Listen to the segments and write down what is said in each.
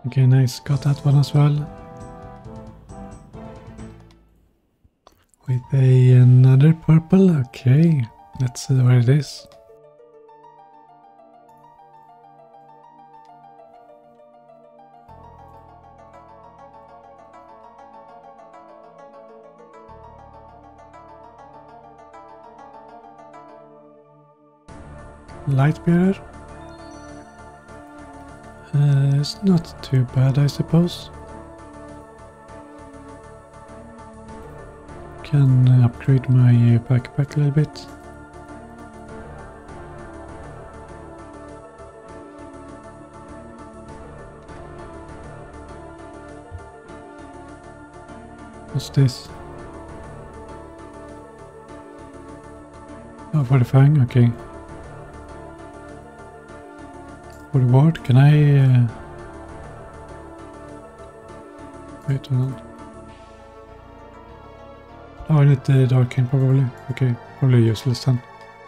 Okay, nice. Got that one as well. With another purple. Okay, let's see where it is. Light bearer. It's not too bad, I suppose. Can upgrade my backpack a little bit. What's this? Oh, for the fang, okay. For the ward, can I... Wait, hold on. Oh, I need the arcane probably. Okay, probably useless then.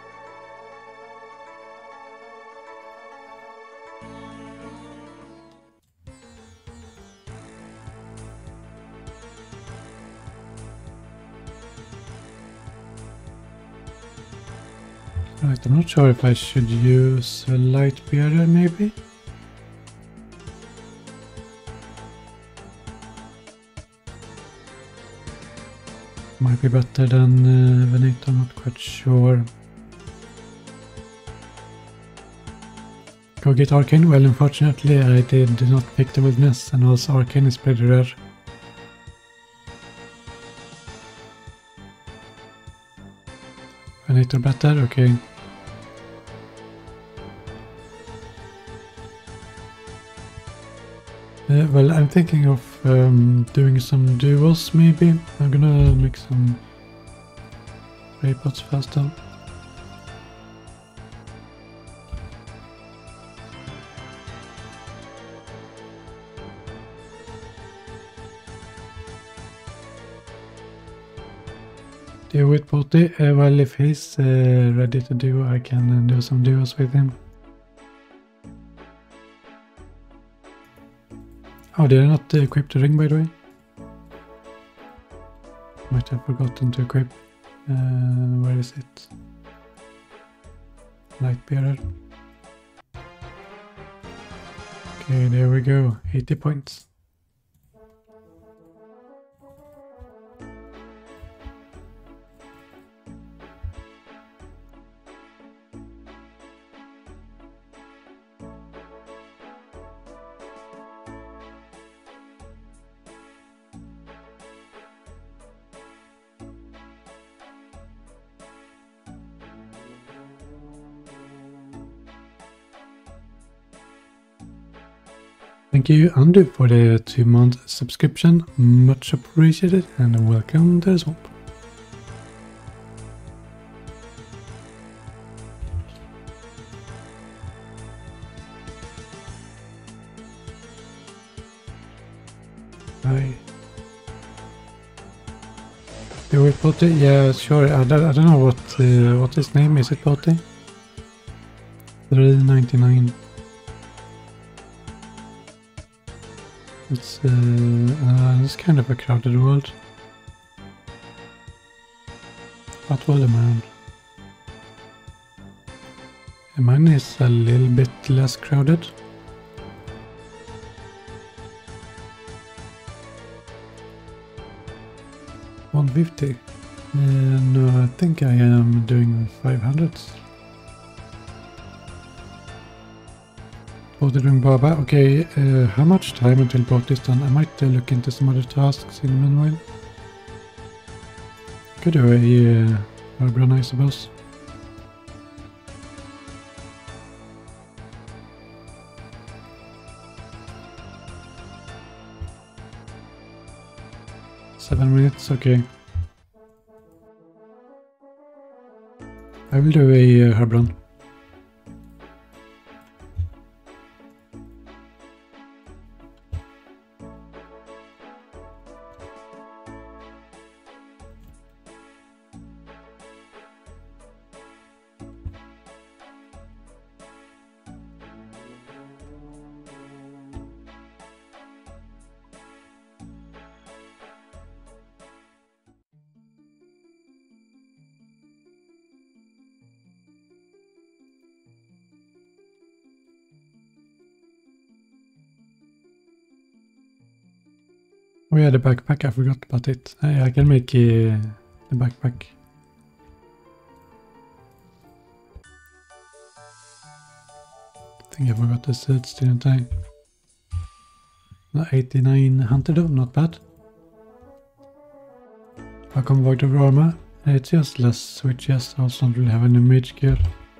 Right, I'm not sure if I should use a light bearer maybe. Might be better than Veneto, I'm not quite sure. Go get Arcane? Well, unfortunately I did not pick the wilderness, and also Arcane is pretty rare. Veneto better? Okay. Well, I'm thinking of doing some duos maybe. I'm gonna make some ray pots faster. Duo with Potty. Well, if he's ready to do, I can do some duos with him. Oh, did I not equip the ring, by the way? Might have forgotten to equip. Where is it? Light bearer. Okay, there we go. 80 points. Thank you, Andu, for the 2-month subscription. Much appreciated, and welcome to the swamp. Bye. Do we Potty? Yeah, sure. I don't know what his name is. It Potty? 399. It's kind of a crowded world. But well, man. Mine is a little bit less crowded. $150. No, I think I am doing 500s. Both doing Baba. Okay, how much time until both is done? I might look into some other tasks in the meanwhile. Could do a run, I suppose. Seven minutes, okay. I will do a herb run. Oh yeah, the backpack, I forgot about it. I can make the backpack. I think I forgot the seeds, didn't I? No, 89 hunter though, not bad. How come void of armor? It's just less switches, I also don't really have any mage gear.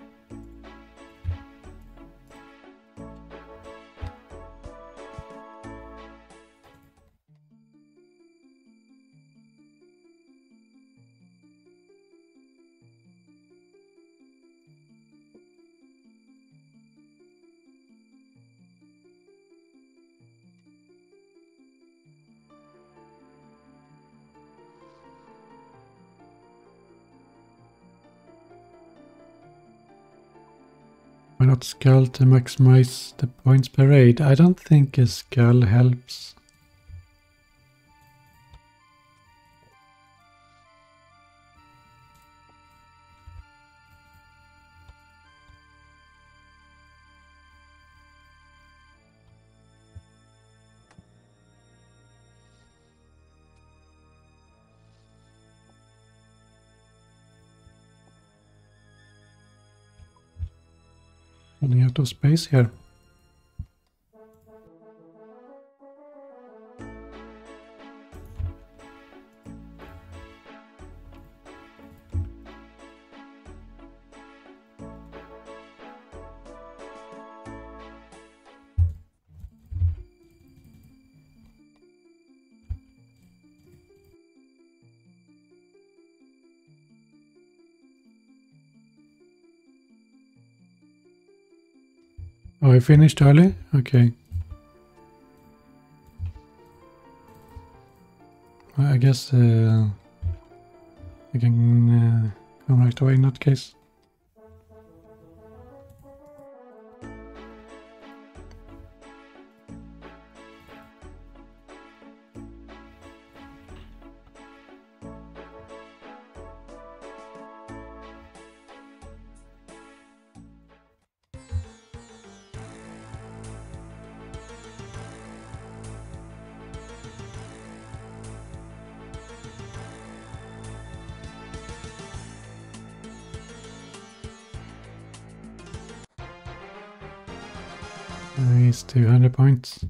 Why not skull to maximize the points per raid? I don't think a skull helps. Running out of space here. Oh, I finished early? Okay. I guess I can come right away in that case. Nice, 200 points.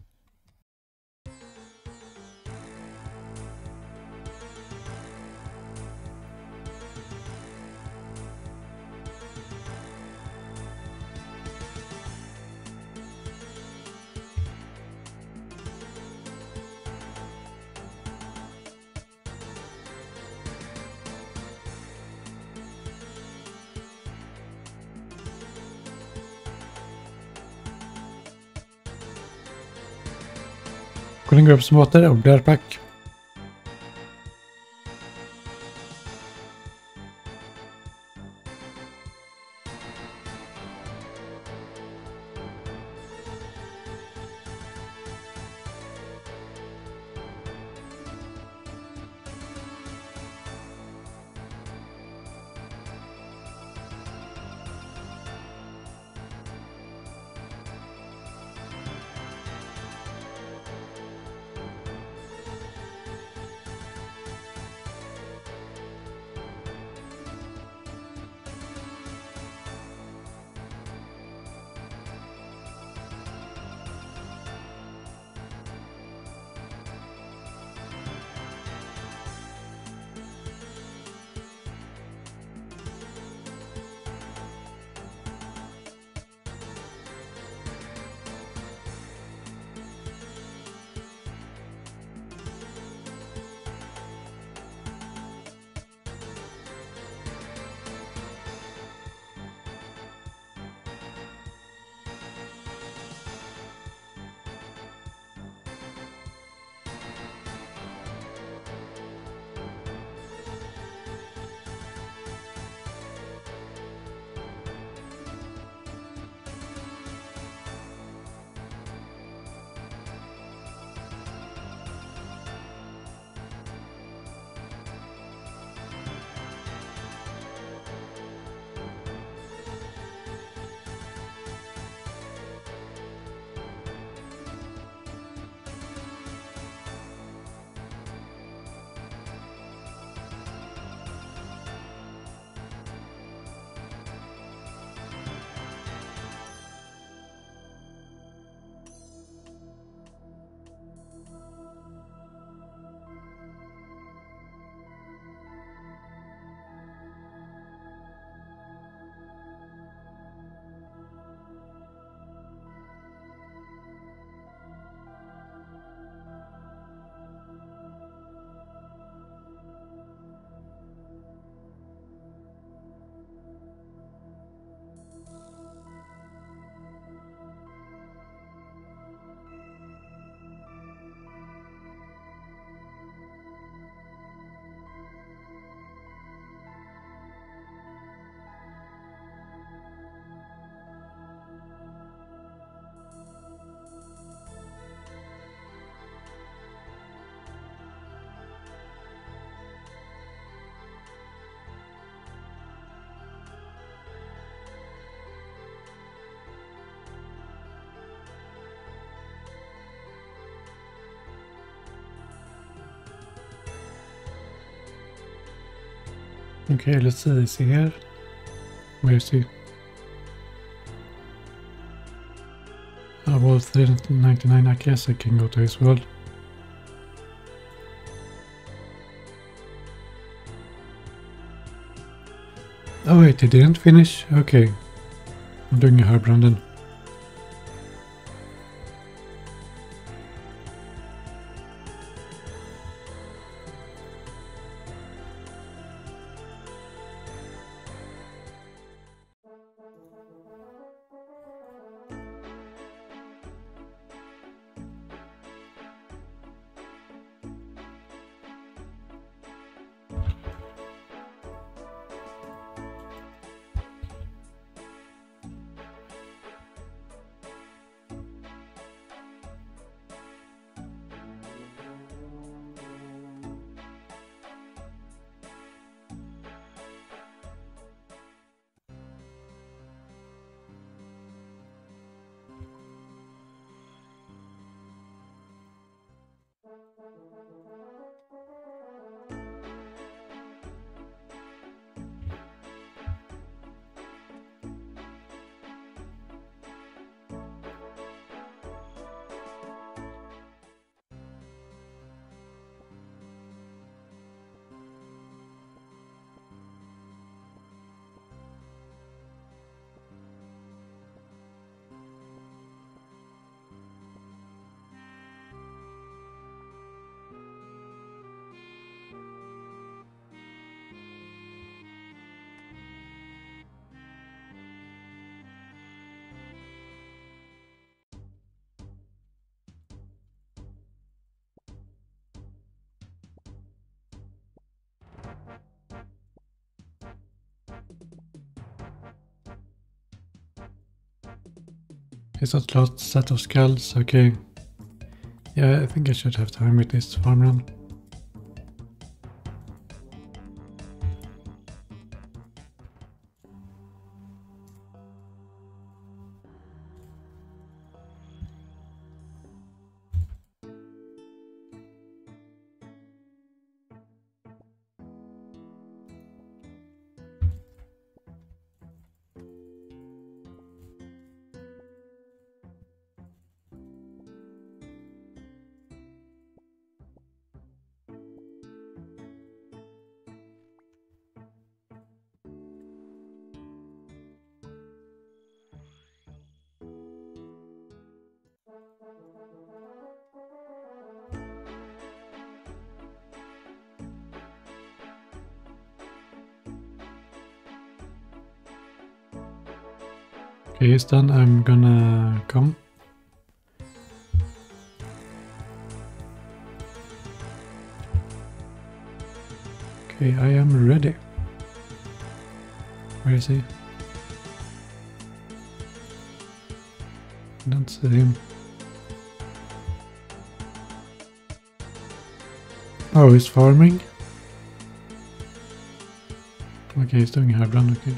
Couldn't grab some water. I'll be right back. Okay, let's see. Is he here? Where is he? Oh, well, 399. I guess I can go to his world. Oh wait, he didn't finish? Okay. I'm doing a herb run then. It's a last set of skulls, okay. Yeah, I think I should have time with this farm run. Okay, it's done. I'm gonna come. Okay, I am ready. Where is he? I don't see him. Oh, he's farming? Okay, he's doing a herb run, okay.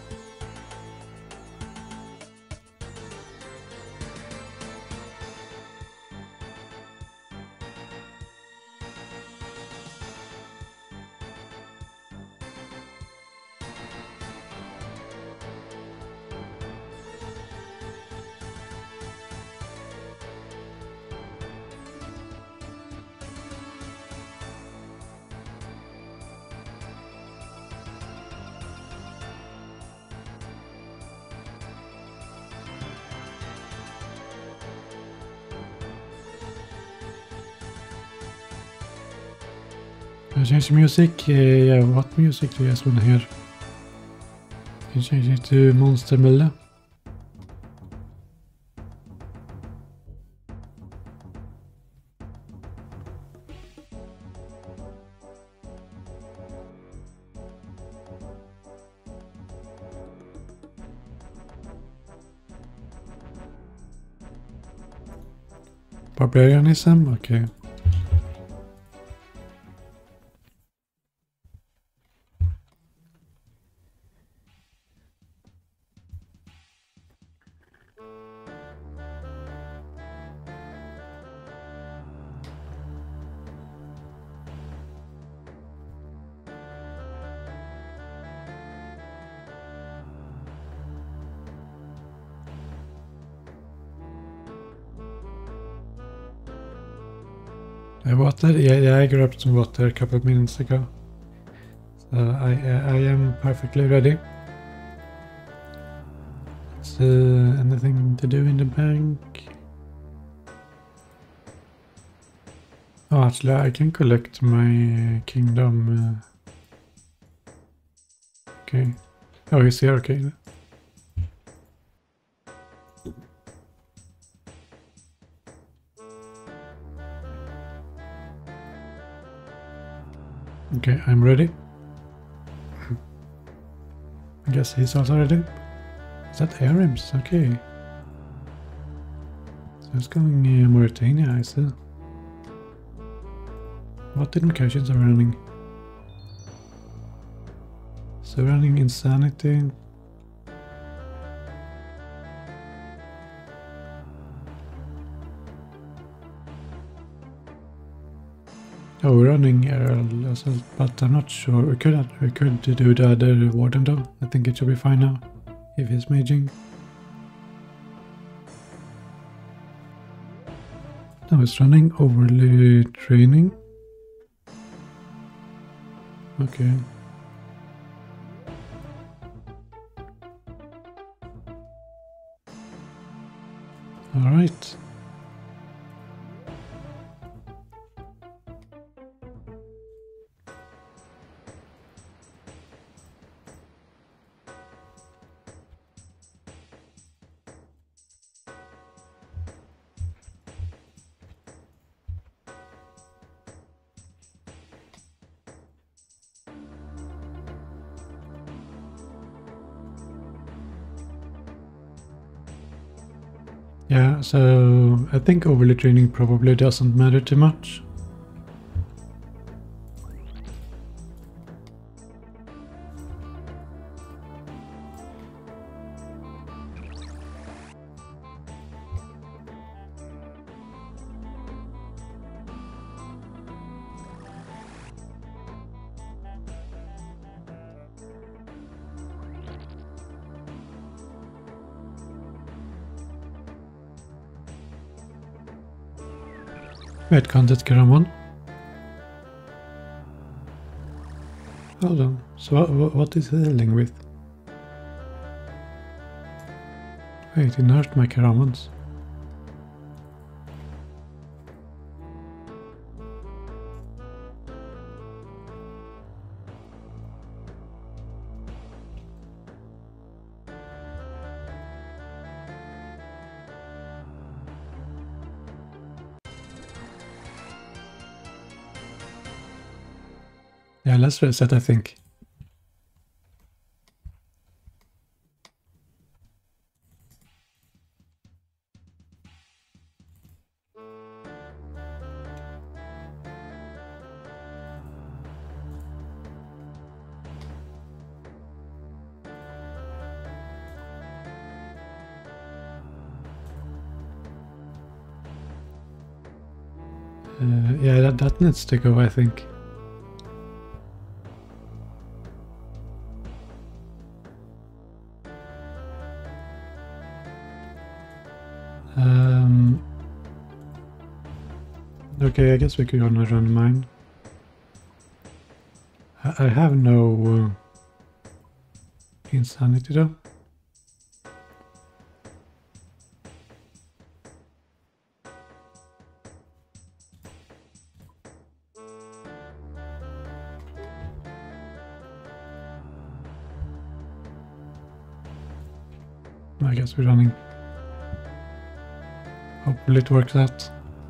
Can I change the music? Yeah, what music do you guys want to hear? Can you change it to Monster Mille? Barbarianism? Okay. Water? Yeah, I grabbed some water a couple of minutes ago. So I am perfectly ready. Is anything to do in the bank? Oh, actually, I can collect my kingdom. Okay. Oh, he's here. Okay. Okay, I'm ready. I guess he's also ready. Is that Arims? Okay. So it's going near Mauritania, I see. What indications are running? So running insanity. Oh, we're running aerial assault, but I'm not sure. We could do the other warden though. I think it should be fine now, if he's maging. Now it's running overly training. Okay. All right. Yeah, so I think overly training probably doesn't matter too much. Wait, can't that get on? Hold on. So what is he dealing with? Wait, it hurt my Karamans. Yeah, let's reset, I think. Yeah, that needs to go, I think. Okay, I guess we could gonna run mine. I have no insanity though. I guess we're running. Hopefully it works out.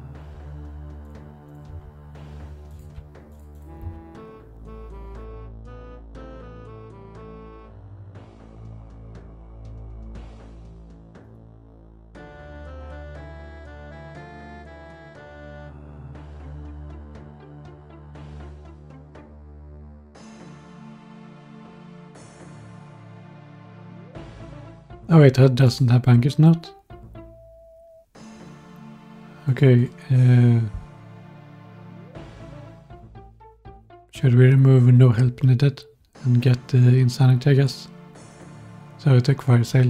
Oh wait, that doesn't have Banker's Note. Okay, should we remove no help needed and get insanity, I guess? So I took fire sale.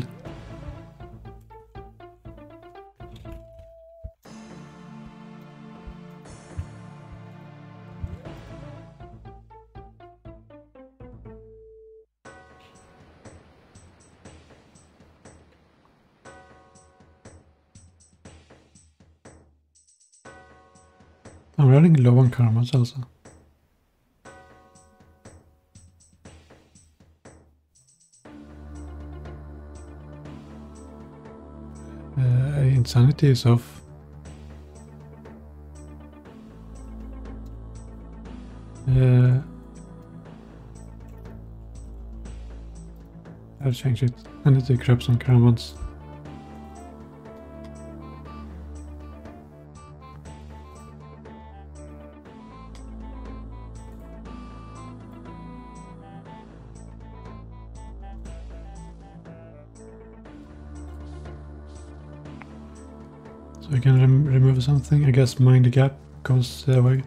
I'm running low on karmas also. Insanity is off. I'll change it. I need to grab some karmas. So I can remove something. I guess Mind the Gap goes that way.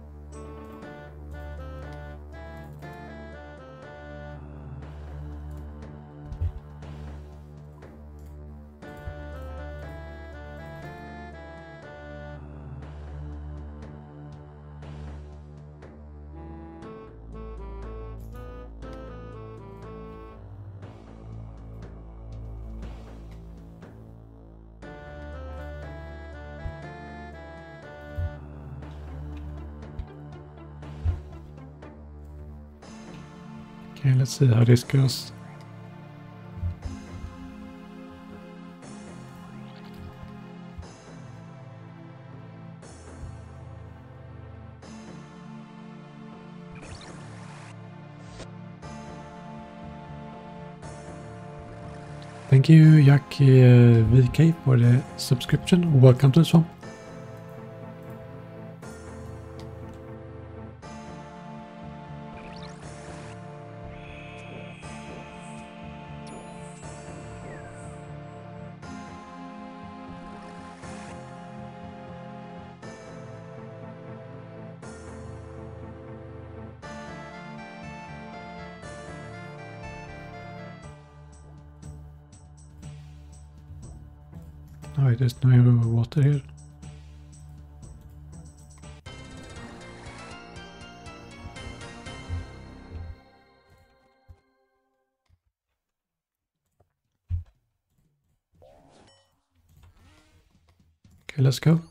Okay, let's see how this goes. Thank you, Jack VK, for the subscription. Welcome to the swamp. Oh, there's no water here. Okay, let's go.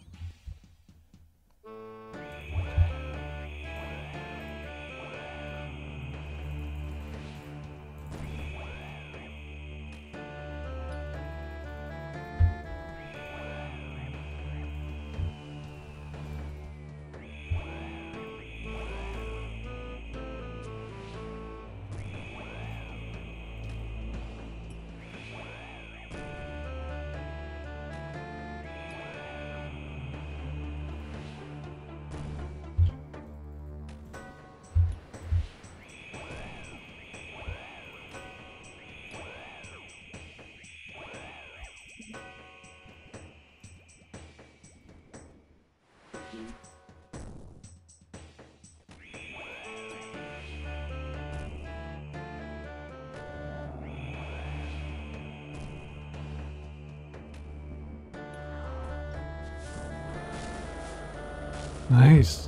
Nice.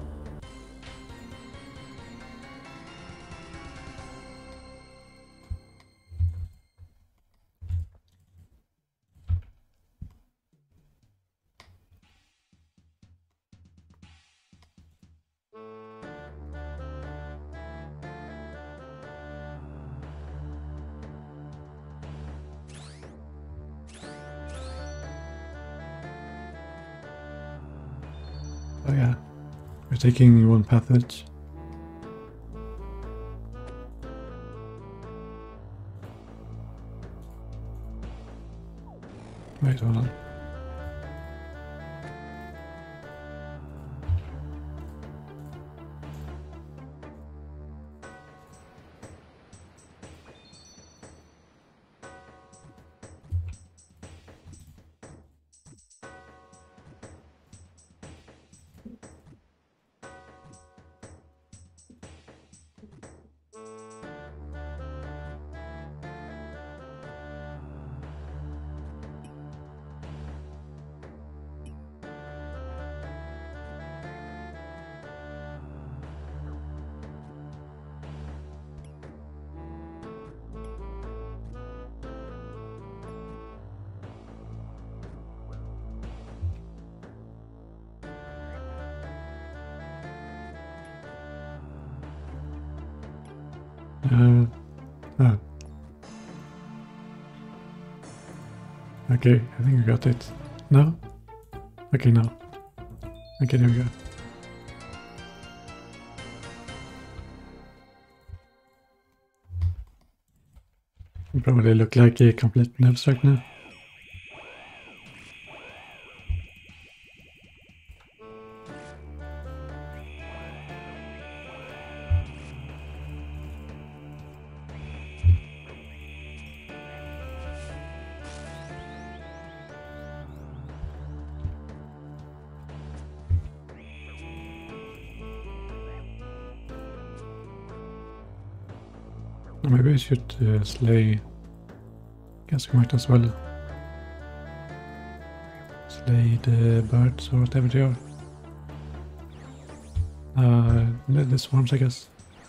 Oh yeah, we're taking one passage. Wait, hold on. Oh. Okay, I think I got it. No? Okay, no. Okay, there we go. I probably look like a complete nubs right now. Maybe I should slay. Guess we might as well slay the birds or whatever they are. The swarms, I guess.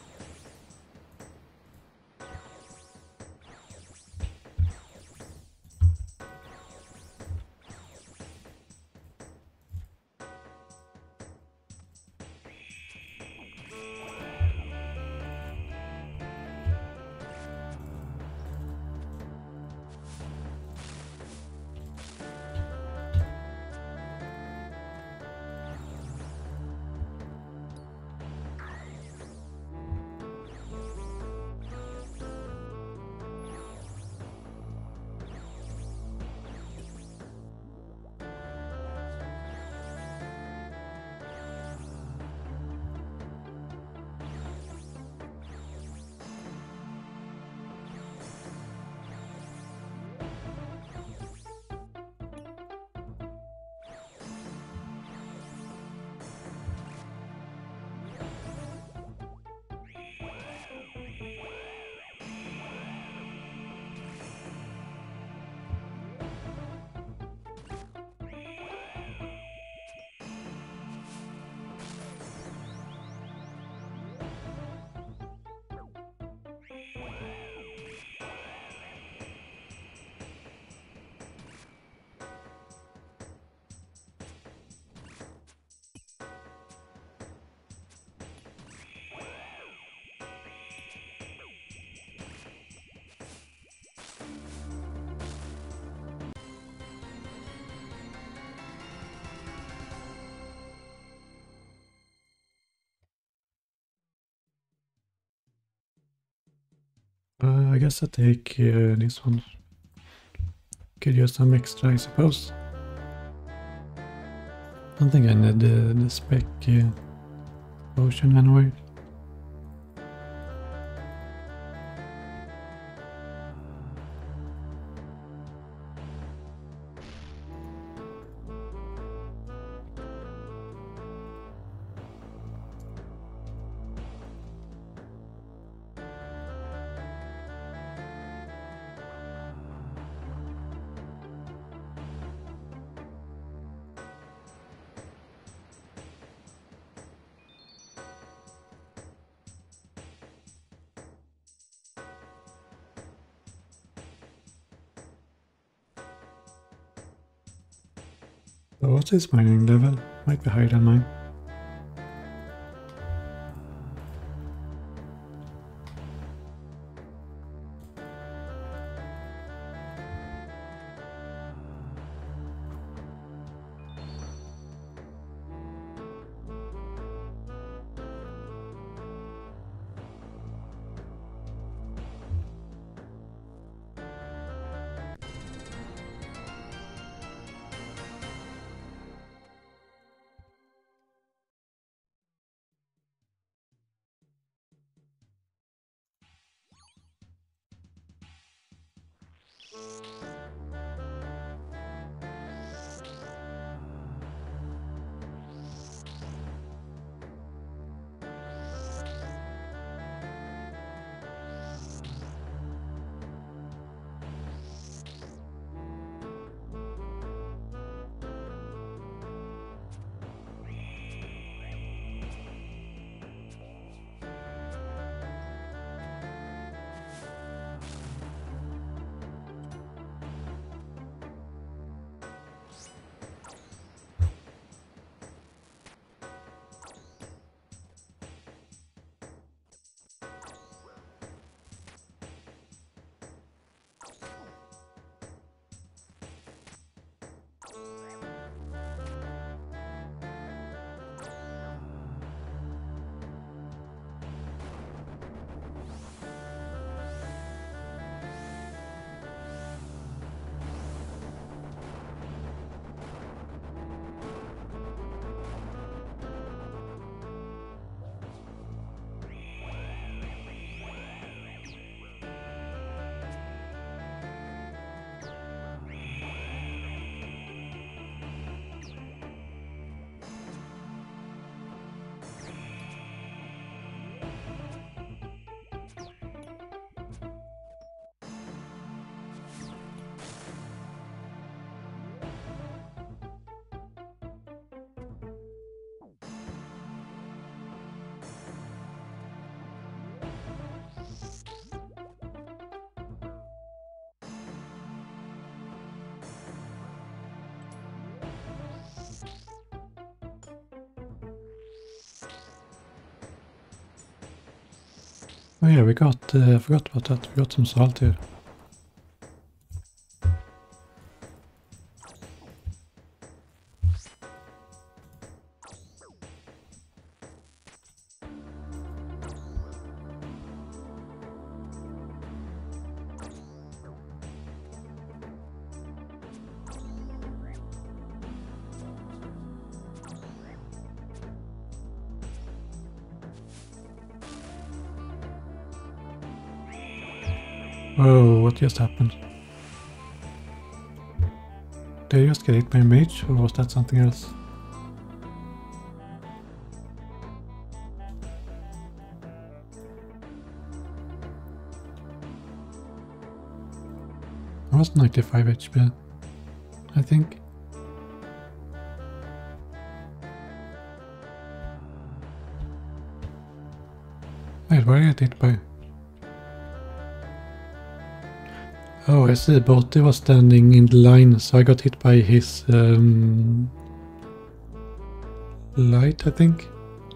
I guess I'll take this one. Could use some extra, I suppose. Don't think I need the spec potion anyway. So what's his mining level? Might be higher than mine. Oh yeah, we got, forgot about that, we got some salt here. Oh, what just happened? Did I just get hit by a mage, or was that something else? I was 95 HP, I think. Wait, where did I get hit by? Oh, I see, Boty was standing in the line, so I got hit by his light, I think.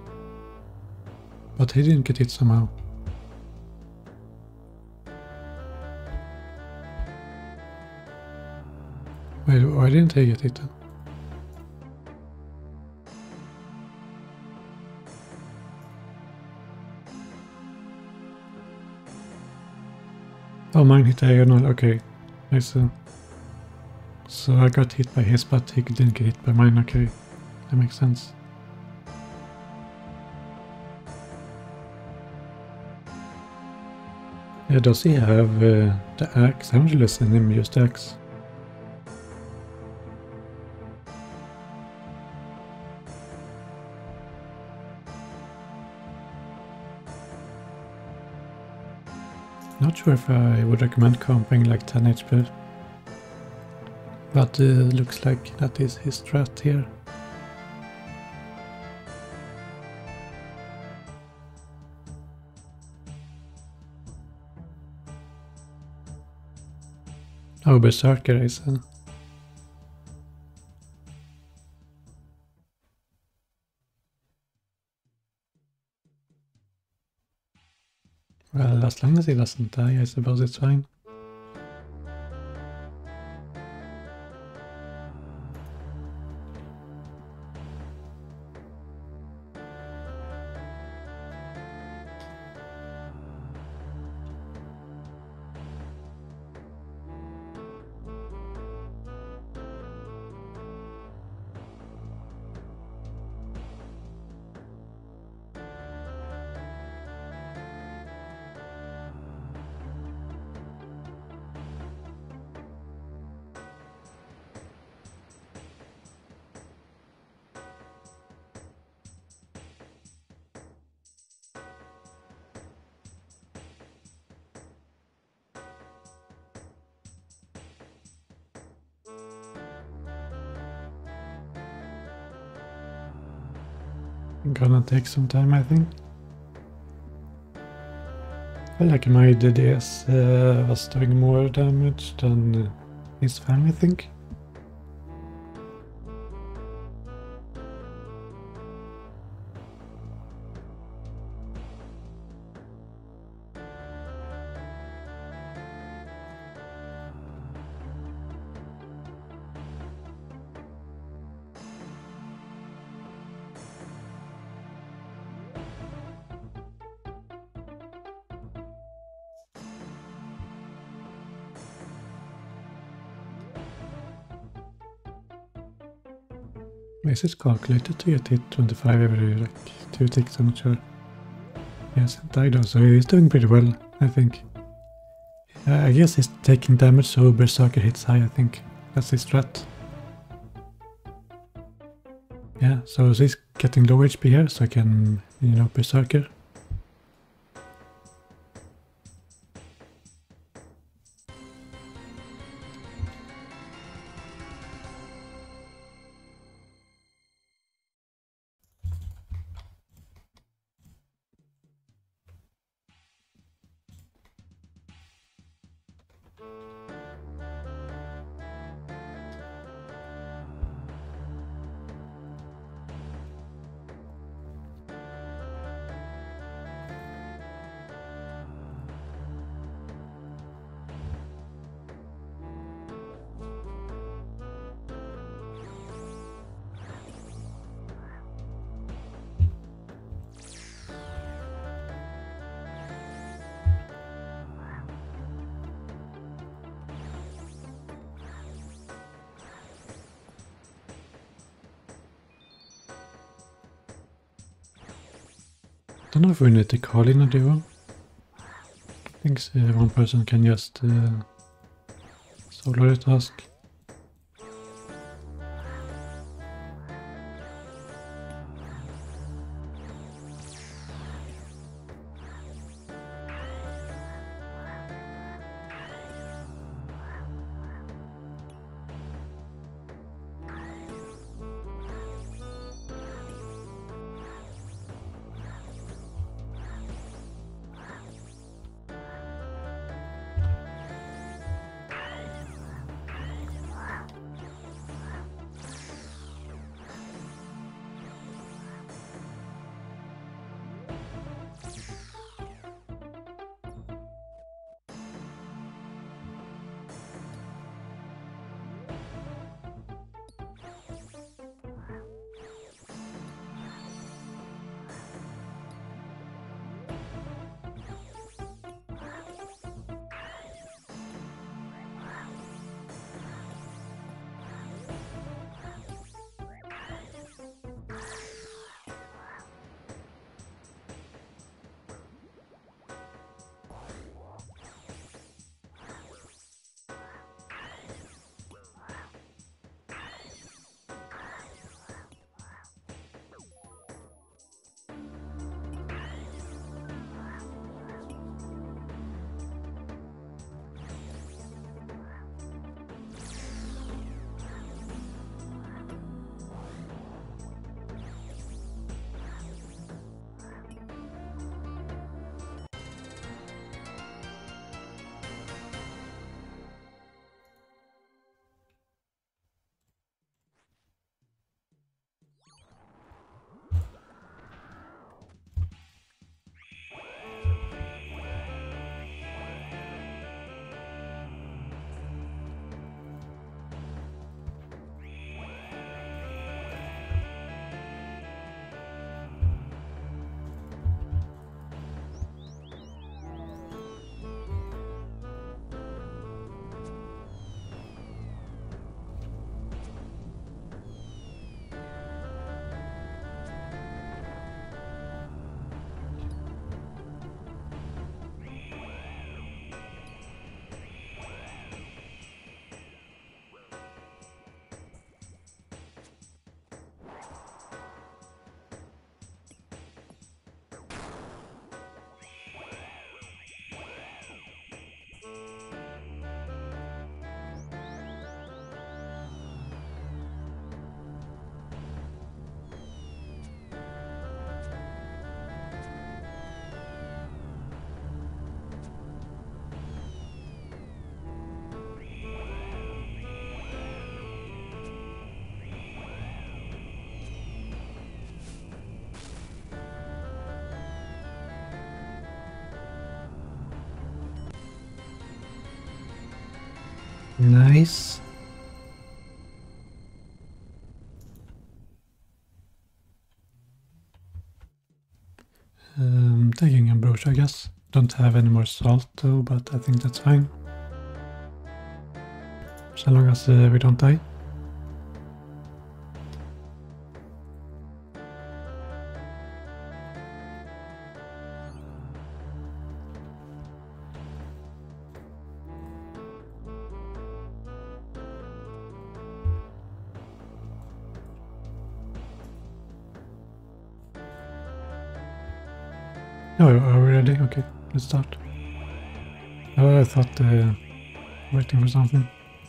But he didn't get hit somehow. Wait, why didn't he get hit then? Oh, mine hit diagonal, okay. I see. So I got hit by his, but he didn't get hit by mine, okay. That makes sense. Yeah, does he have the axe? I haven't really seen him use the axe. Not sure if I would recommend comping like 10 HP. But looks like that is his strat here. Oh, Berserker is well, as long as he doesn't die, I suppose it's fine. Gonna take some time, I think. I feel like my DDS was doing more damage than his fang, I think. Is it calculated to get hit 25 every like 2 ticks? I'm not sure. He hasn't died though, so he's doing pretty well, I think. I guess he's taking damage so Berserker hits high, I think. That's his strat. Yeah, so he's getting low HP here, so I can, you know, Berserker. I don't know if we need to call in a duo. I think one person can just solo the task. Nice. Taking a brooch, I guess. Don't have any more salt though, but I think that's fine. So long as we don't die. No, are we ready? Okay, let's start. Oh, I thought waiting for something.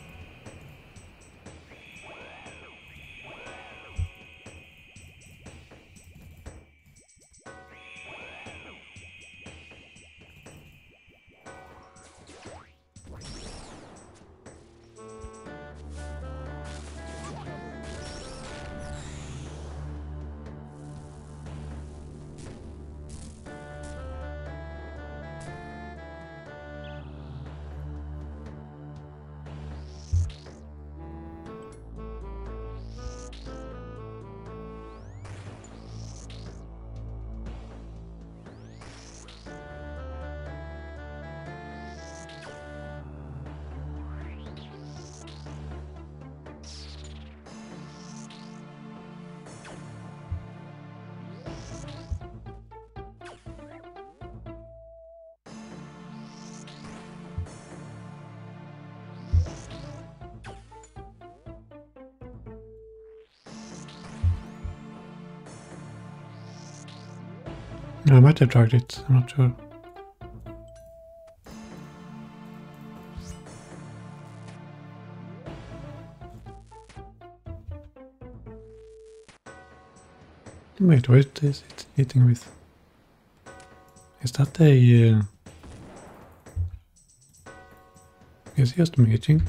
I might have tried it, I'm not sure. Wait, what is it hitting with? Is that a... It's just maging.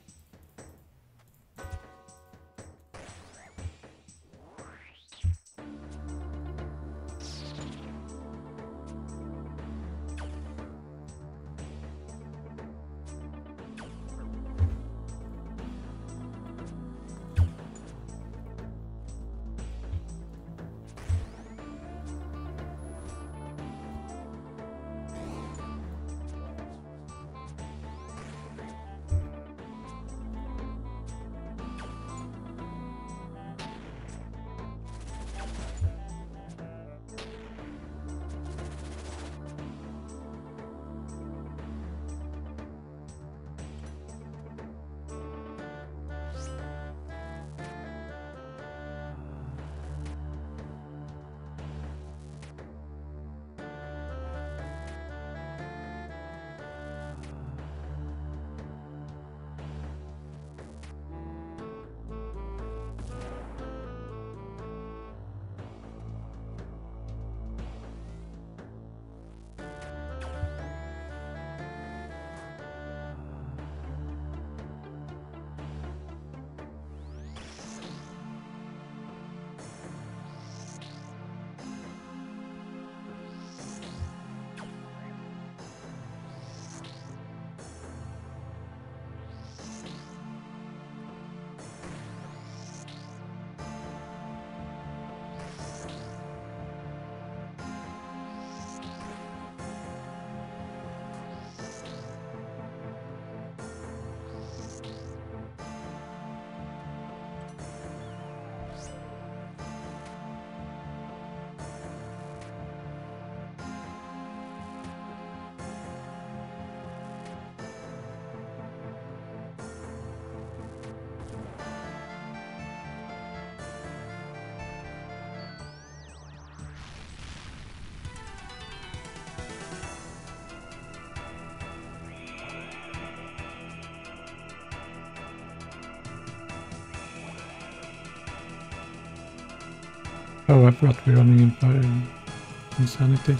Oh, I forgot we're running in for insanity.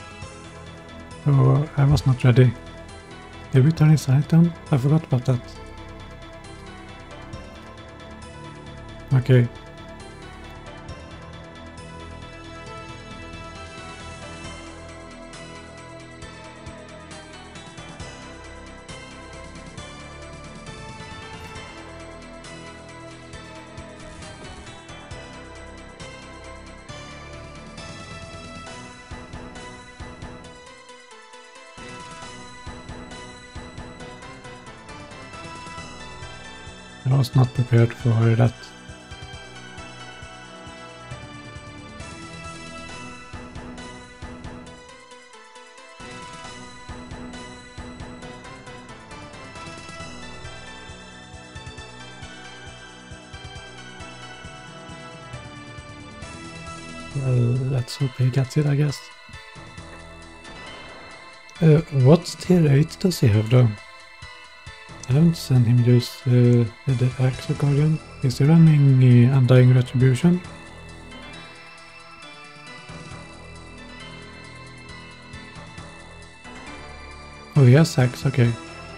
Oh, I was not ready. Did we turn insanity on? I forgot about that. Okay. I was not prepared for that. Well, let's hope he gets it, I guess. What tier 8 does he have though? I haven't seen him use the Axe of Guardian. Is he running Undying Retribution? Oh, he has Axe, okay.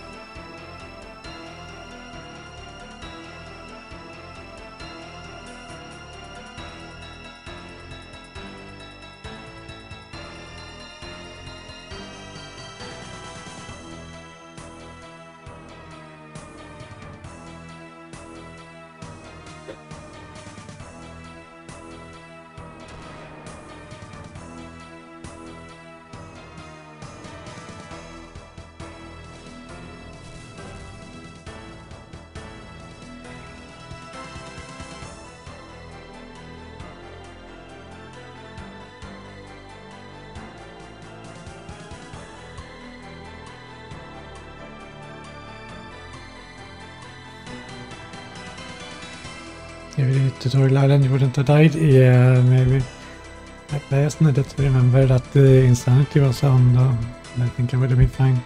Maybe the tutorial island you wouldn't have died? Yeah, maybe. I just needed to remember that the insanity was on though. I think I would have been fine.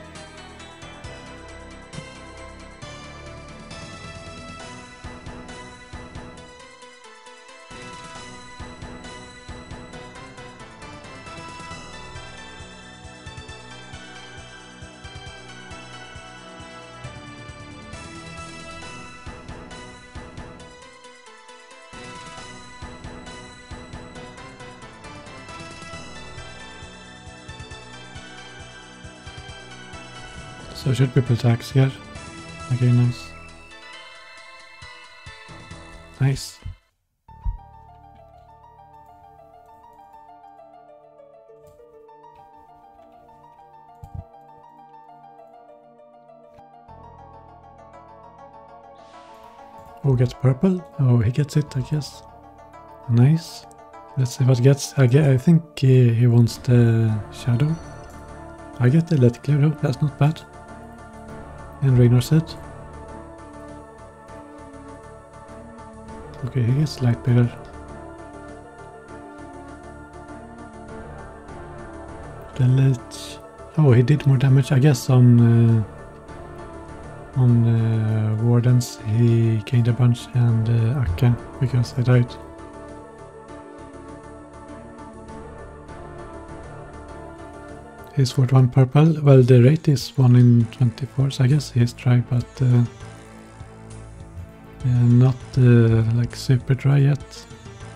So should people tax here? Okay, nice. Nice. Who gets purple? Oh, he gets it, I guess. Nice. Let's see what gets. I think he wants the shadow. I get the let clear though, that's not bad. And Raynor said. Okay, he gets light bearer. The lich. Oh, he did more damage, I guess, on Wardens. He gained a bunch, and Akka, because I died. He's 41 purple. Well, the rate is 1 in 24, so I guess he's dry, but not like super dry yet.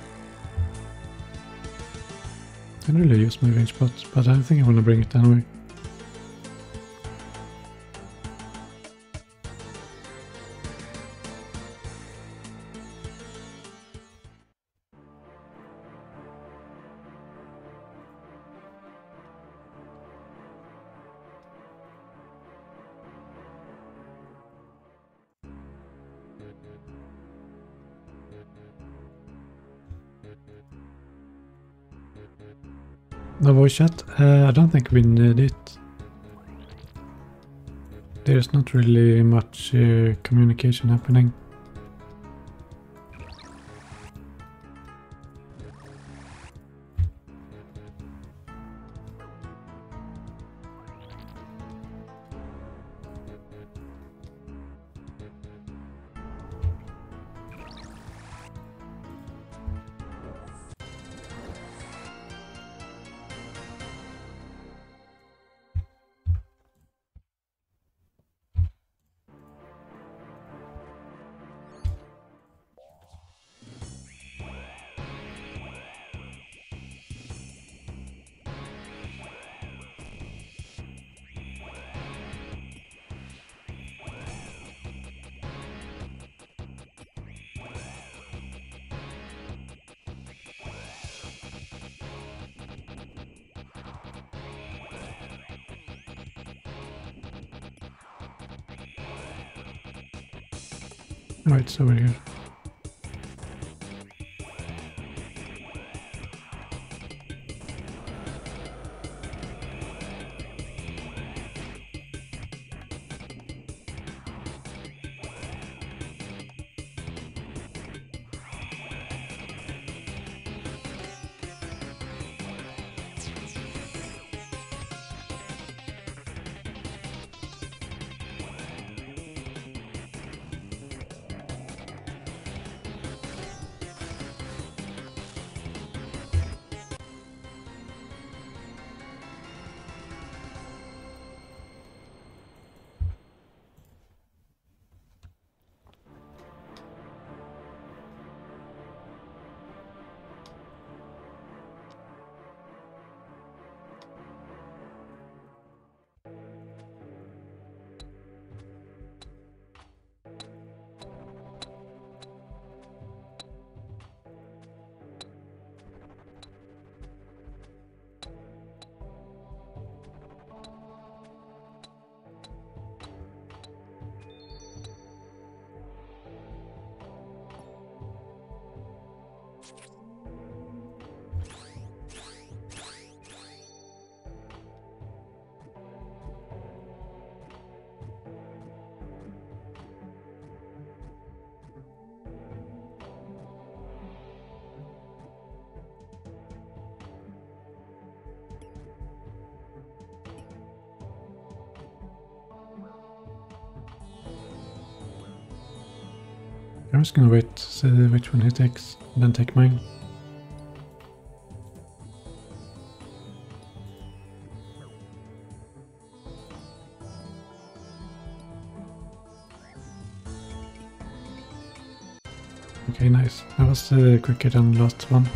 I can really use my range pot, but I don't think I want to bring it anyway. No voice chat? I don't think we need it. There's not really much communication happening. Right, it's over here. I'm just gonna wait to see which one he takes, and then take mine. Okay, nice. That was quicker than the last one.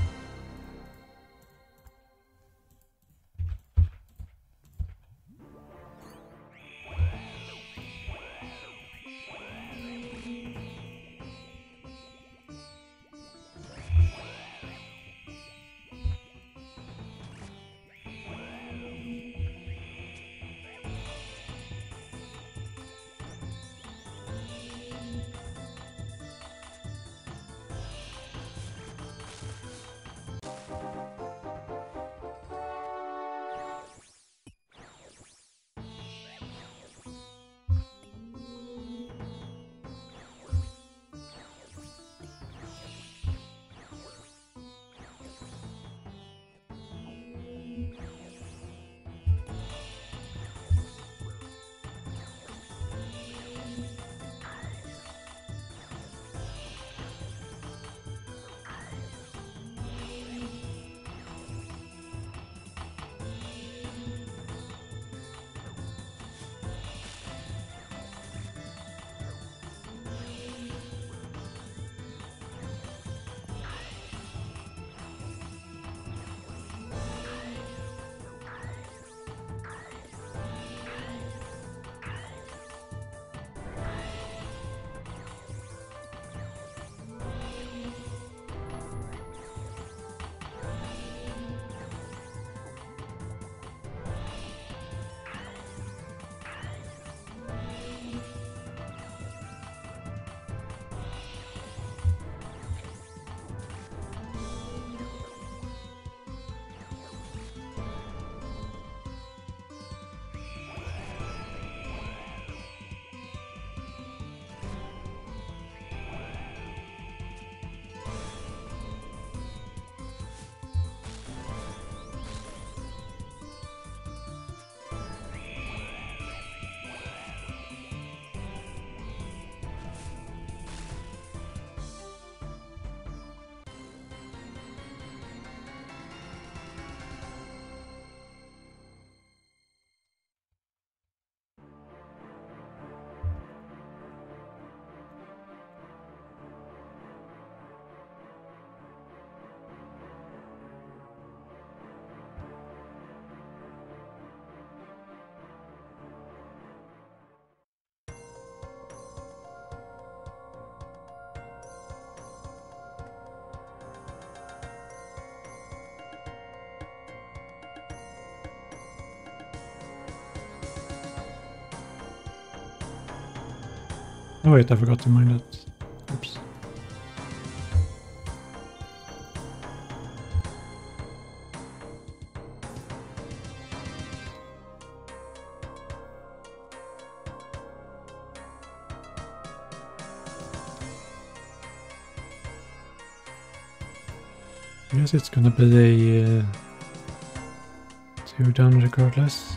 Oh wait, I forgot to mine that. Oops. I guess it's gonna be a 2 down regardless.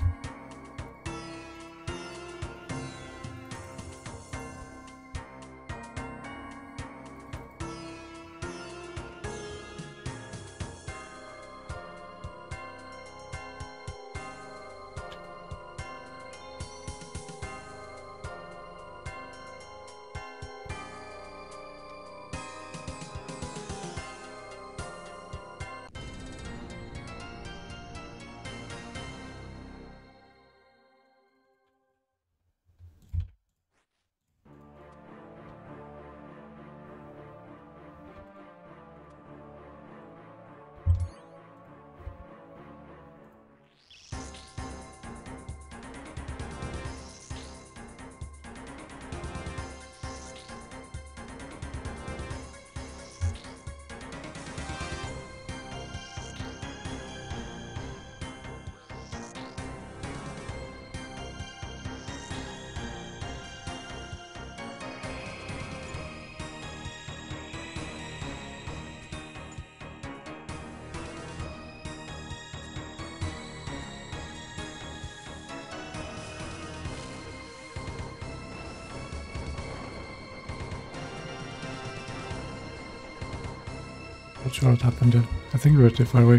not sure what happened there. I think we were too far away.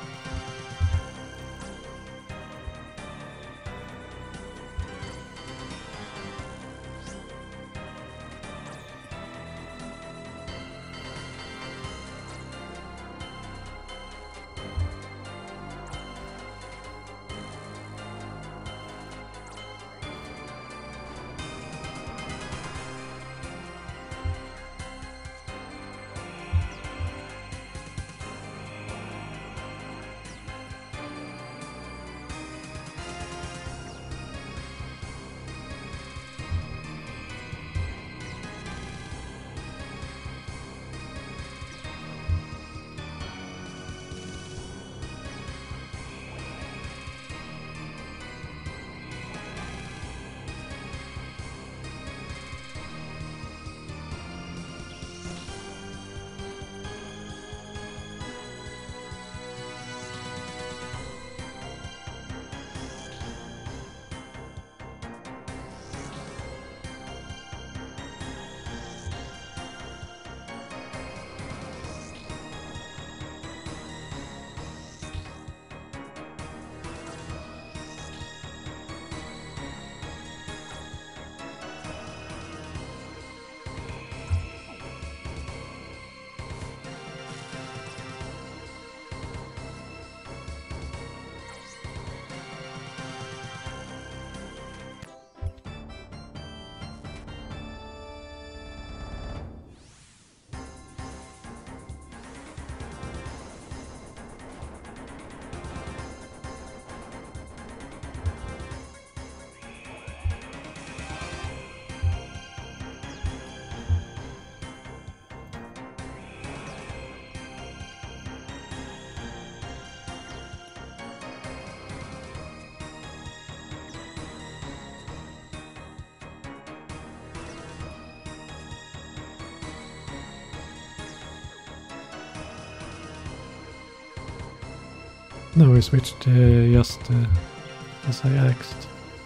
No, we switched just as I asked.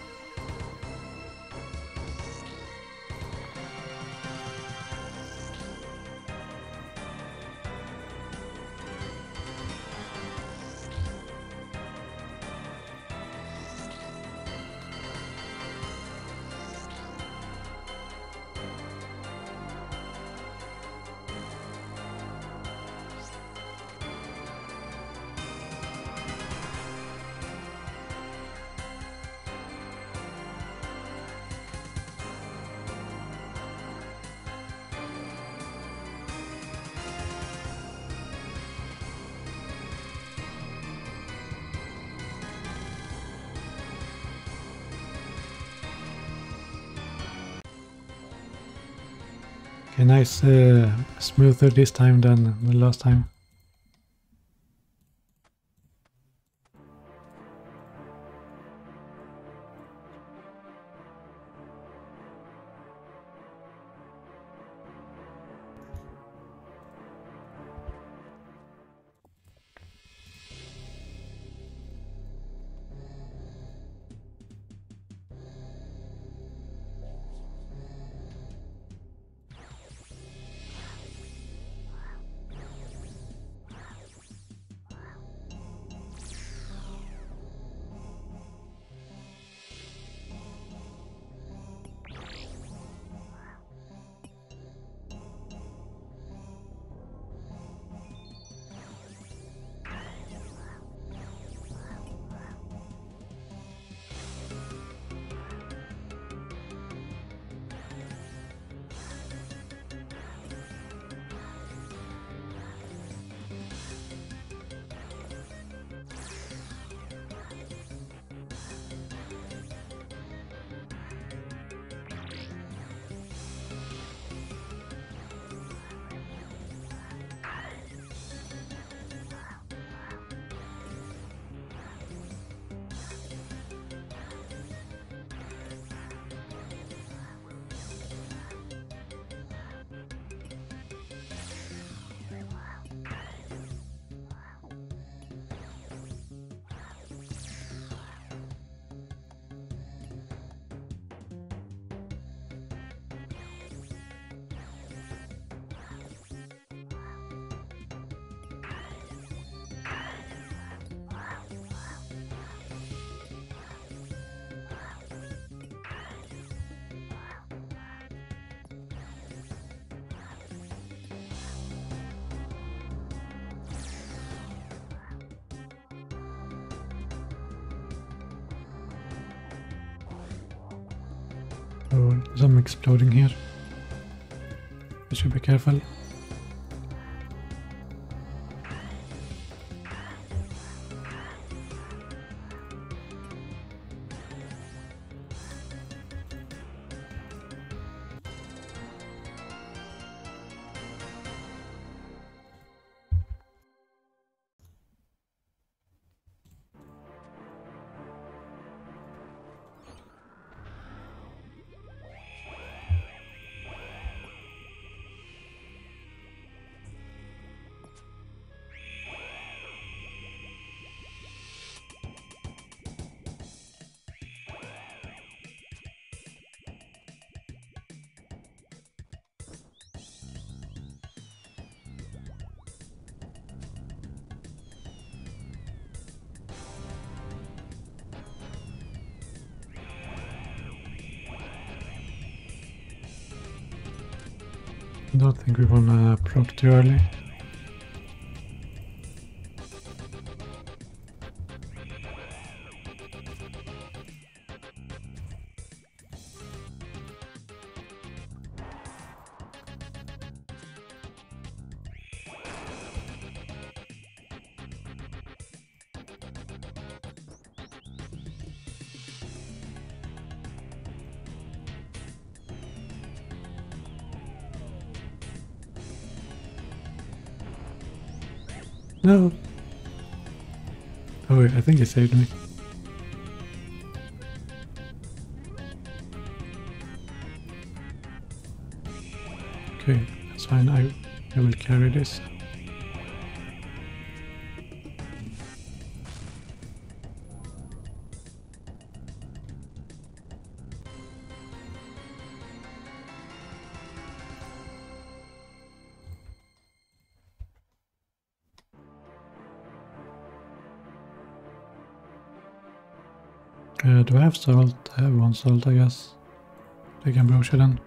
Okay, nice, smoother this time than the last time. Some exploding here. We should be careful. I don't think we wanna proc too early. No! Oh, I think he saved me. Okay, that's fine. I will carry this. Do I have salt? I have one salt, I guess. Take ambrosia then.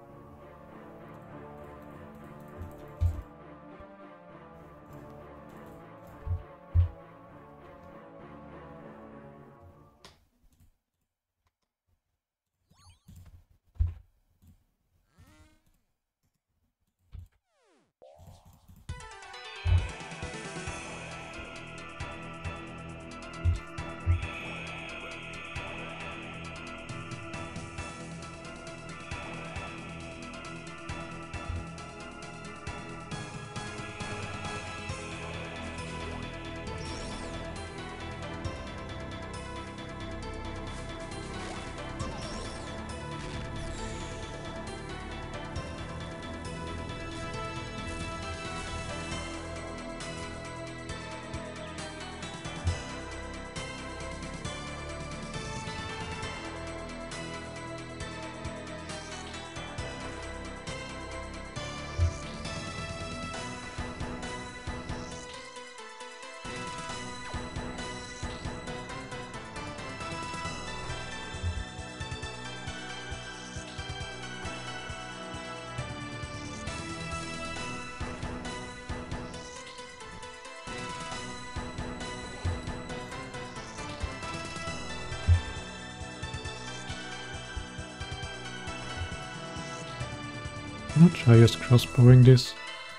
I'm not try just crossbowing this.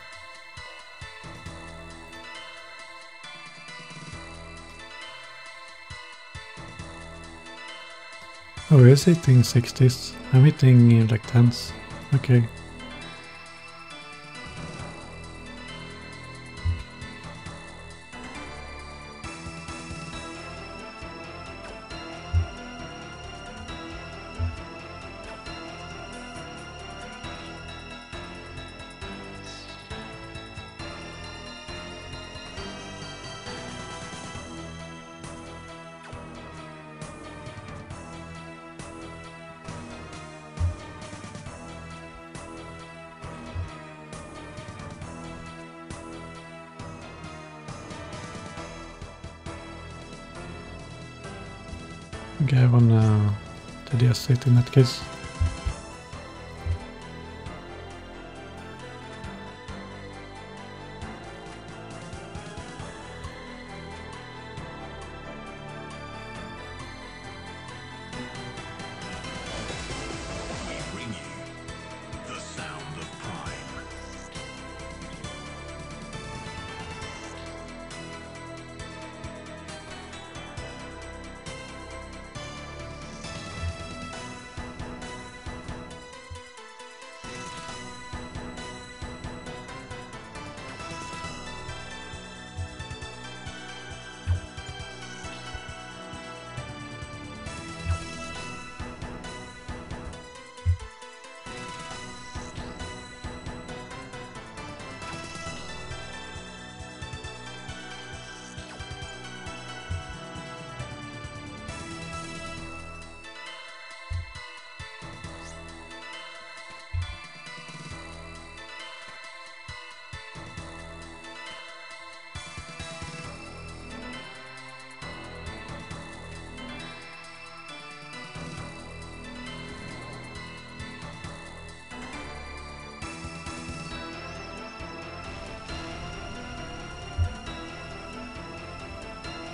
Oh, he's hitting 60s. I'm hitting like 10s. Okay. Okay, I wanna TDS it in that case.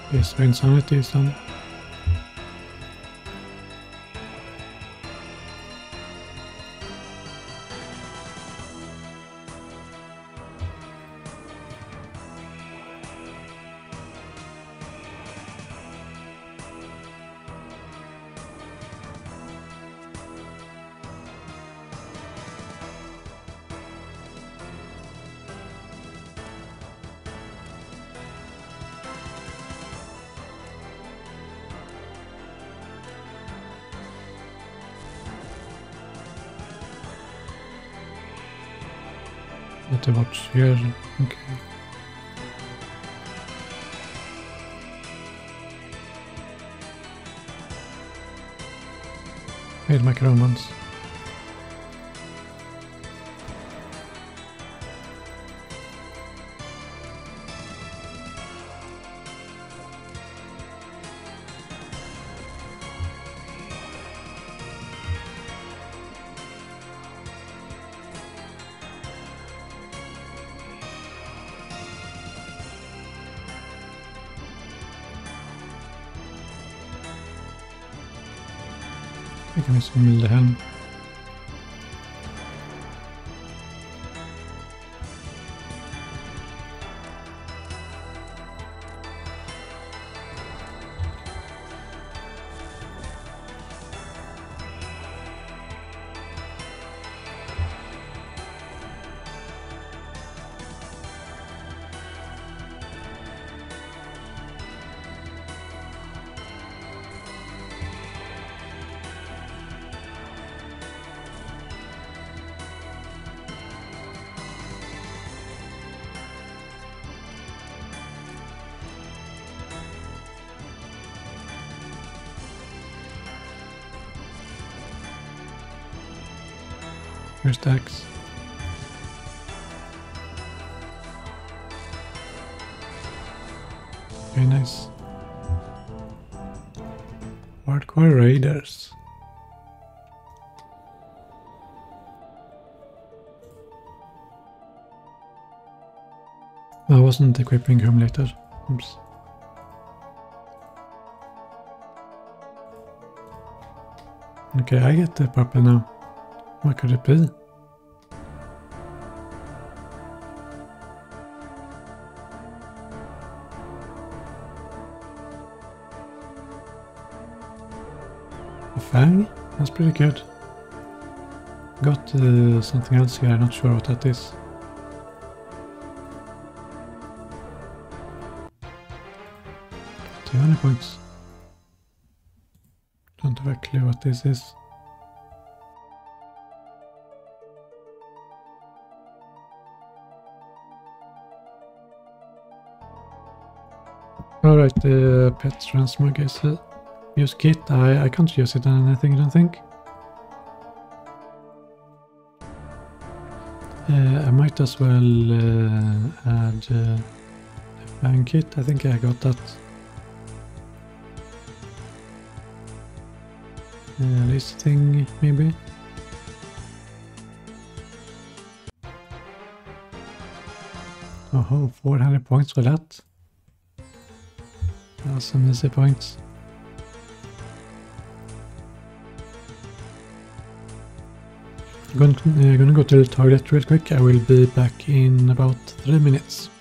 Okay, so insanity is done. Let me watch here. Okay. Made my romance. I kan liksom milda hem. Here's the axe. Very nice. Hardcore raiders. I wasn't equipping him later. Oops. Okay, I get the purple now. What could it be? A fang? That's pretty good. Got something else here, I'm not sure what that is. Points. Don't have a clue what this is. Alright, the pet transmog is use kit. I can't use it on anything, I don't think. I might as well add the fang kit. I think I got that. This thing, maybe. Oh, 400 points for that. That's some easy points. I'm gonna go to the toilet real quick. I will be back in about 3 minutes.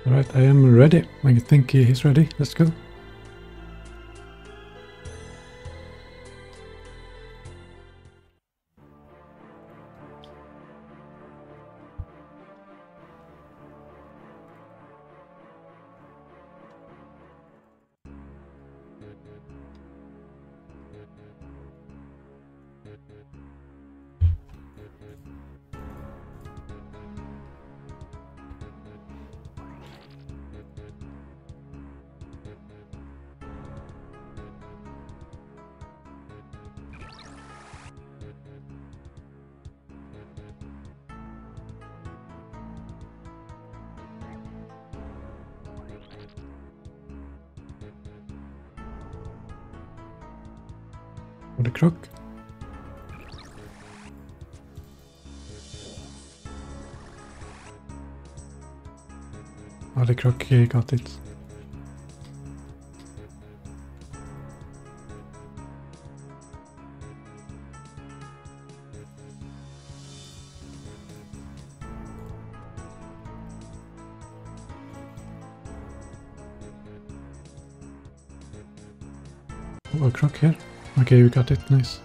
Alright, I am ready. I think he's ready. Let's go. For the croc. Oh, the croc got it. Oh, a croc here. Okay, we got it. Nice.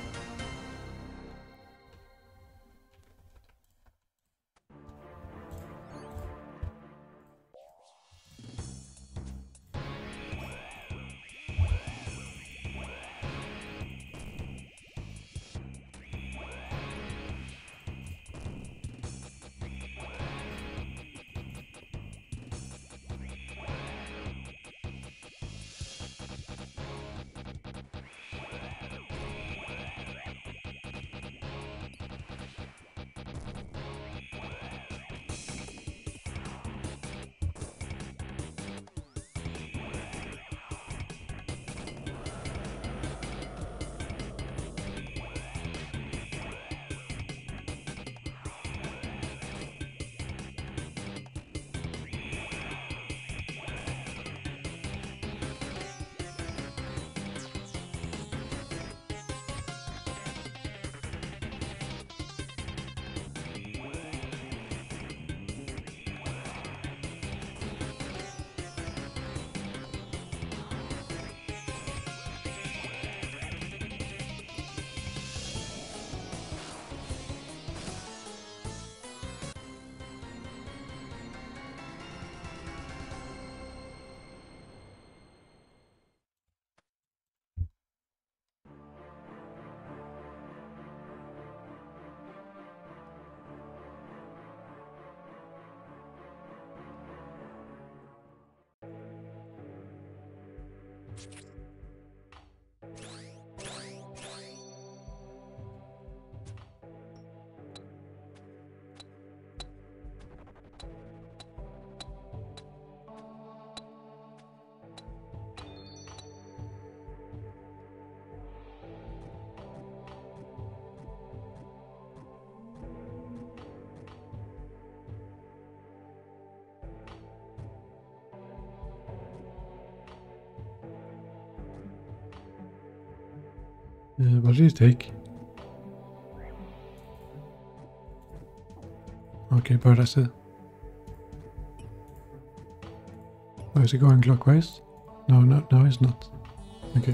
What did you take? Okay, but I said. Oh, is it going clockwise? No, it's not. Okay.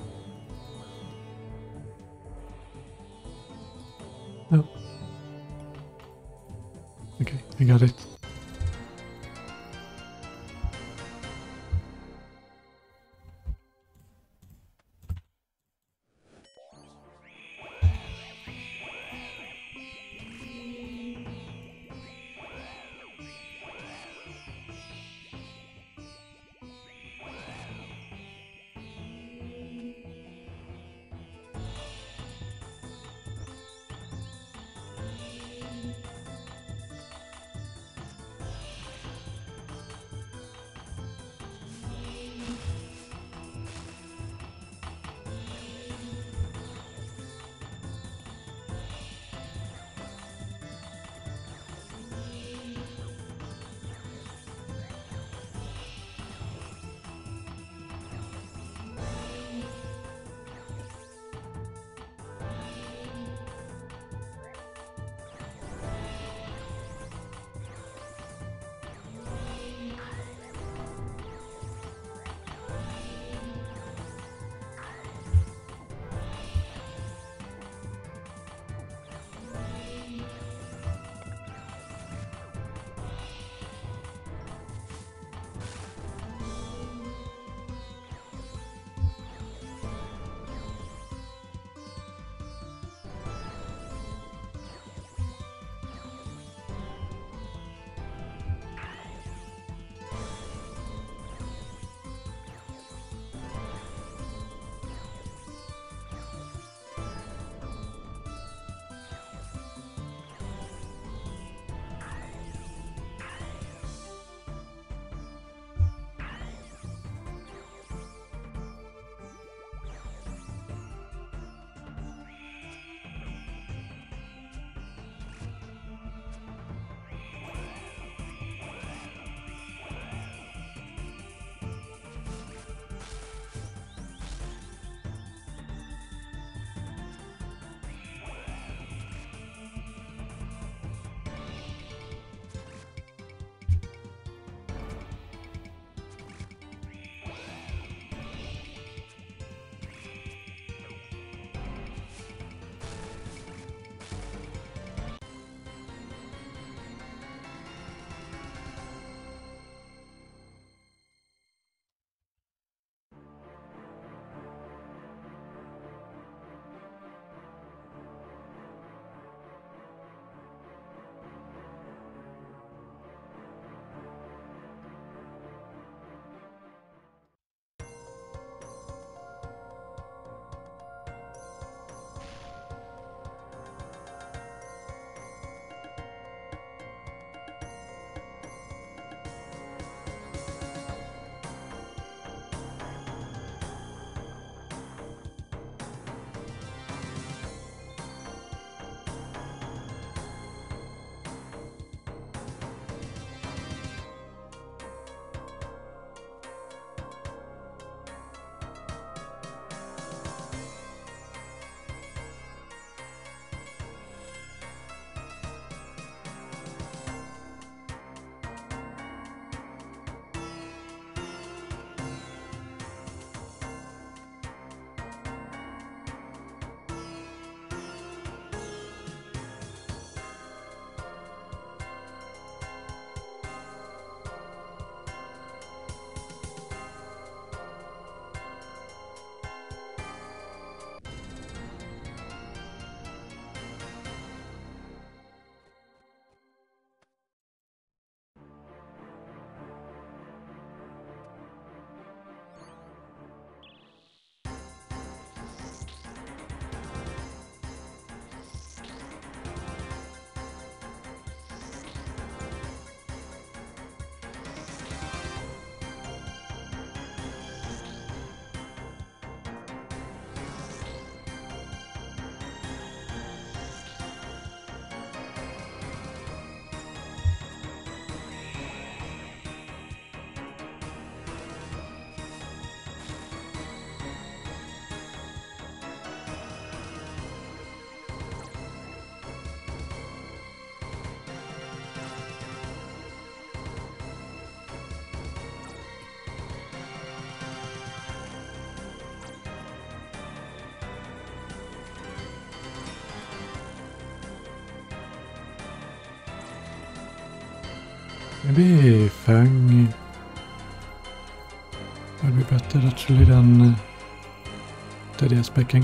No. Okay, I got it. Maybe Fang would be better actually than Teddy specking.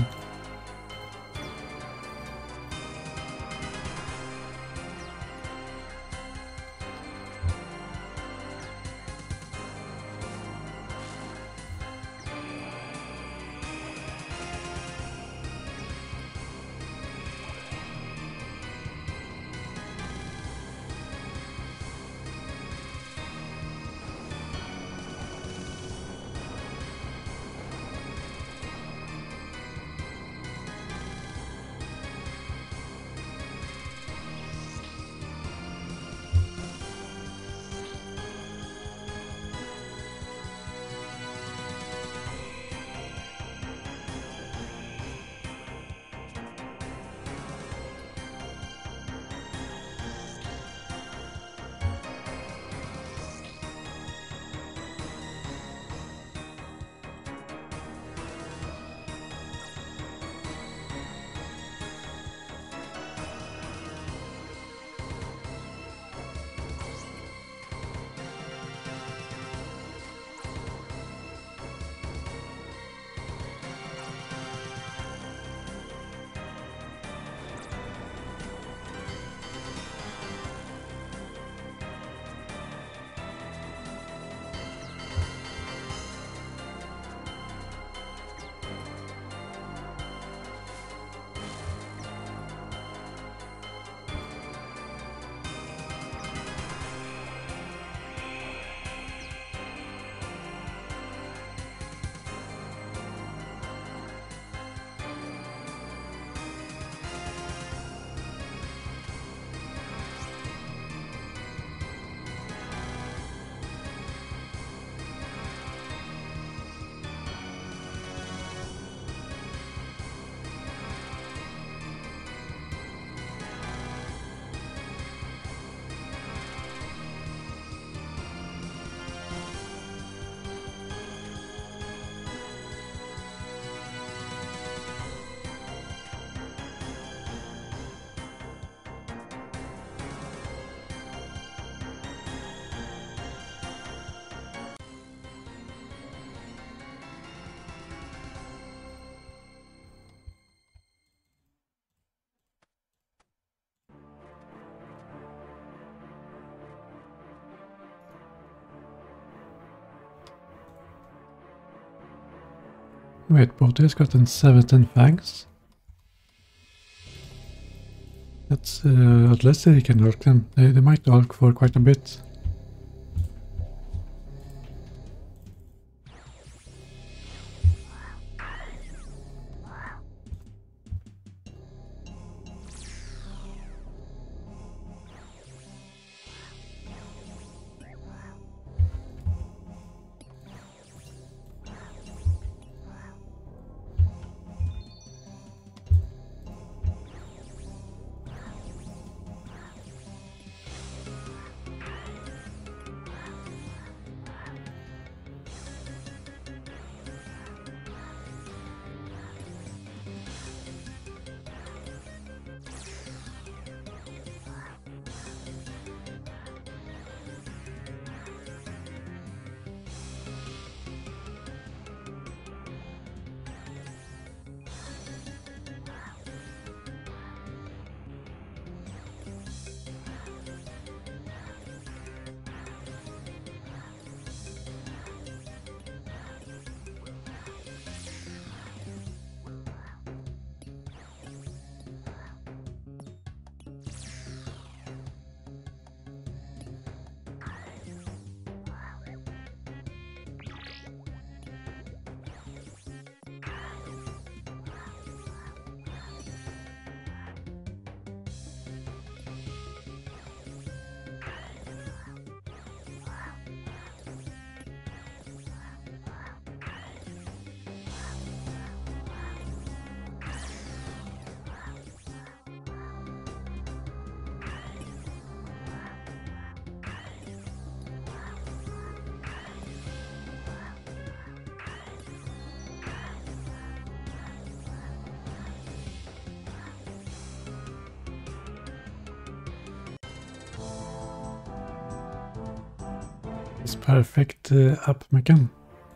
Wait, both has gotten 17 fangs? Let's see if we can ulk them. They might ulk for quite a bit. It's perfect up mechan.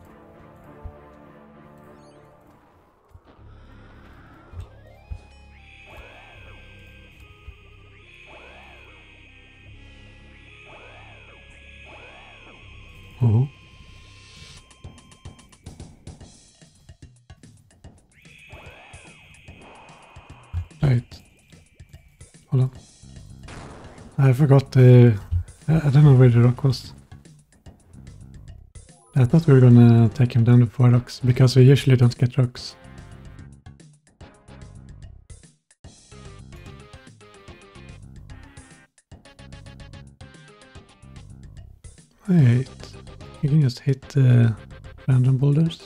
Oh. Right. Hold on. I forgot the... I don't know where the rock was. I thought we were gonna take him down to 4 rocks, because we usually don't get rocks. Wait. You can just hit random boulders.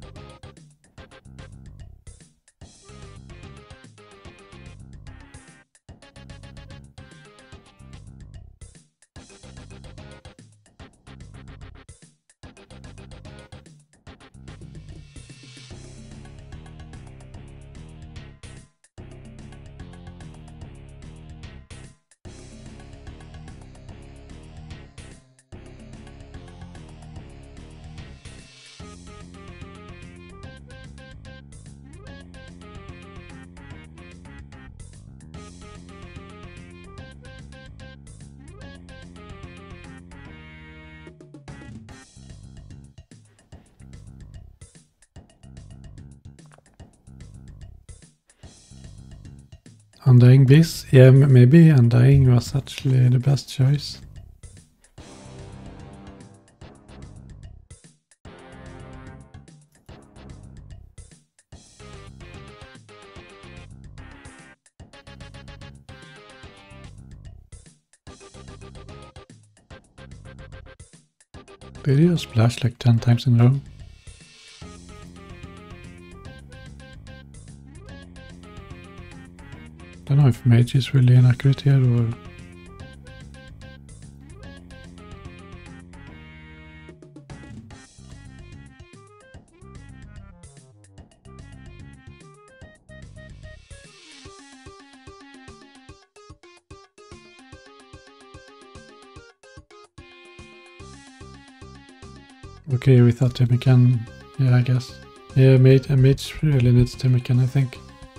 Undying Bliss? Yeah, maybe Undying was actually the best choice. Did you splash like 10 times in a row? I don't know if mage is really inaccurate here or... Okay, without Timican, yeah, I guess. Yeah, mage really needs Timican, I think.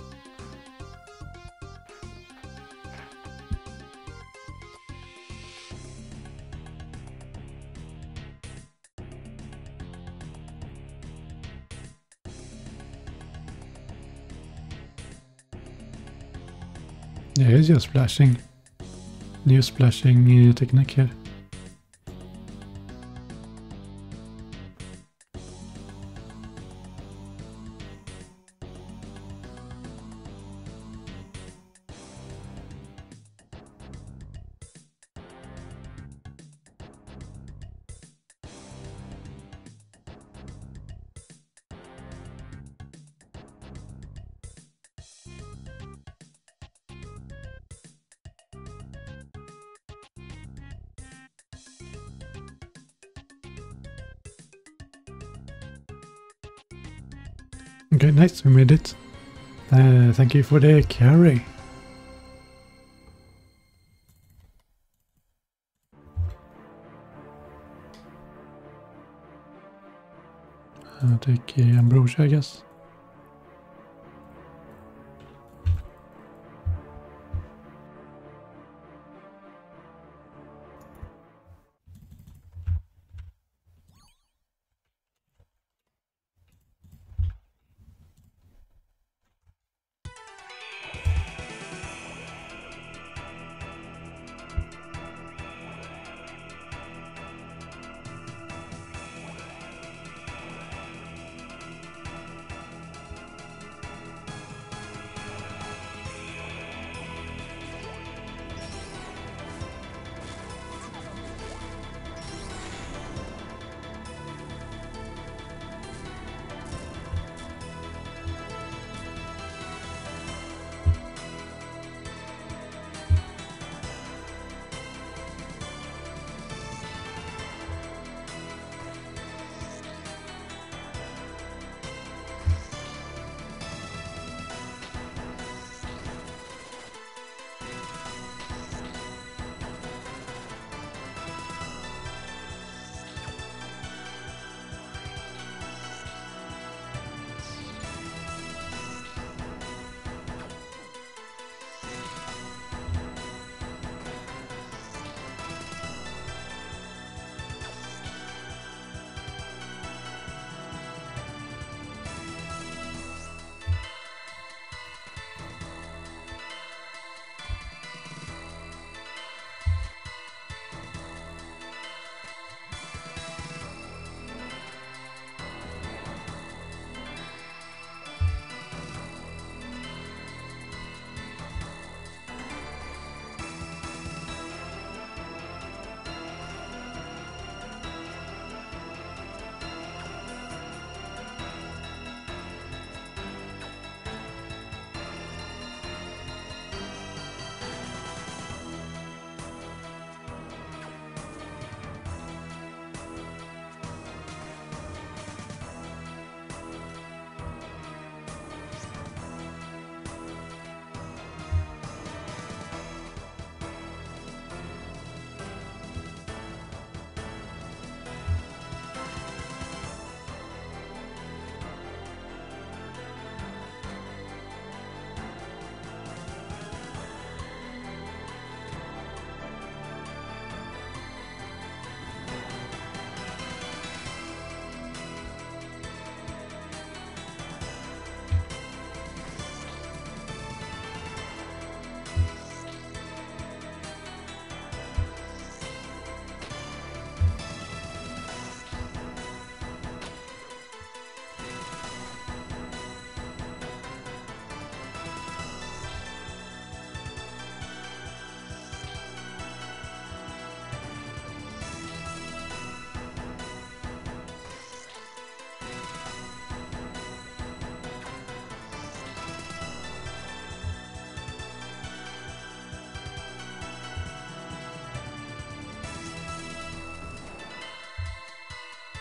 Yeah, he's just splashing. New splashing technique here. Okay, nice, we made it. Thank you for the carry. I'll take Ambrosia, I guess.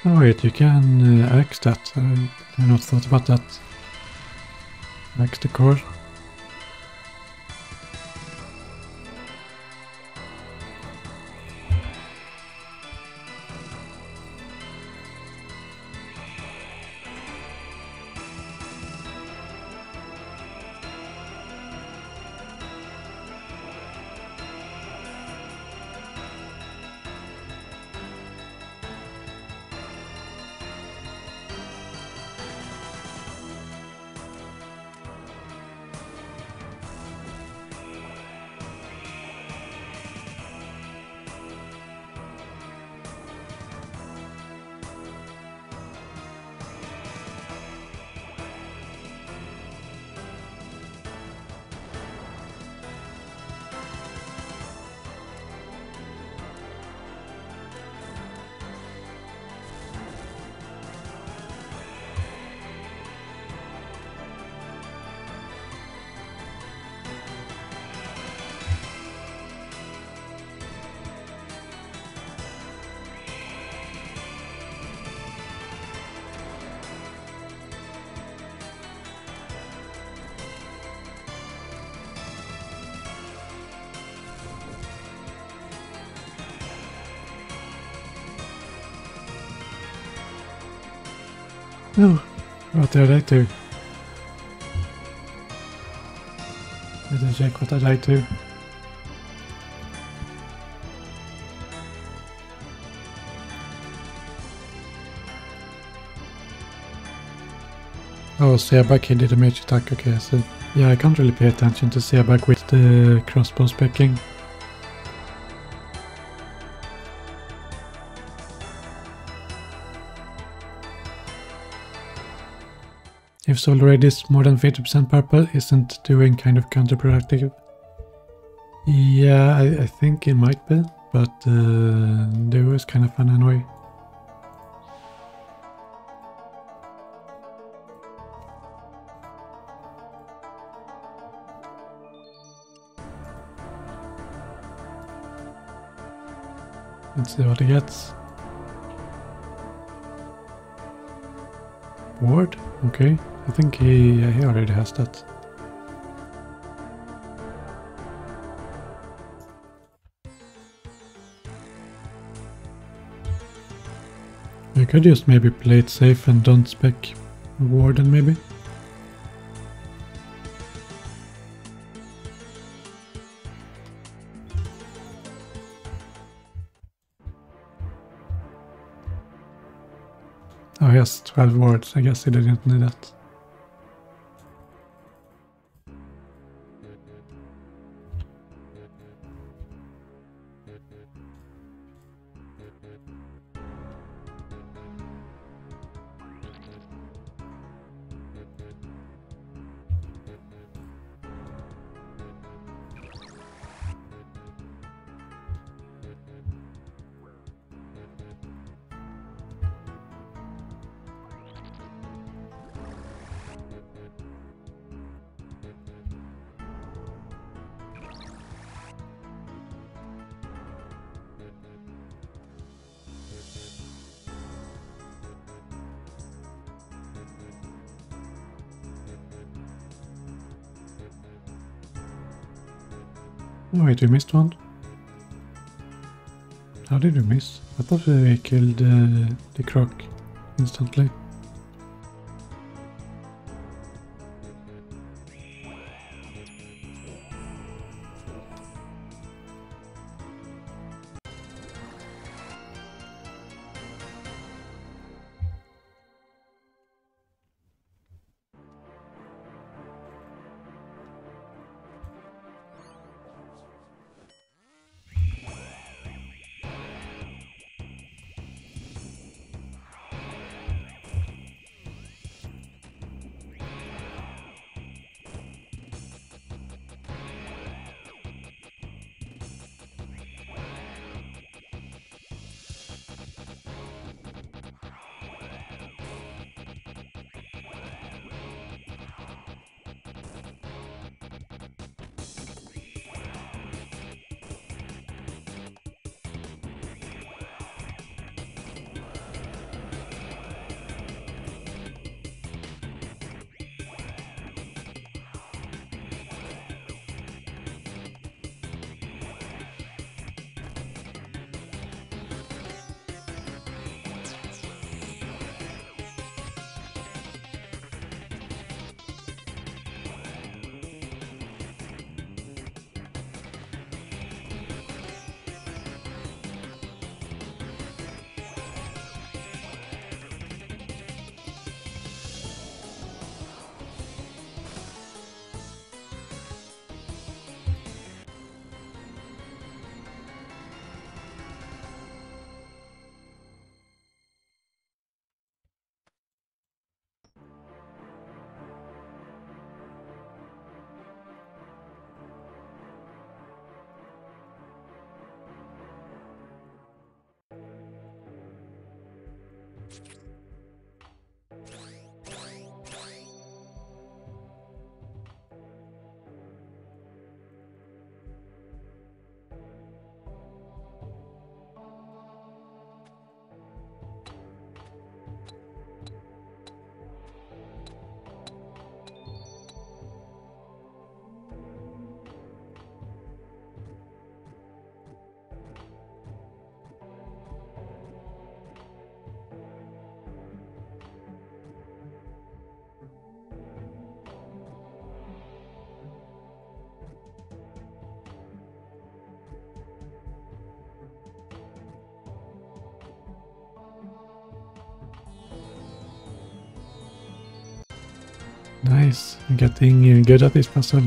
Oh wait, you can axe that. I not thought about that. Axe the core. No, what did I do? Let me check what did I do. Oh, Sebak, he did a mage attack, okay, so yeah, I can't really pay attention to Sebak with the crossbow specking. If soul rate is more than 50% purple, isn't doing kind of counterproductive? Yeah, I think it might be, but they was kind of fun anyway. Let's see what he gets. Ward? Okay, I think he already has that. I could just maybe play it safe and don't spec Warden maybe. Oh, he has 12 wards, I guess he didn't need that. Oh wait, we missed one. How did we miss? I thought we killed the croc instantly. Nice, I'm getting good at this puzzle.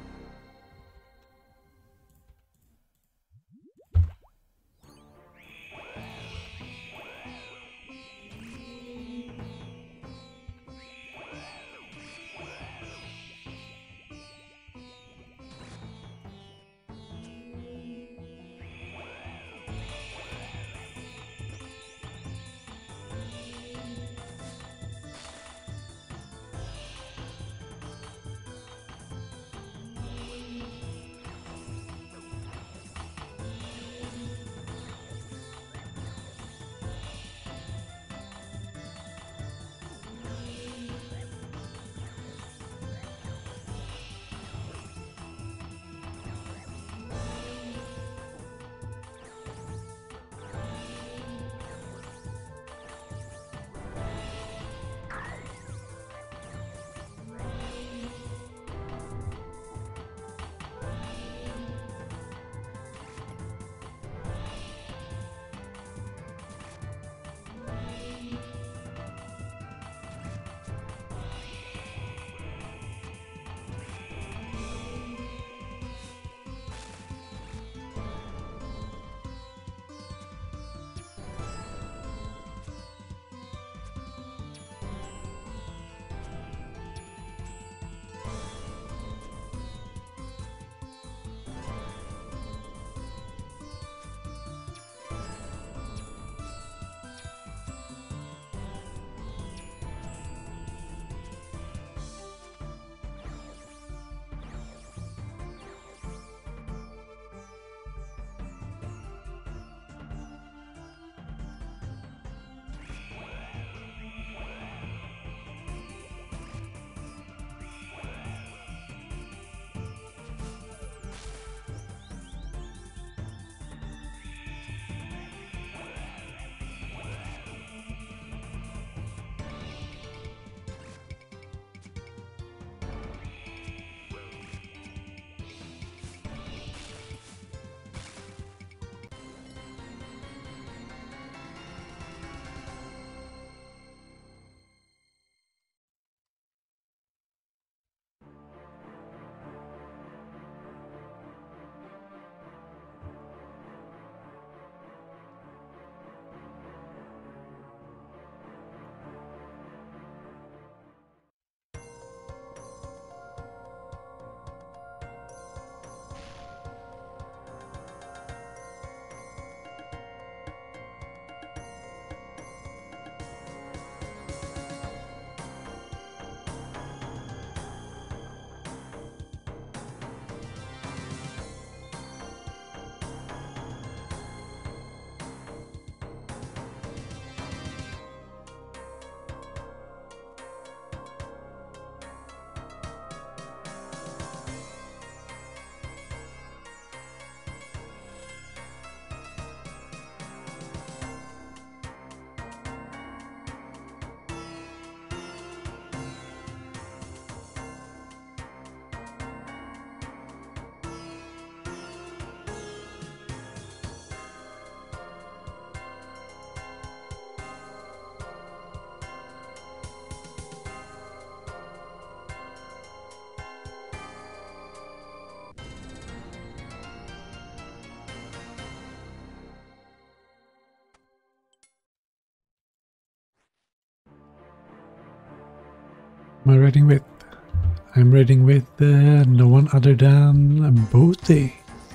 Am I raiding with? I'm raiding with no one other than Booty.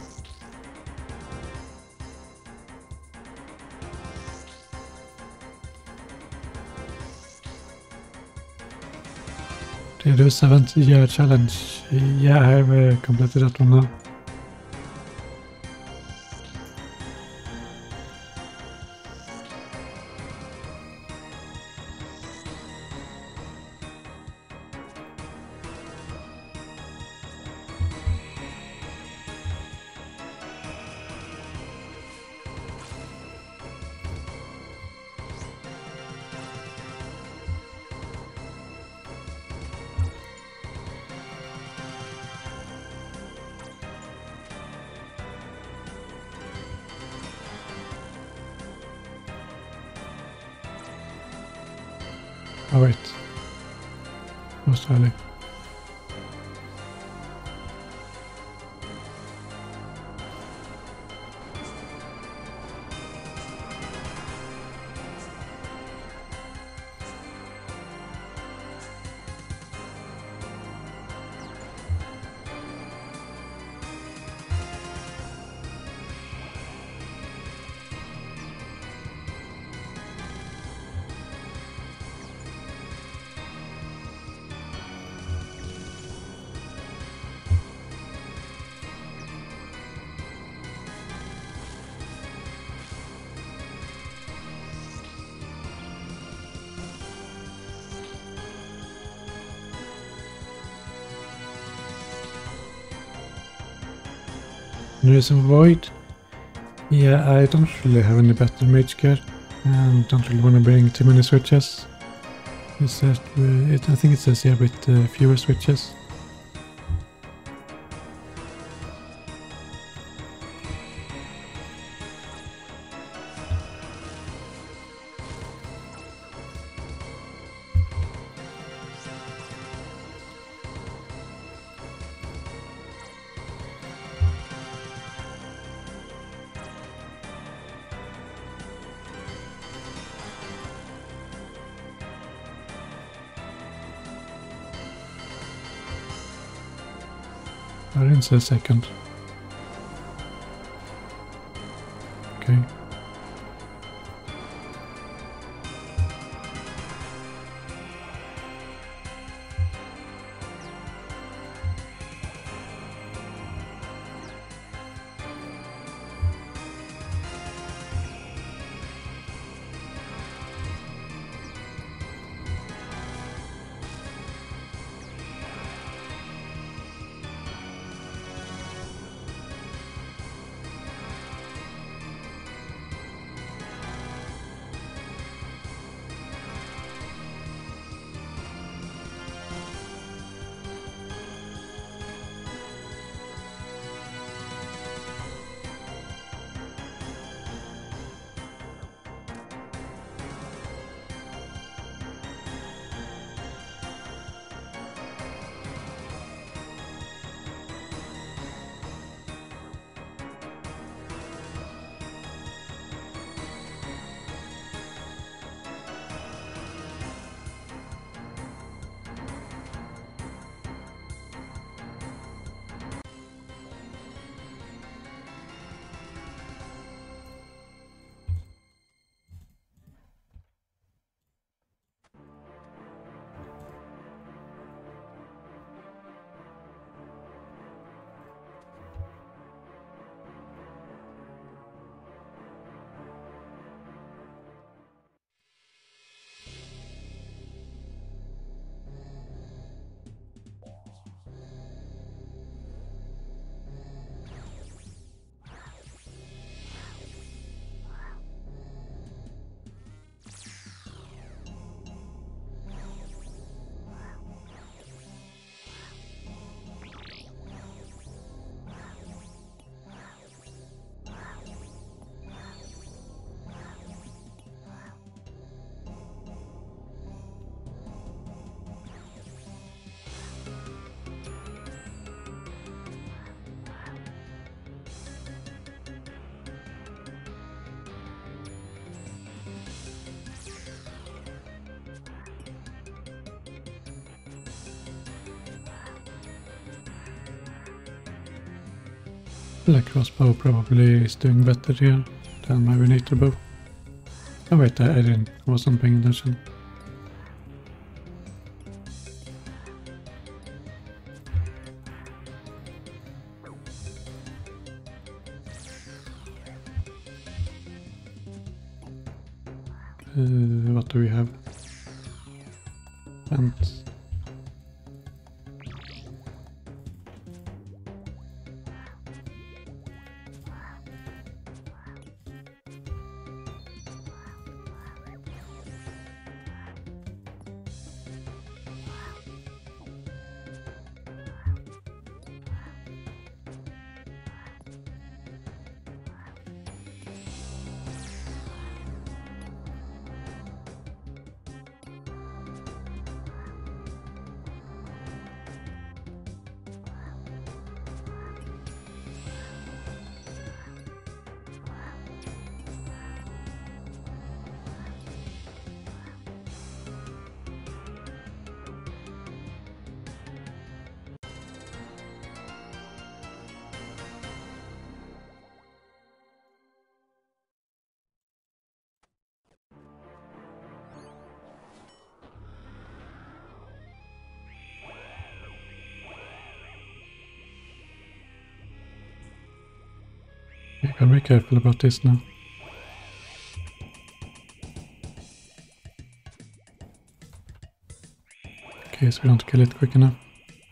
Did you do 70-year challenge? Yeah, I've completed that one now. Oh wait. most early. There is a void. Yeah, I don't really have any better mage gear and don't really want to bring too many switches. I think it says here with fewer switches. I didn't say second. Okay. Black crossbow probably is doing better here than my venator bow. Oh wait, I didn't. I wasn't paying attention. What do we have? Vents. Okay, gotta be careful about this now. Okay, so we don't kill it quick enough.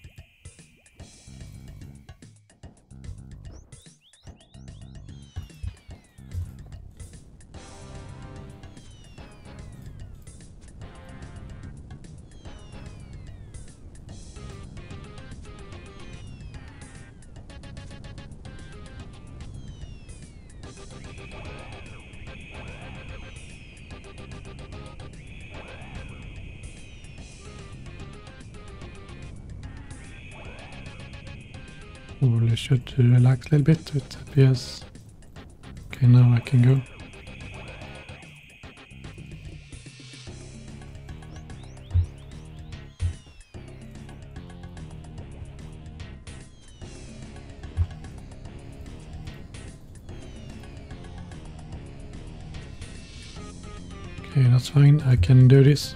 Probably should relax a little bit with FPS. Okay, now I can go. Okay, that's fine. I can do this.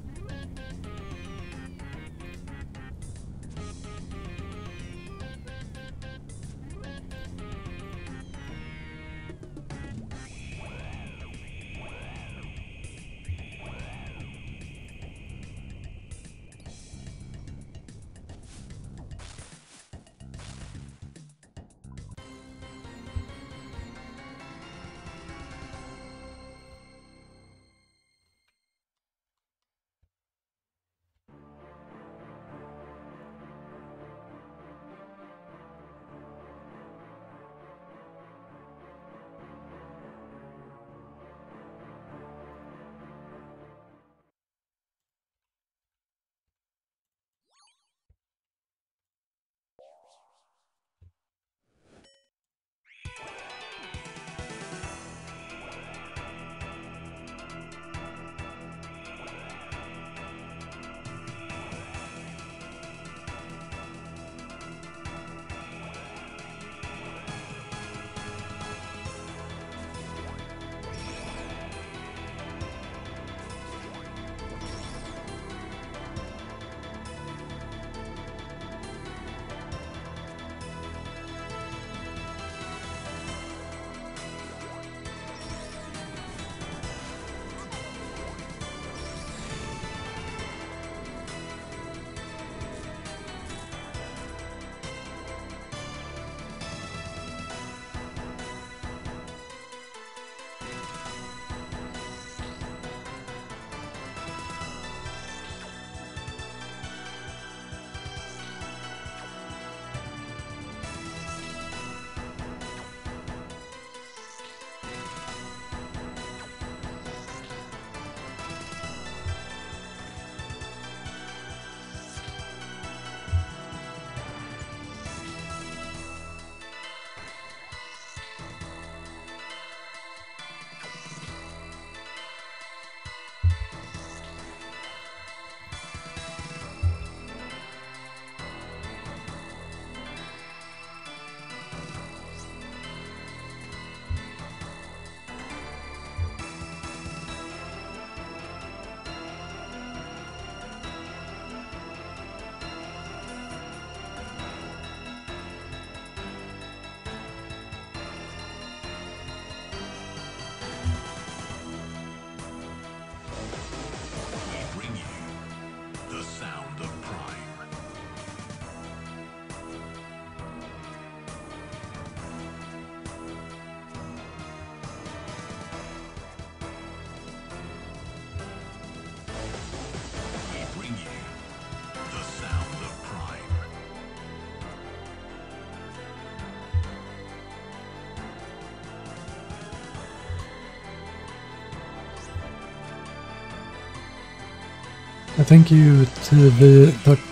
Thank you to the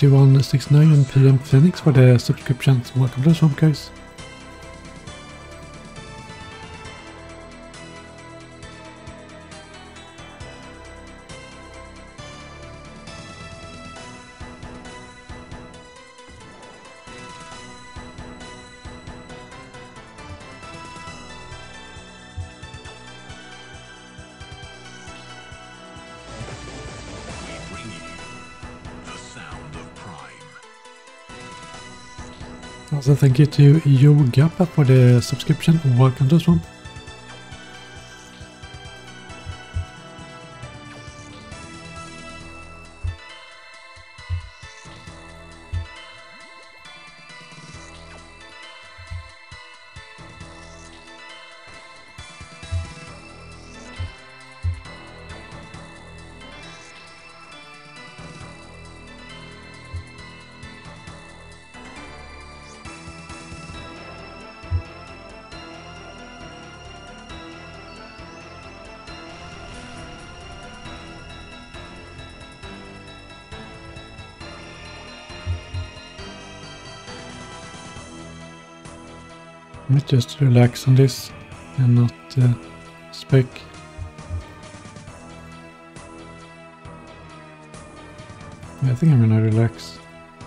3169 and PM Phoenix for the subscriptions. Welcome to the show, guys. Also thank you to Yogappa for the subscription. Welcome to this one. Let's just relax on this and not spec. I think I'm gonna relax.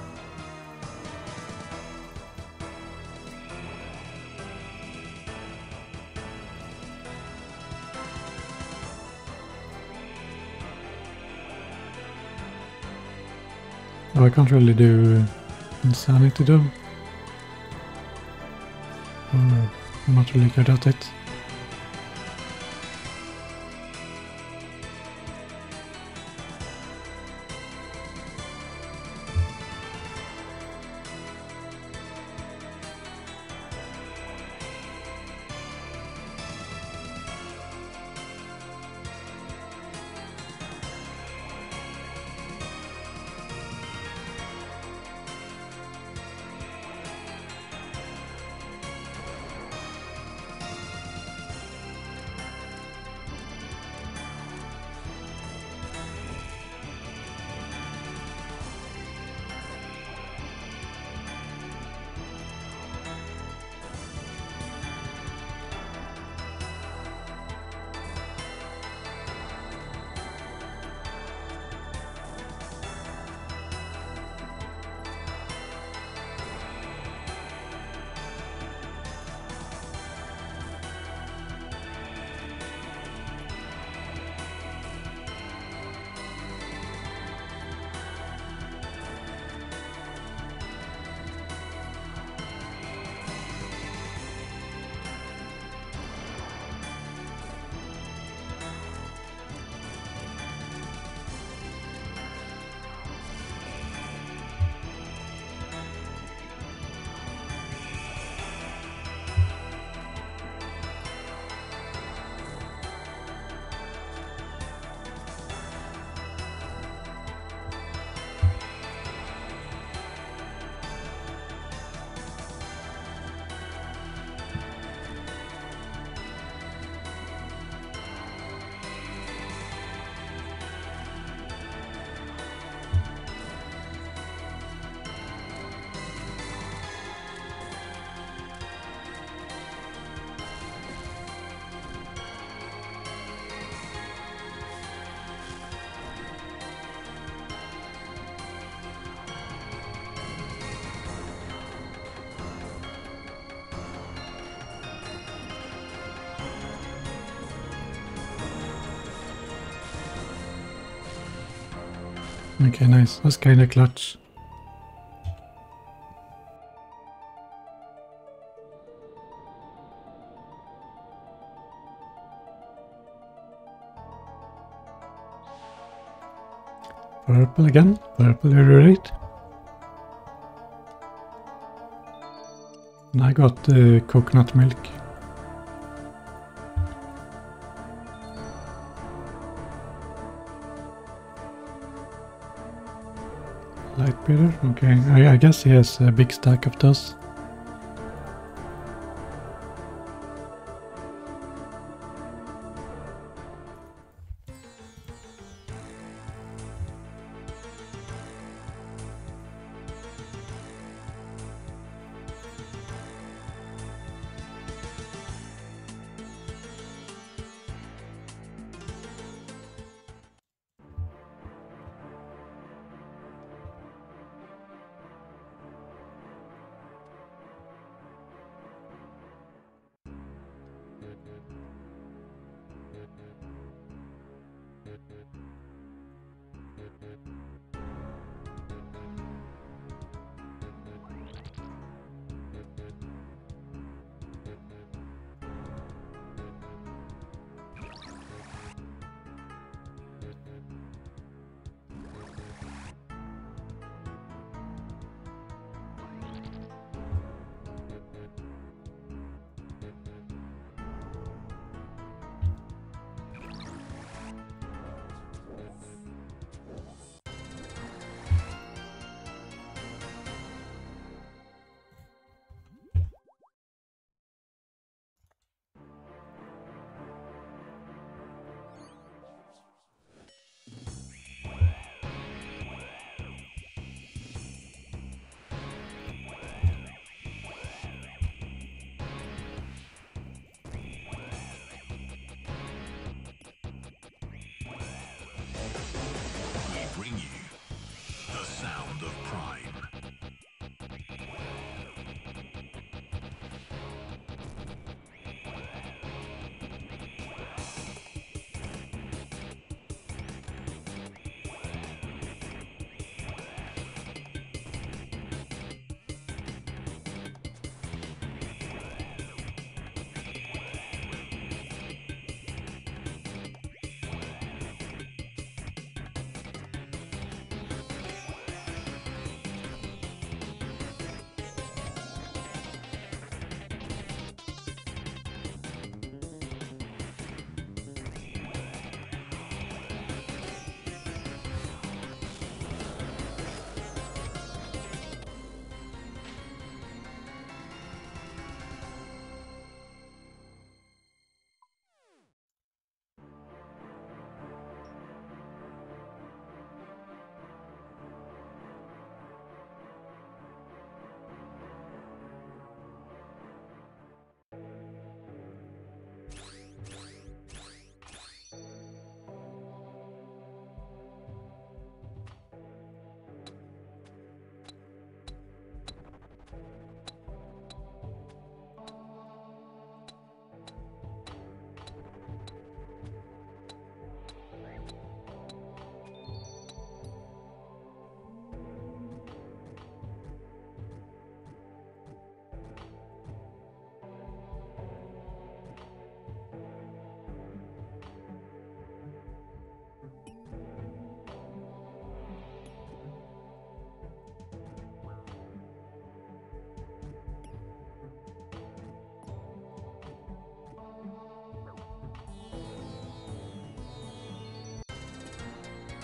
Oh, I can't really do insanity though. Oh, I'm not really good at it. Okay, nice. That's kind of clutch. Purple again. Purple reloaded. And I got coconut milk. Light beater. Okay, I guess he has a big stack of those.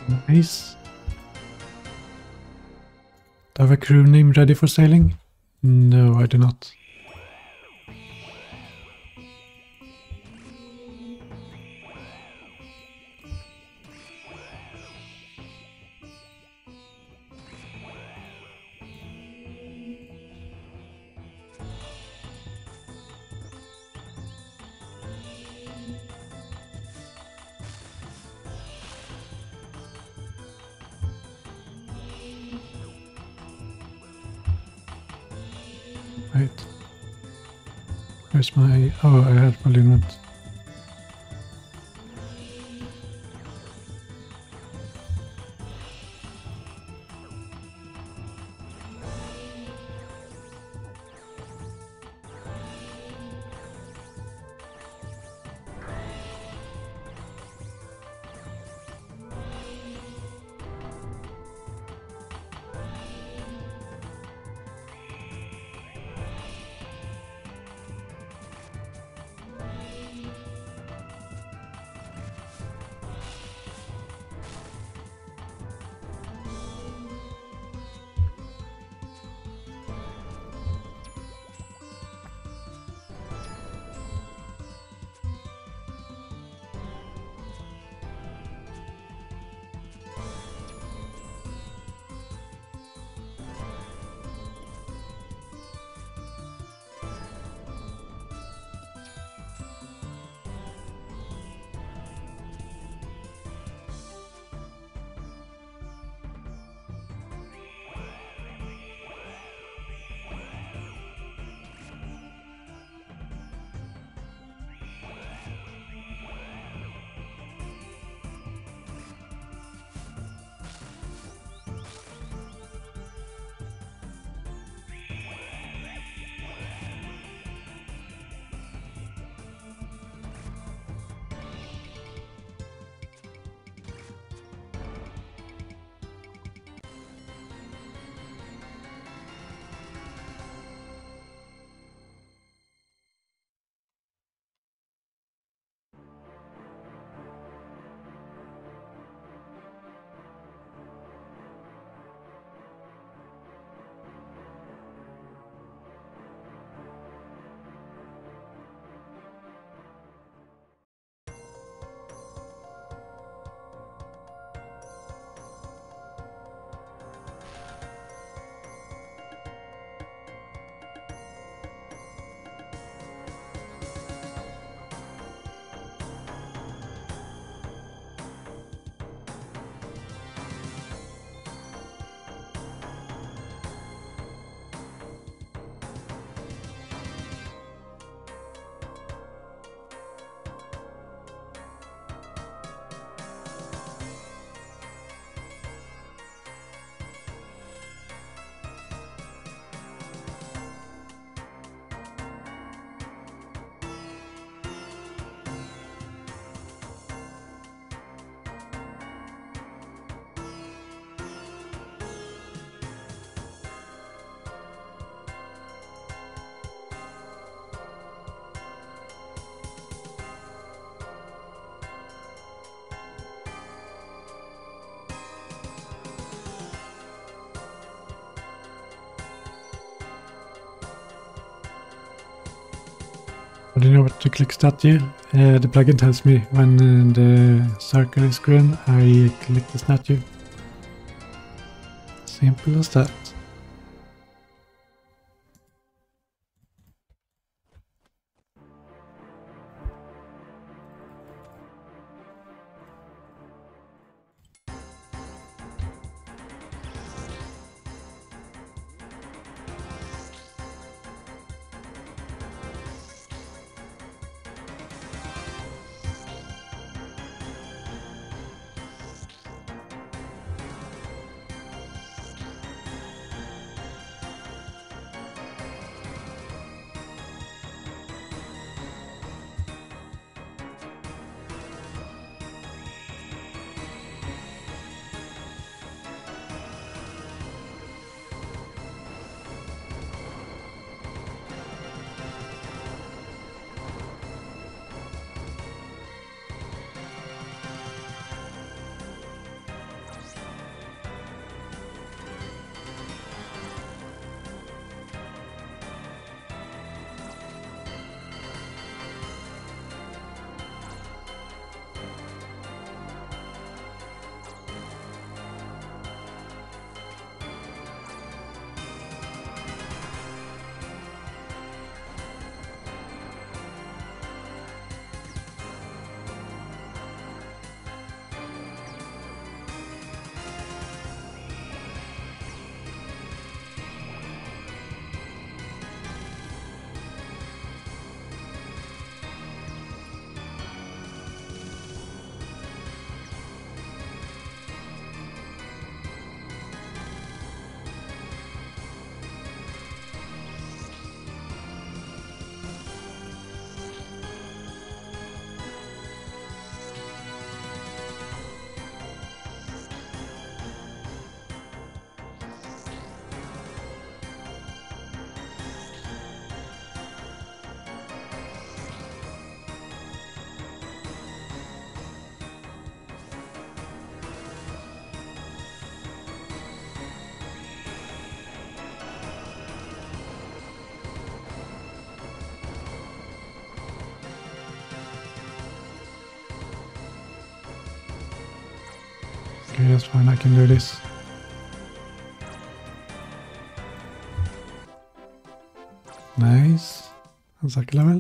Nice. Do I have a crew name ready for sailing? No, I do not. Right. Where's my... Oh, I had balloon. I don't know what to click statue. The plugin tells me when the circle is green, I click the statue. Simple as that. Okay, that's fine, I can do this. Nice. That's like level.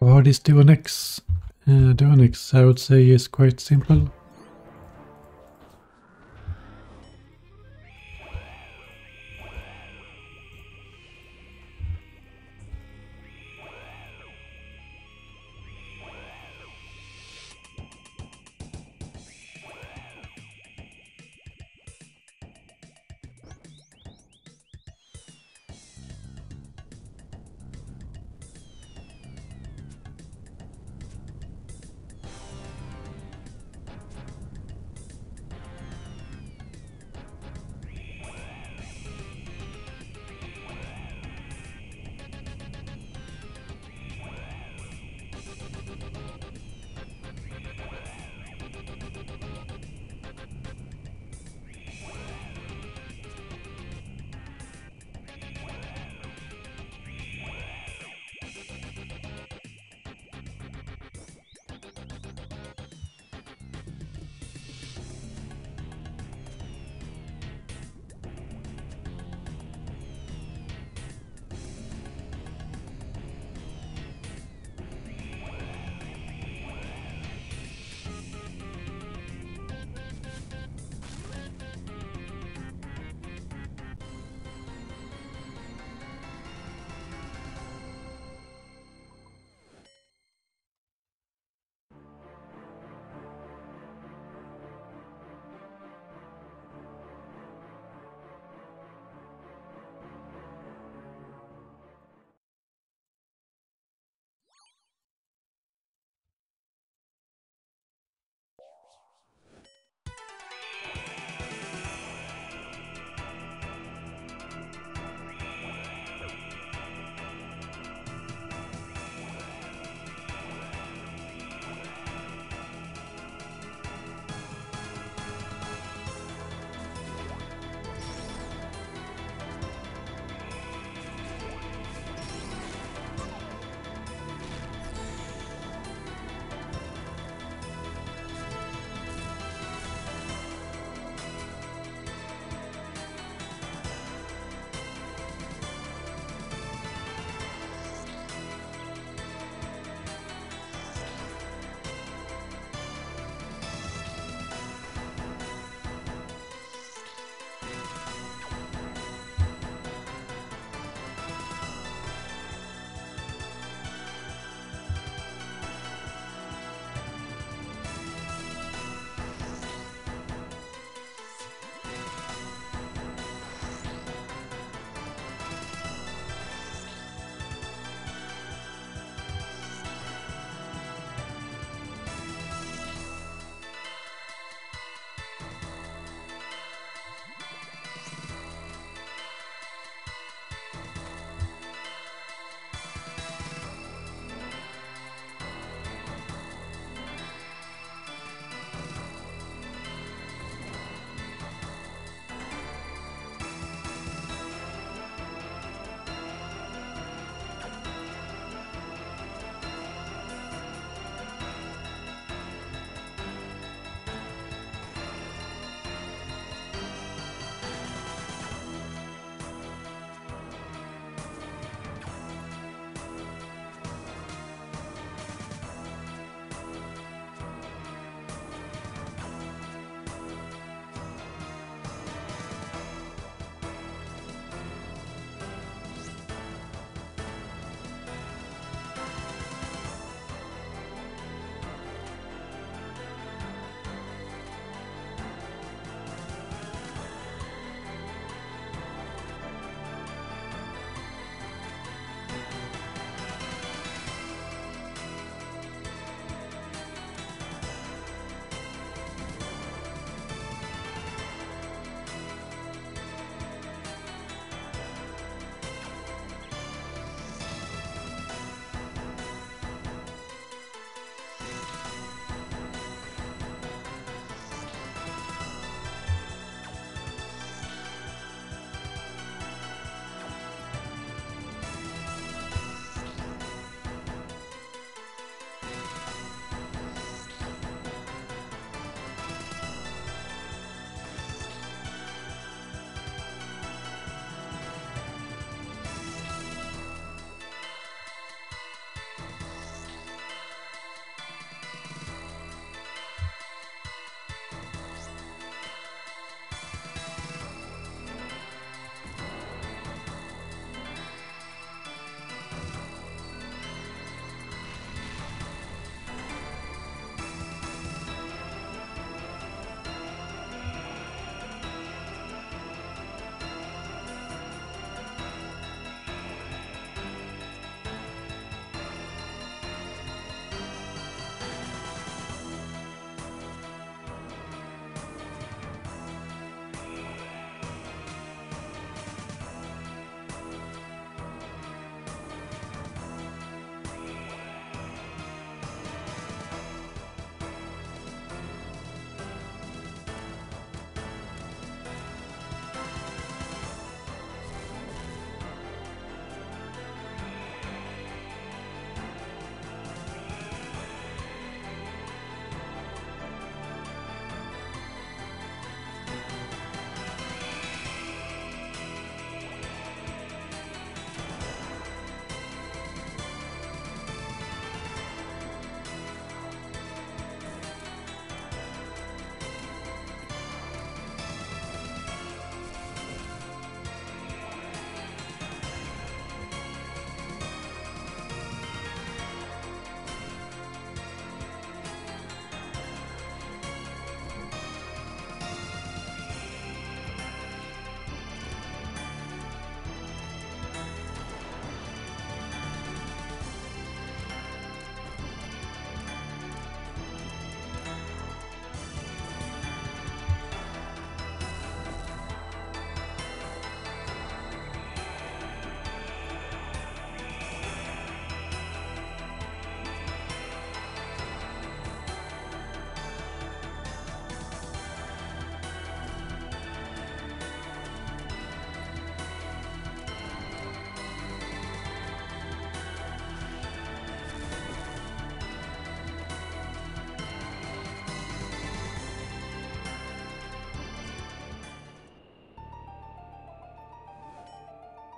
What is the Onyx? The Onyx, I would say, is quite simple.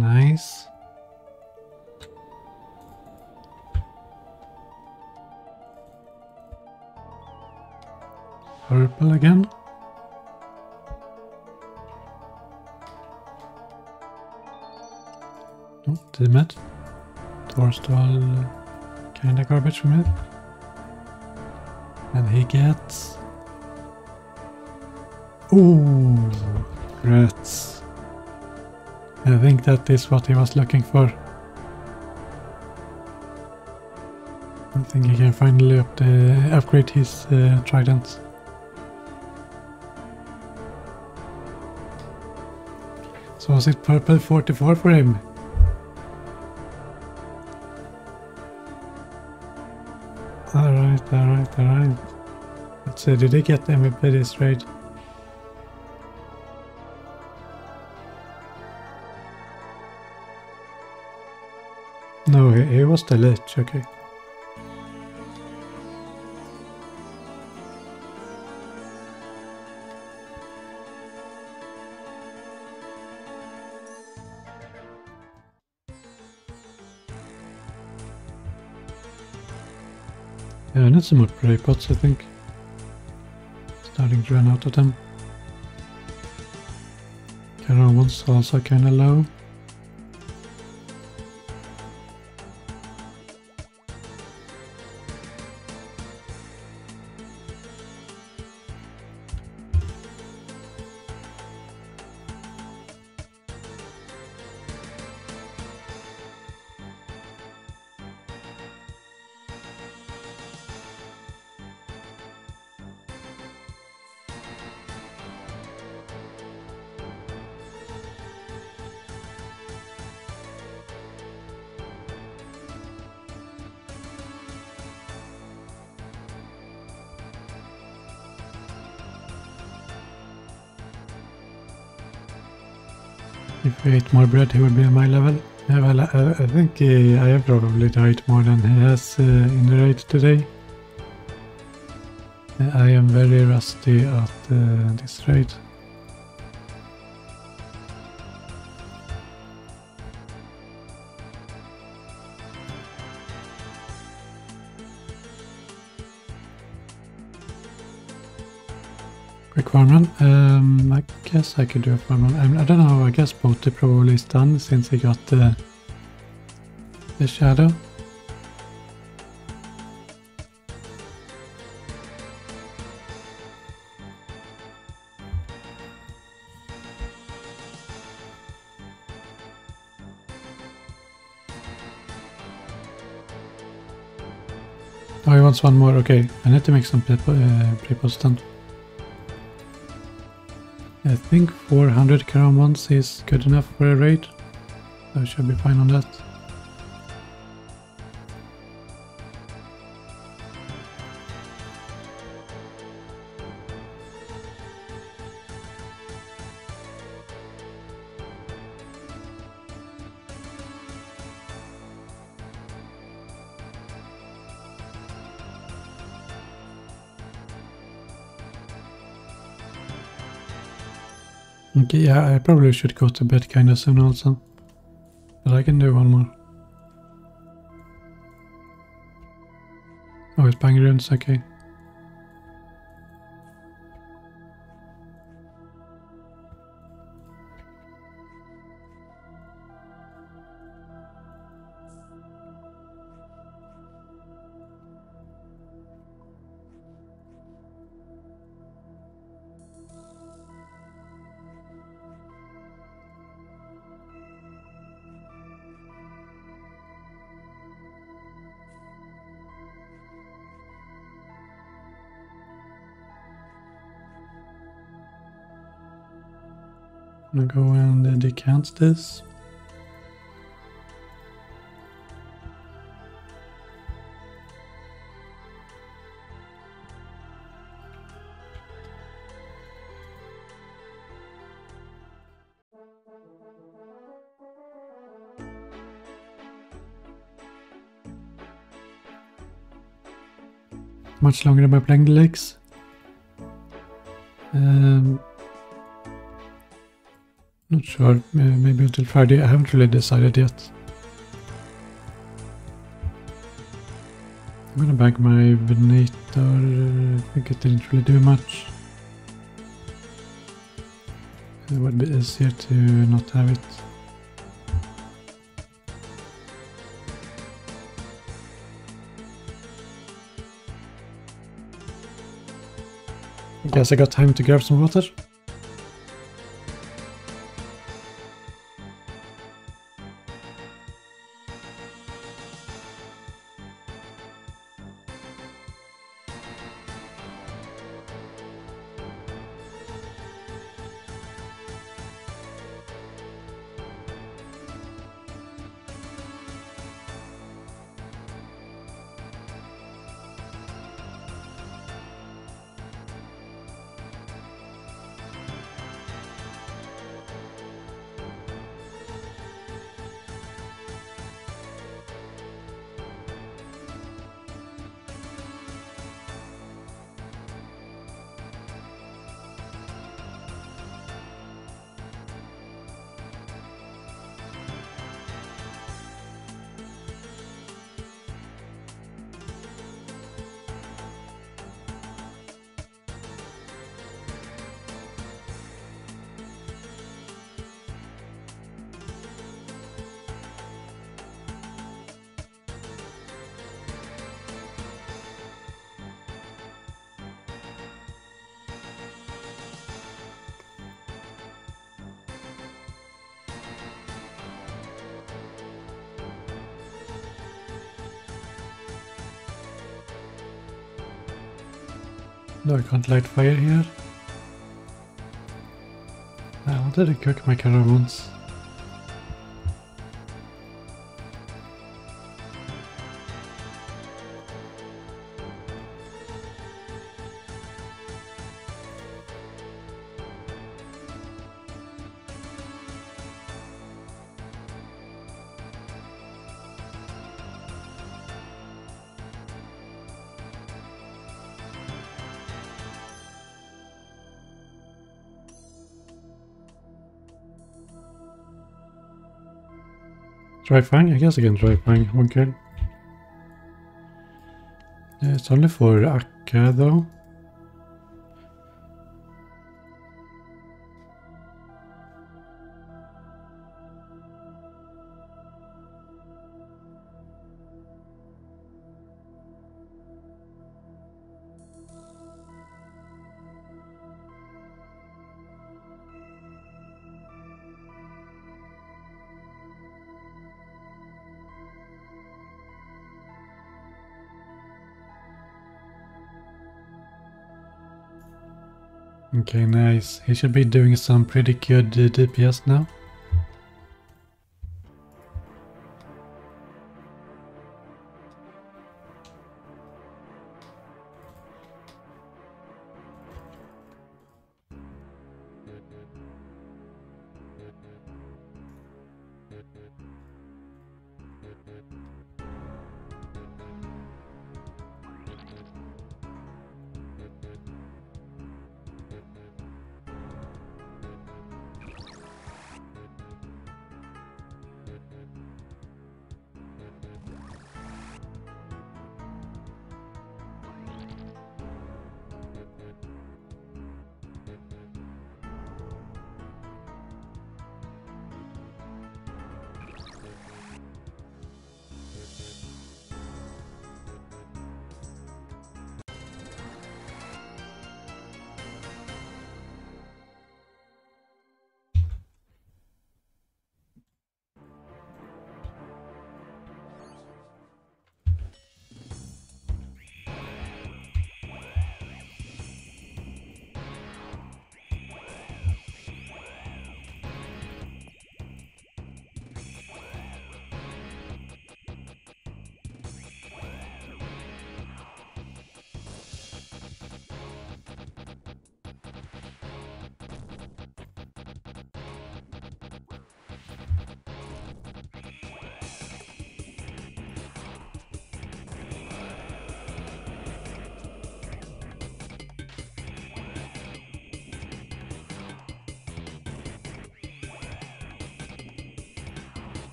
Nice. Purple again. Oh, damn it. Torstall kinda garbage from it. And he gets... Ooh, rats. I think that is what he was looking for. I think he can finally upgrade his tridents. So was it purple 44 for him? Alright. Let's see, did he get MVP this raid? No, he was the Lich, okay. Yeah, I need some more prey pots, I think. Starting to run out of them. Current one's also kinda low. If he ate more bread, he would be on my level. Yeah, well, I think I have probably died more than he has in the raid today. I am very rusty at this raid. Quick farm run. I guess I could do a farm run. I don't know, I guess Boaty probably is done since he got the shadow. Oh, he wants one more. Okay, I need to make some pre-posts then. I think 400 crown ones is good enough for a raid. So I should be fine on that. Okay, yeah, I probably should go to bed kinda soon also. But I can do one more. Oh, it's bang runes, okay. I'm gonna go and decant this. Much longer am I playing the lakes? Not sure. Maybe until Friday. I haven't really decided yet. I'm gonna bank my Venator. I think it didn't really do much. It would be easier to not have it. Guess I got time to grab some water. No, I can't light fire here. I wanted to cook my carrot once. Try Fang? I guess I can try Fang. One kill. Yeah, it's only for Akka though. Okay, nice. He should be doing some pretty good DPS now.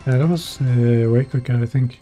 Yeah, that was way quicker, I think.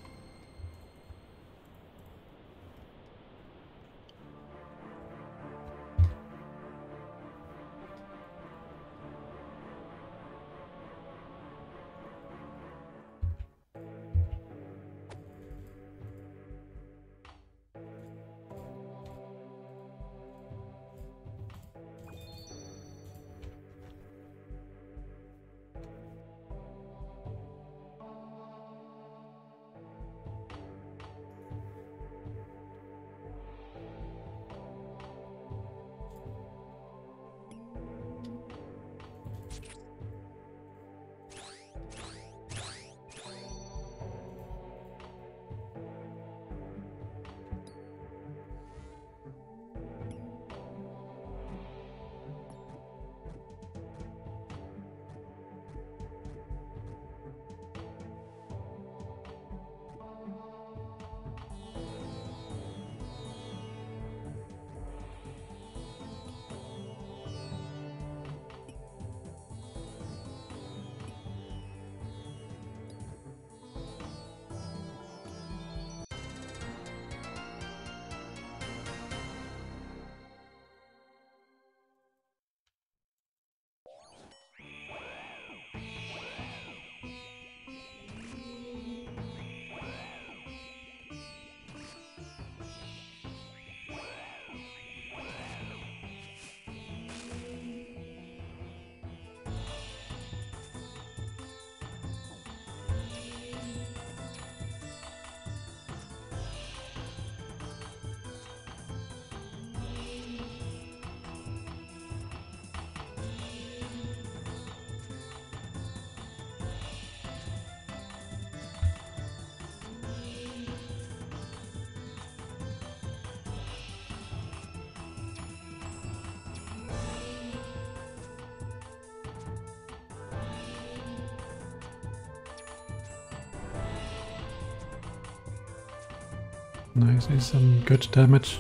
Nice, it's some good damage.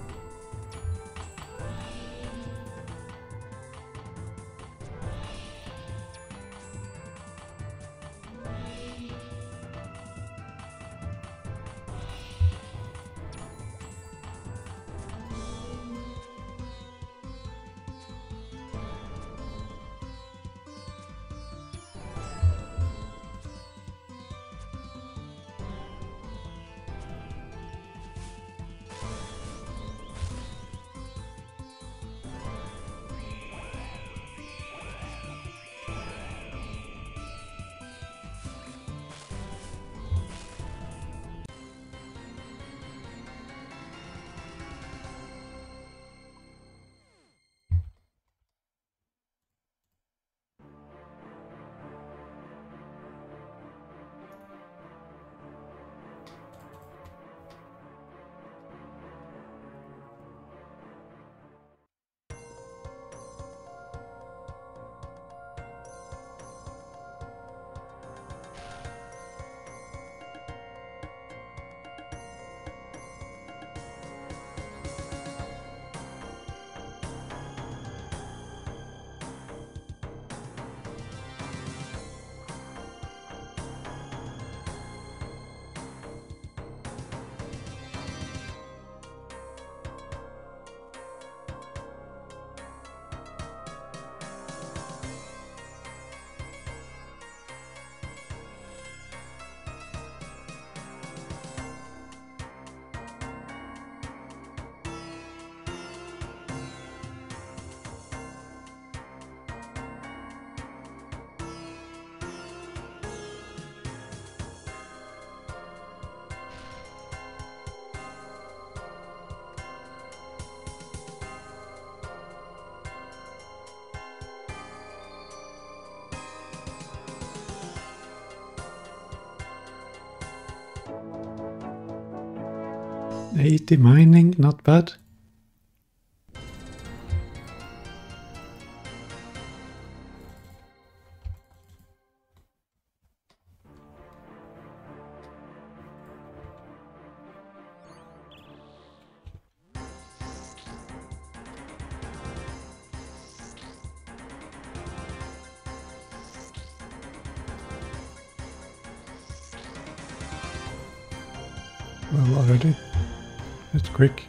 $80 mining, not bad. Well, already. That's quick.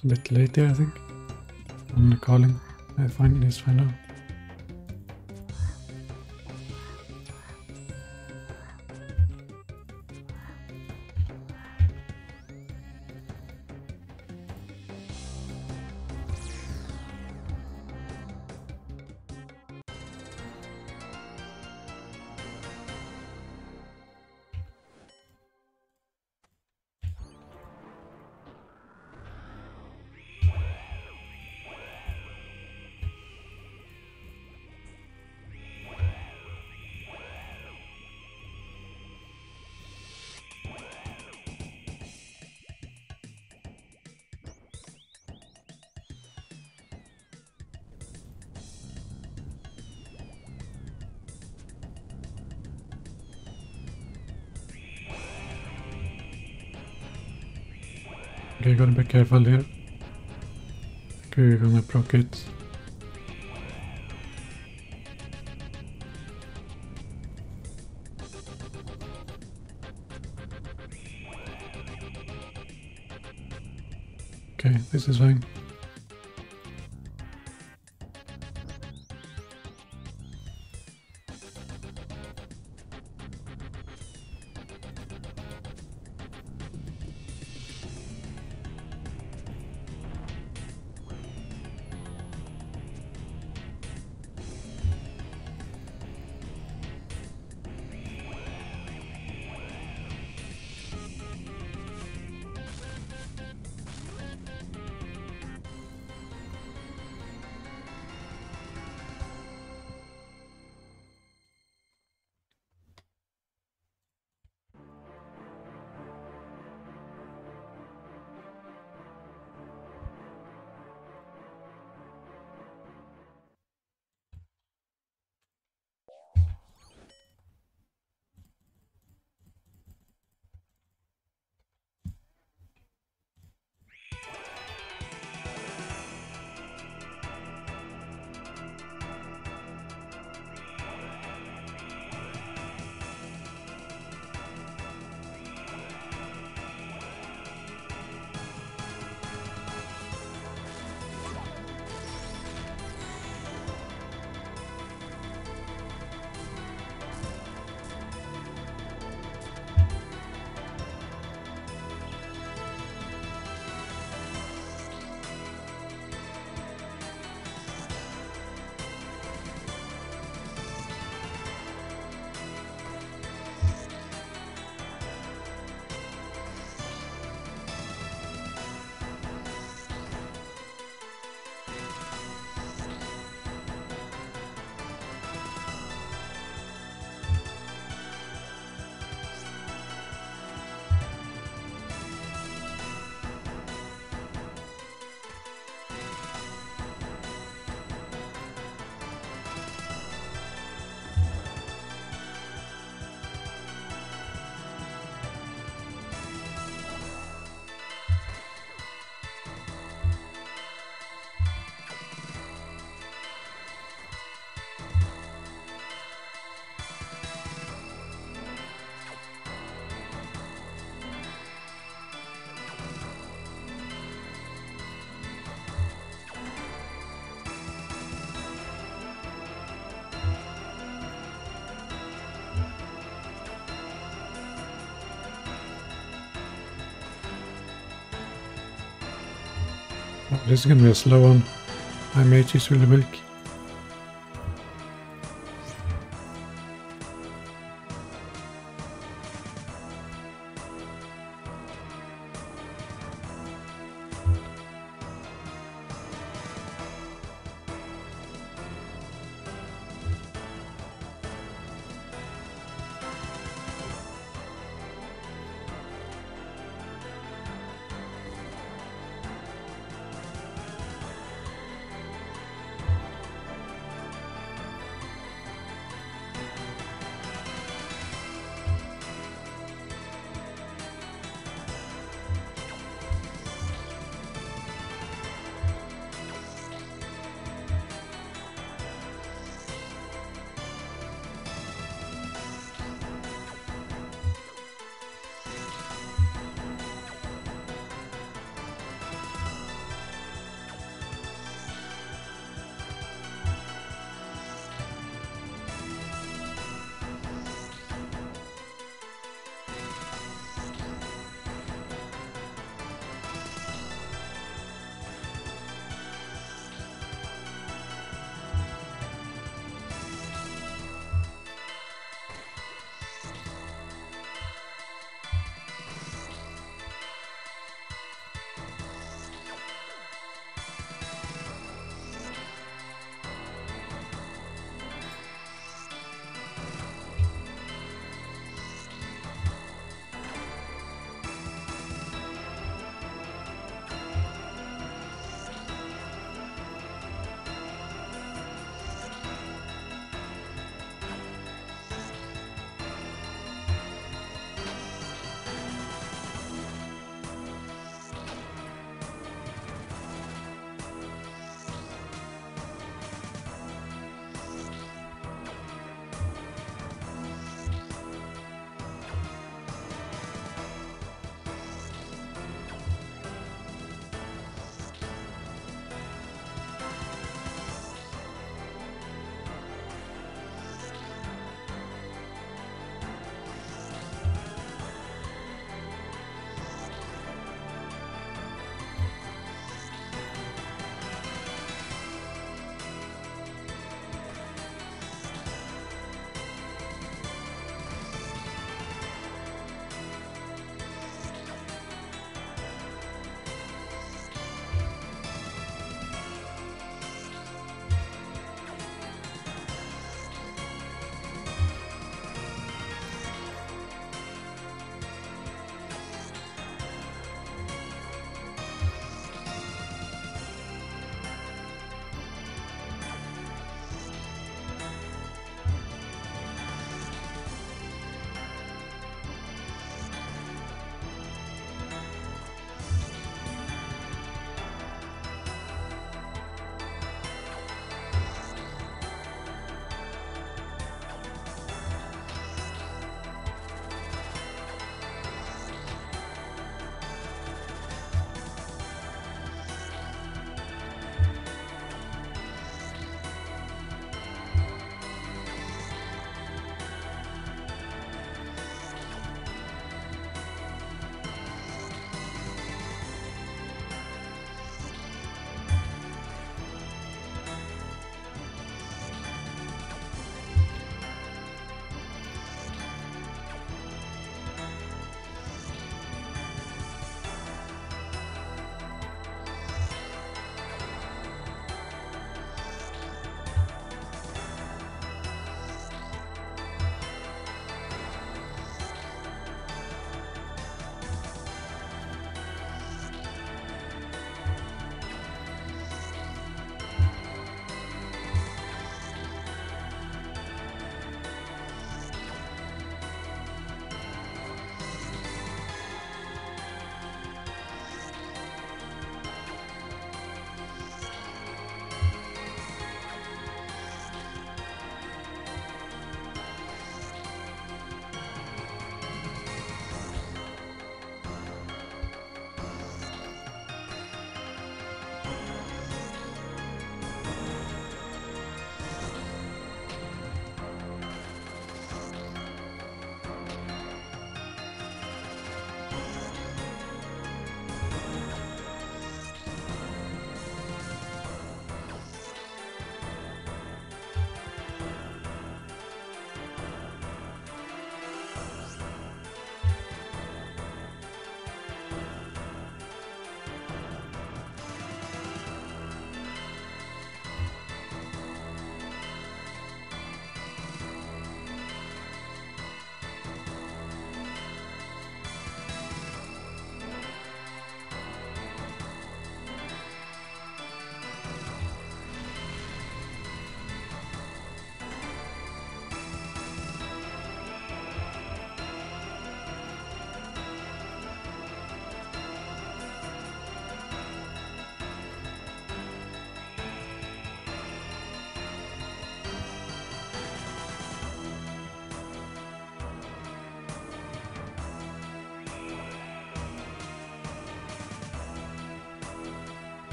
a bit late there, I think. On the calling. I find this fine now. Okay, gotta be careful here. Okay, we're gonna proc it. Okay, this is fine. Oh, this is gonna be a slow one. My mage is really weak.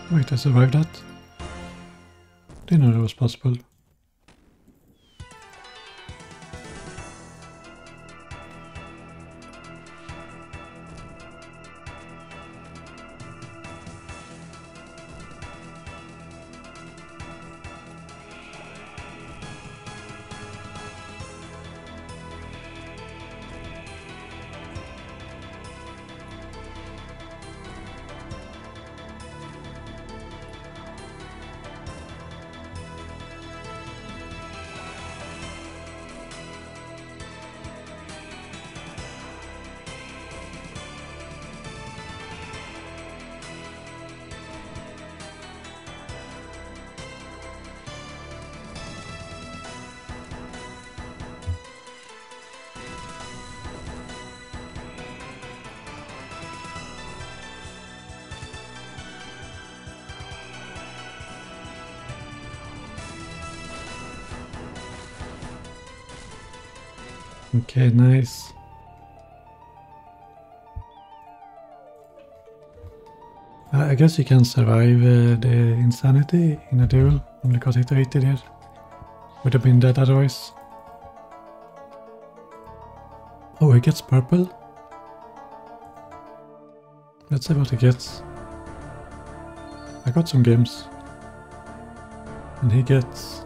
Wait, I survived that? Didn't know that was possible. Okay, nice. I guess you can survive the insanity in a duel, only got hit 80 there. Would have been dead otherwise. Oh, he gets purple. Let's see what he gets. I got some games. And he gets...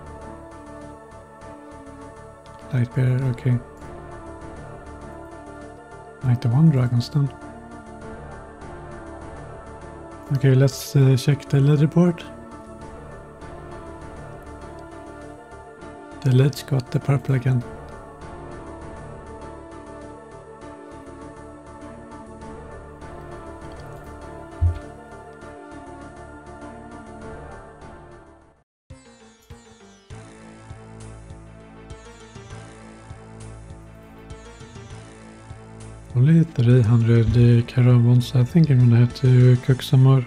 Light bear, okay. 91 Dragonstone. Okay, let's check the leaderboard. The ledge got the purple again. Only 300 caravans, so I think I'm gonna have to cook some more.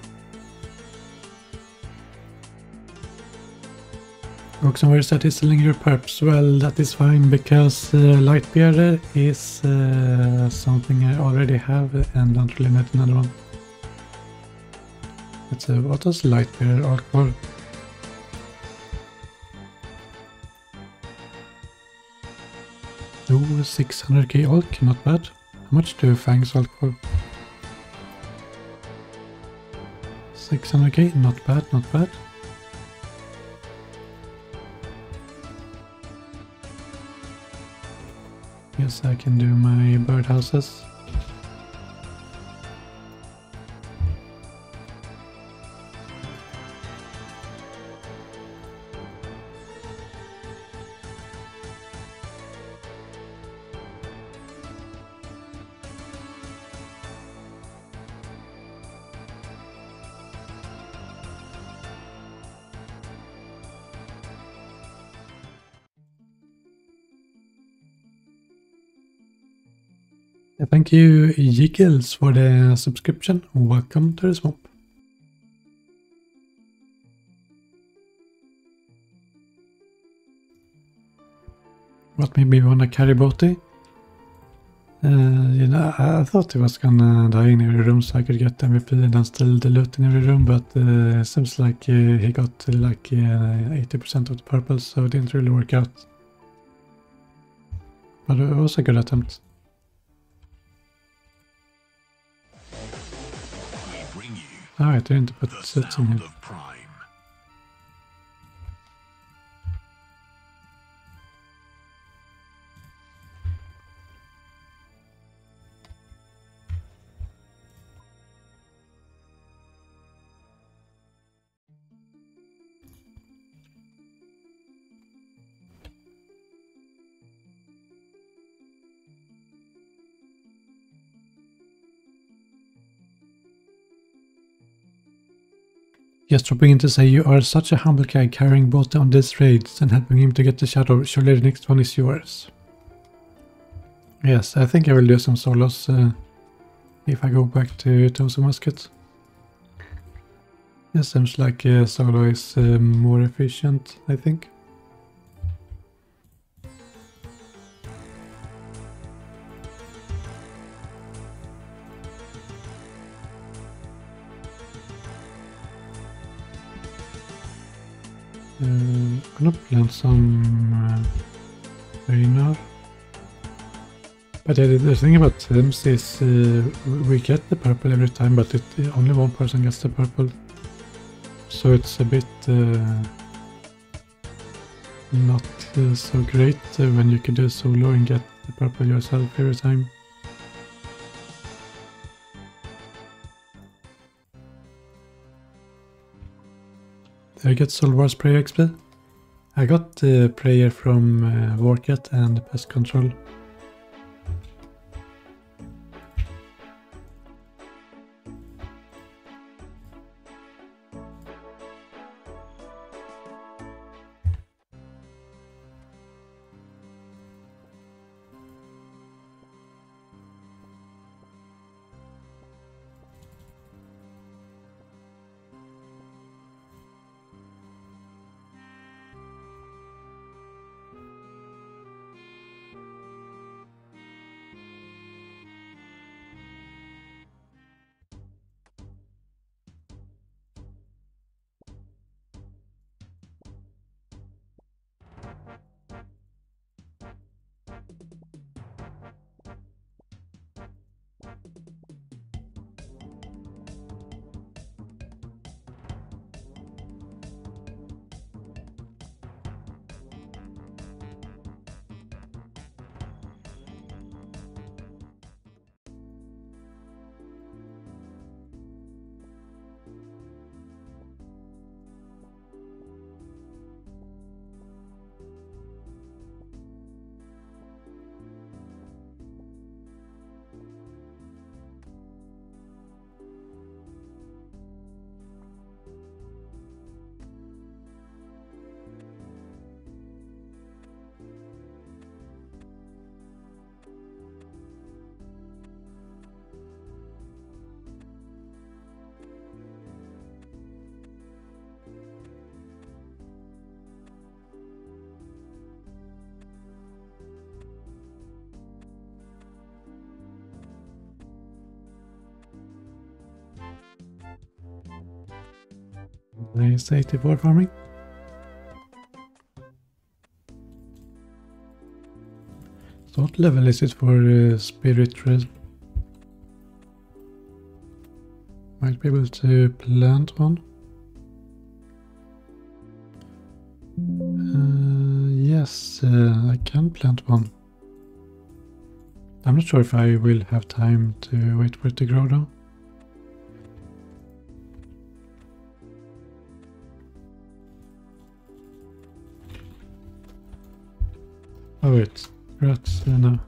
Oxen, where is that is selling your perps? Well, that is fine because light beer is something I already have and don't really need another one. Let's see, what does light beer all for? Oh, 600k alk, not bad. How much do fangs alk for? 600k, not bad, not bad. Yes, I can do my birdhouses. Thank you, Yiggles, for the subscription. Welcome to the swamp. What made me wanna carry Boaty? You know, I thought he was gonna die in every room so I could get MVP and then steal the loot in every room, but it seems like he got like 80% of the purple, so it didn't really work out. But it was a good attempt. Alright, I didn't put sets in here. Just dropping in to say you are such a humble guy carrying both on these raids and helping him to get the shadow. Surely the next one is yours. Yes, I think I will do some solos if I go back to Toes Musket. It seems like solo is more efficient, I think. I'm gonna plant some now. But yeah, the thing about teams is we get the purple every time, but only one person gets the purple. So it's a bit not so great when you can do solo and get the purple yourself every time. Did I get Soul Wars Prayer XP? I got the prayer from Warcat and Pest Control. Nice 84 farming. So what level is it for Spirit Red? Might be able to plant one. Yes, I can plant one. I'm not sure if I will have time to wait for it to grow though. Oh wait, grats, no.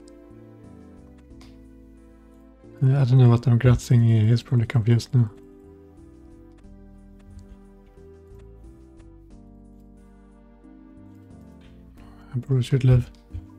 I don't know what I'm gratzing, he's probably confused now. I probably should live.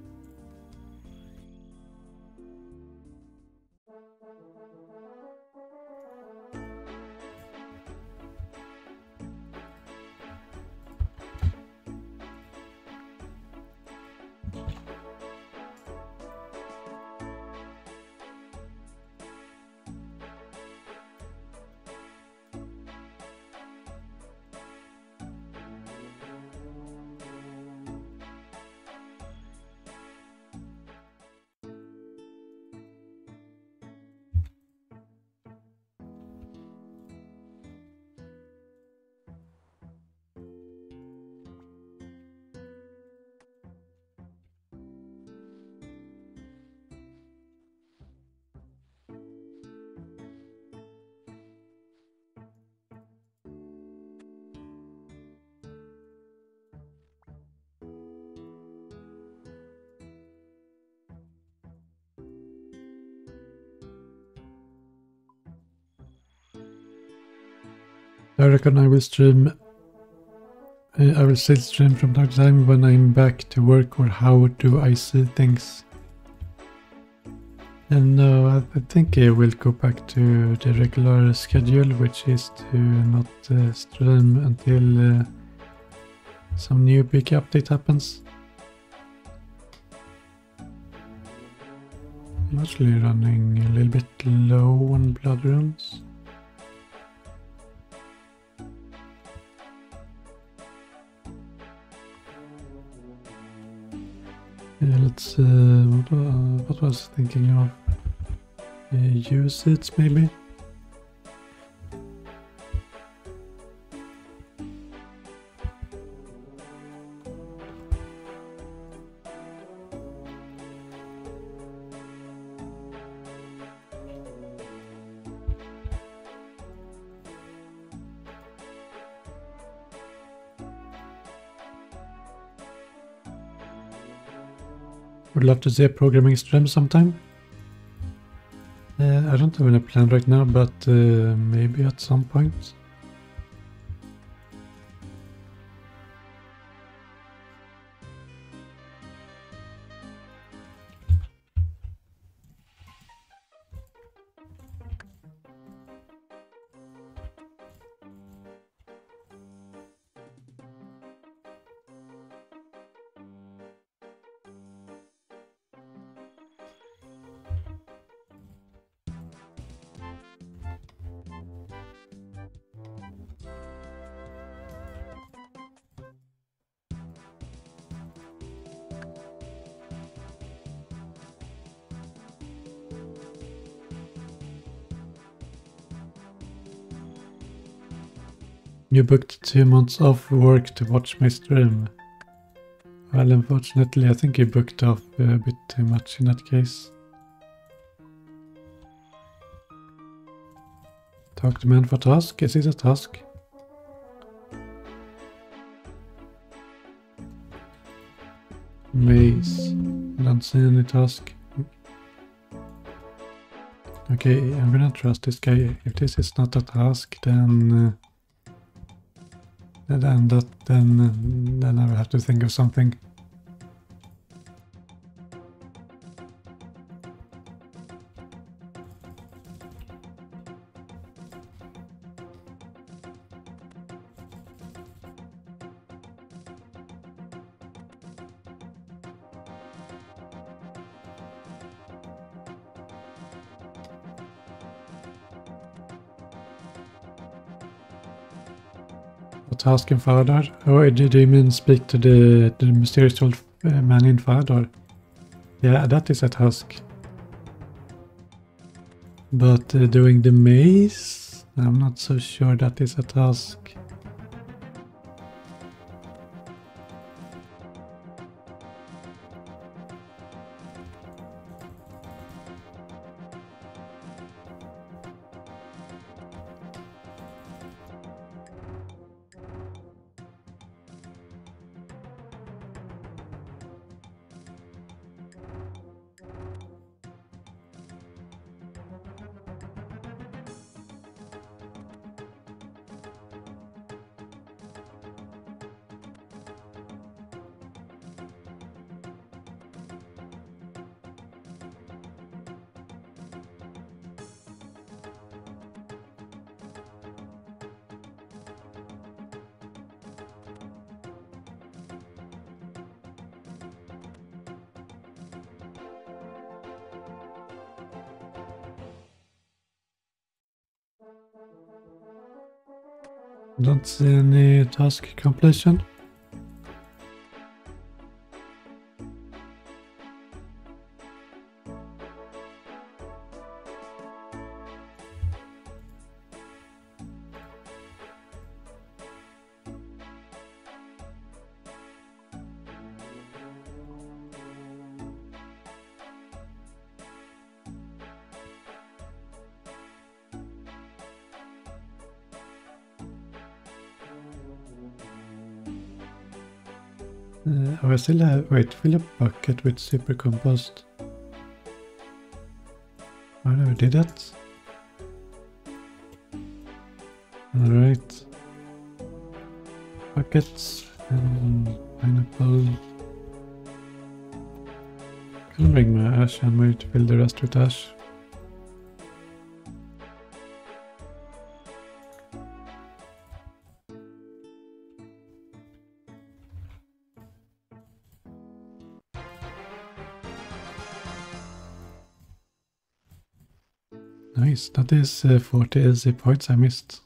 I reckon I will stream. I will still stream from time to time when I'm back to work, or how do I see things? And no, I think I will go back to the regular schedule, which is to not stream until some new big update happens. I'm actually running a little bit low on blood runes. Yeah, let's, what was I thinking of? Use it, maybe? Would love to see a programming stream sometime. I don't have any plan right now, but maybe at some point. You booked 2 months off work to watch my stream. Well, unfortunately, I think you booked off a bit too much in that case. Talk to man for task. Is it a task? Maze. Don't see any task. Okay, I'm gonna trust this guy. If this is not a task, then then I will have to think of something. Task in Fardar? Oh, do you mean speak to the mysterious old man in Fardar? Yeah, that is a task. But doing the maze? I'm not so sure that is a task. Don't see any task completion. I still have, wait, fill a bucket with super compost. I never did that. Alright. Buckets and pineapple. Can bring my ash and wait to fill the rest with ash. Nice, that is 40 easy points I missed.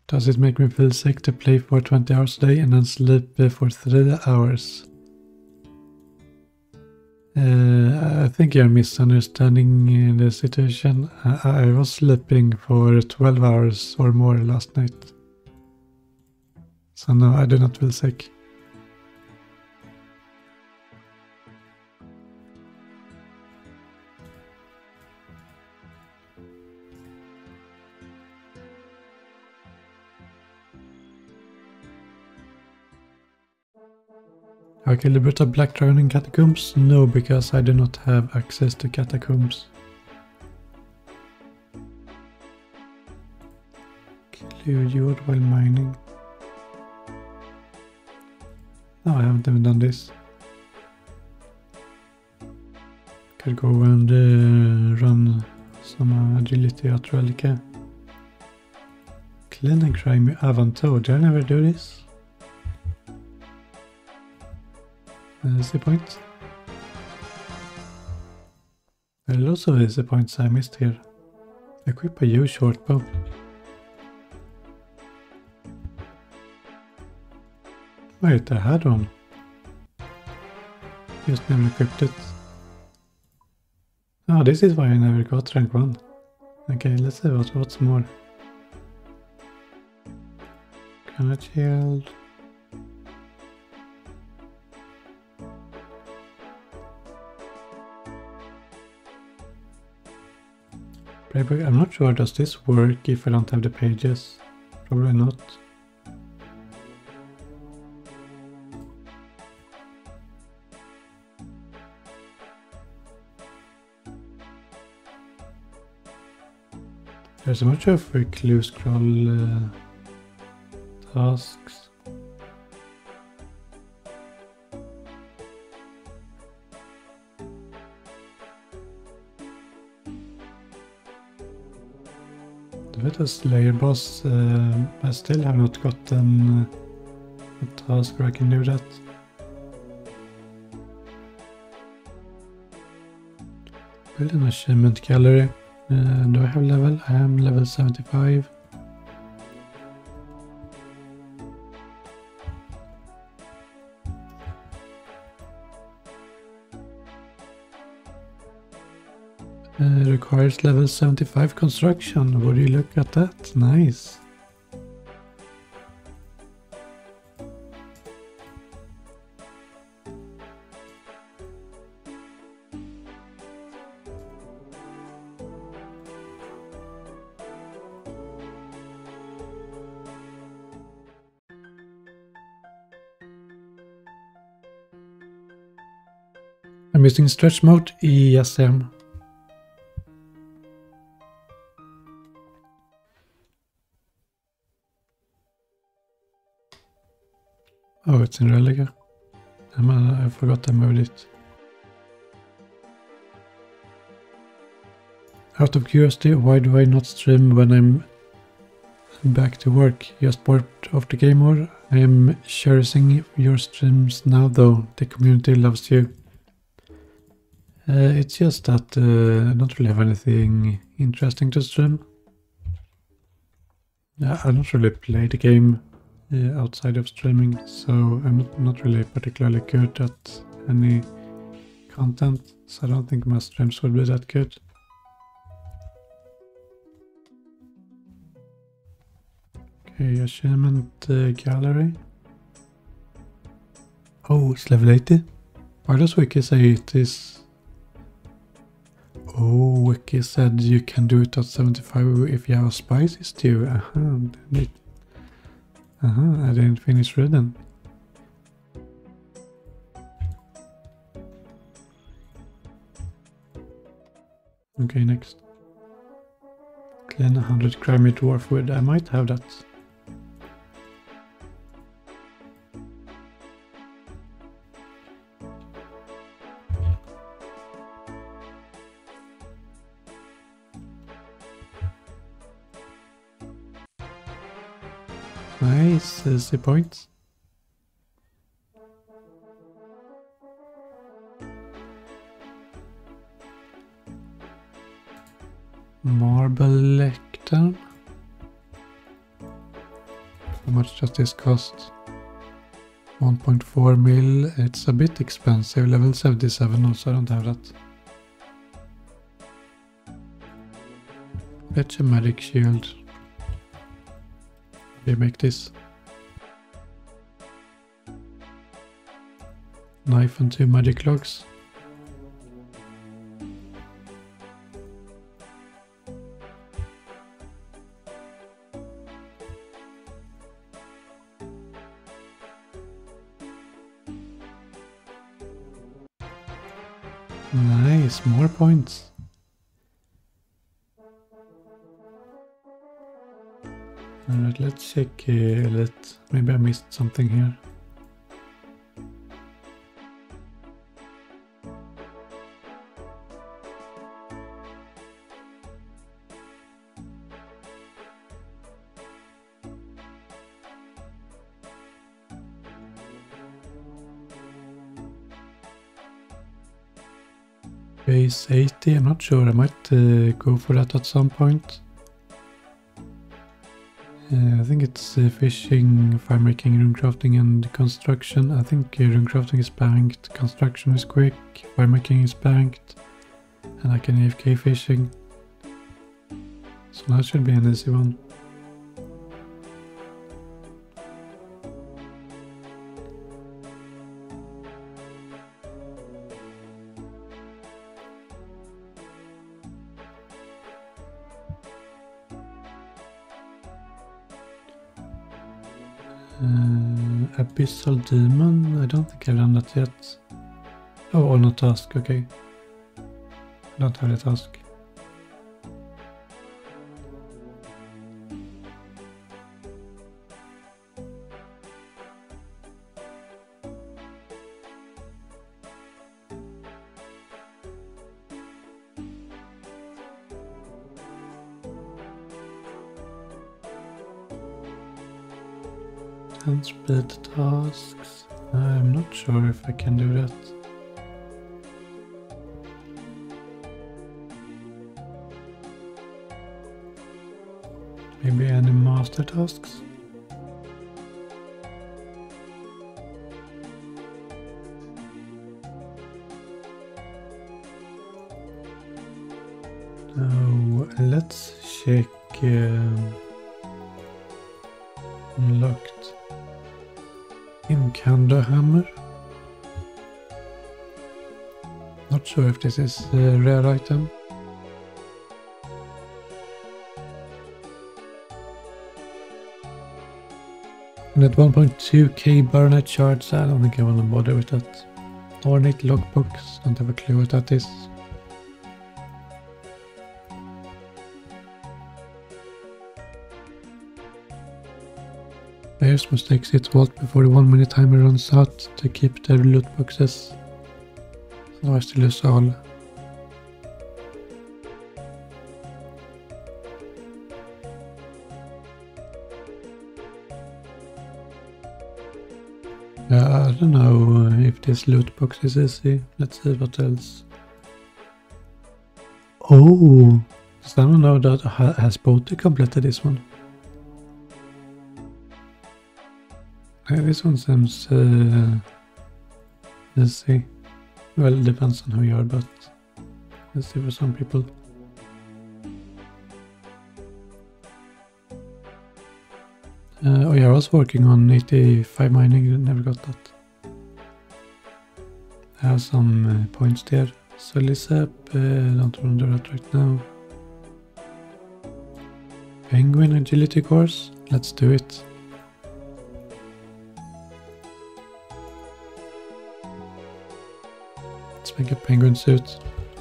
Does it make me feel sick to play for 20 hours a day and then sleep for 3 hours? I think you're misunderstanding the situation. I was sleeping for 12 hours or more last night. So no, I do not feel sick. Okay, liberate a black dragon in catacombs? No, because I do not have access to catacombs. Clear wood while mining. No, I haven't even done this. Could go and run some agility at Relica. Clean and grimy Avanto. Did I never do this? Easy points. There are lots of easy points I missed here. Equip a U short bow. Wait, I had one. Just never equipped it. Oh, this is why I never got rank 1. Okay, let's see what's more. Granite shield. Playbook. I'm not sure, does this work if I don't have the pages? Probably not. There's a bunch of clue scroll tasks. The Slayer boss, I still have not gotten a task where I can do that. Build an achievement gallery. Do I have level? I am level 75. Requires level 75 construction. Would you look at that? Nice. I'm using stretch mode. Yes, I am. Oh, it's in Relica. I forgot I moved it. Out of curiosity, why do I not stream when I'm back to work? Just bored of the game, or I am cherishing your streams now though. The community loves you. It's just that I don't really have anything interesting to stream. I don't really play the game outside of streaming, so I'm not really particularly good at any content, so I don't think my streams would be that good. Okay, achievement gallery. Oh, it's level 80. Why does Wiki say it is? Oh, Wiki said you can do it at 75 if you have a spicy stew. I didn't finish reading. Okay, next. Clean 100 grimy dwarf wood. I might have that. Nice, easy points. Marble lectern. How much does this cost? 1.4 mil. It's a bit expensive. Level 77 also, I don't have that. Fetch a magic shield. They make this. Knife and 2 magic logs. Nice, more points. Alright, let's check Elite. Maybe I missed something here. Base 80, I'm not sure, I might go for that at some point. I think it's fishing, farmmaking, rune crafting and construction. I think rune crafting is banked, construction is quick, farmmaking is banked, and I can AFK fishing. So that should be an easy one. Abyssal Demon, I don't think I've done that yet. Oh, on a task, okay. I don't have a task. And speed tasks. I'm not sure if I can do that. Maybe any master tasks? Oh, let's check unlocked. Inkanda hammer. Not sure if this is a rare item. And at 1.2k Burnout shards, I don't think I want to bother with that. Ornate logbooks, don't have a clue what that is. Players must exit vault before the 1 minute timer runs out to keep their loot boxes. Otherwise they lose all. I don't know if this loot box is easy. Let's see what else. Oh! Does someone know that has Boaty completed this one? This one seems easy. Well, it depends on who you are, but let's see for some people. Oh yeah, I was working on 85 mining, never got that. I have some points there. So Lizap, don't remember that right now. Penguin agility course, let's do it. Let's make a penguin suit.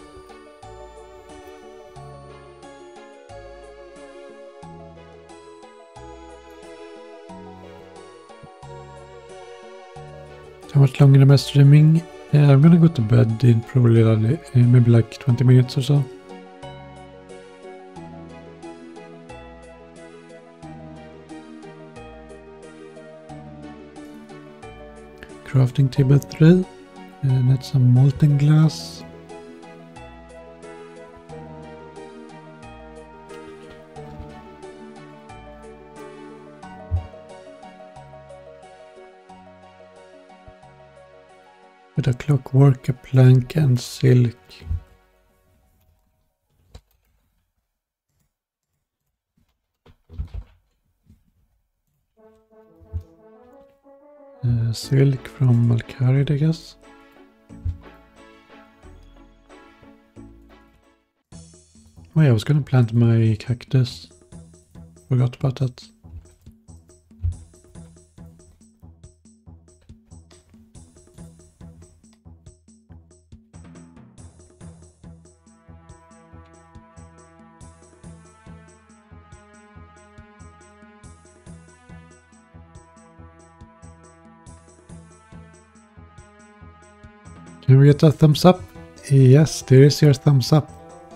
How much longer am I streaming? I'm gonna go to bed in probably maybe like 20 minutes or so. Crafting table 3. Need some molten glass. clockwork, a plank and silk. Silk from Malkarid, I guess. Oh yeah, I was gonna plant my cactus. Forgot about that. Can we get a thumbs up? Yes, there is your thumbs up.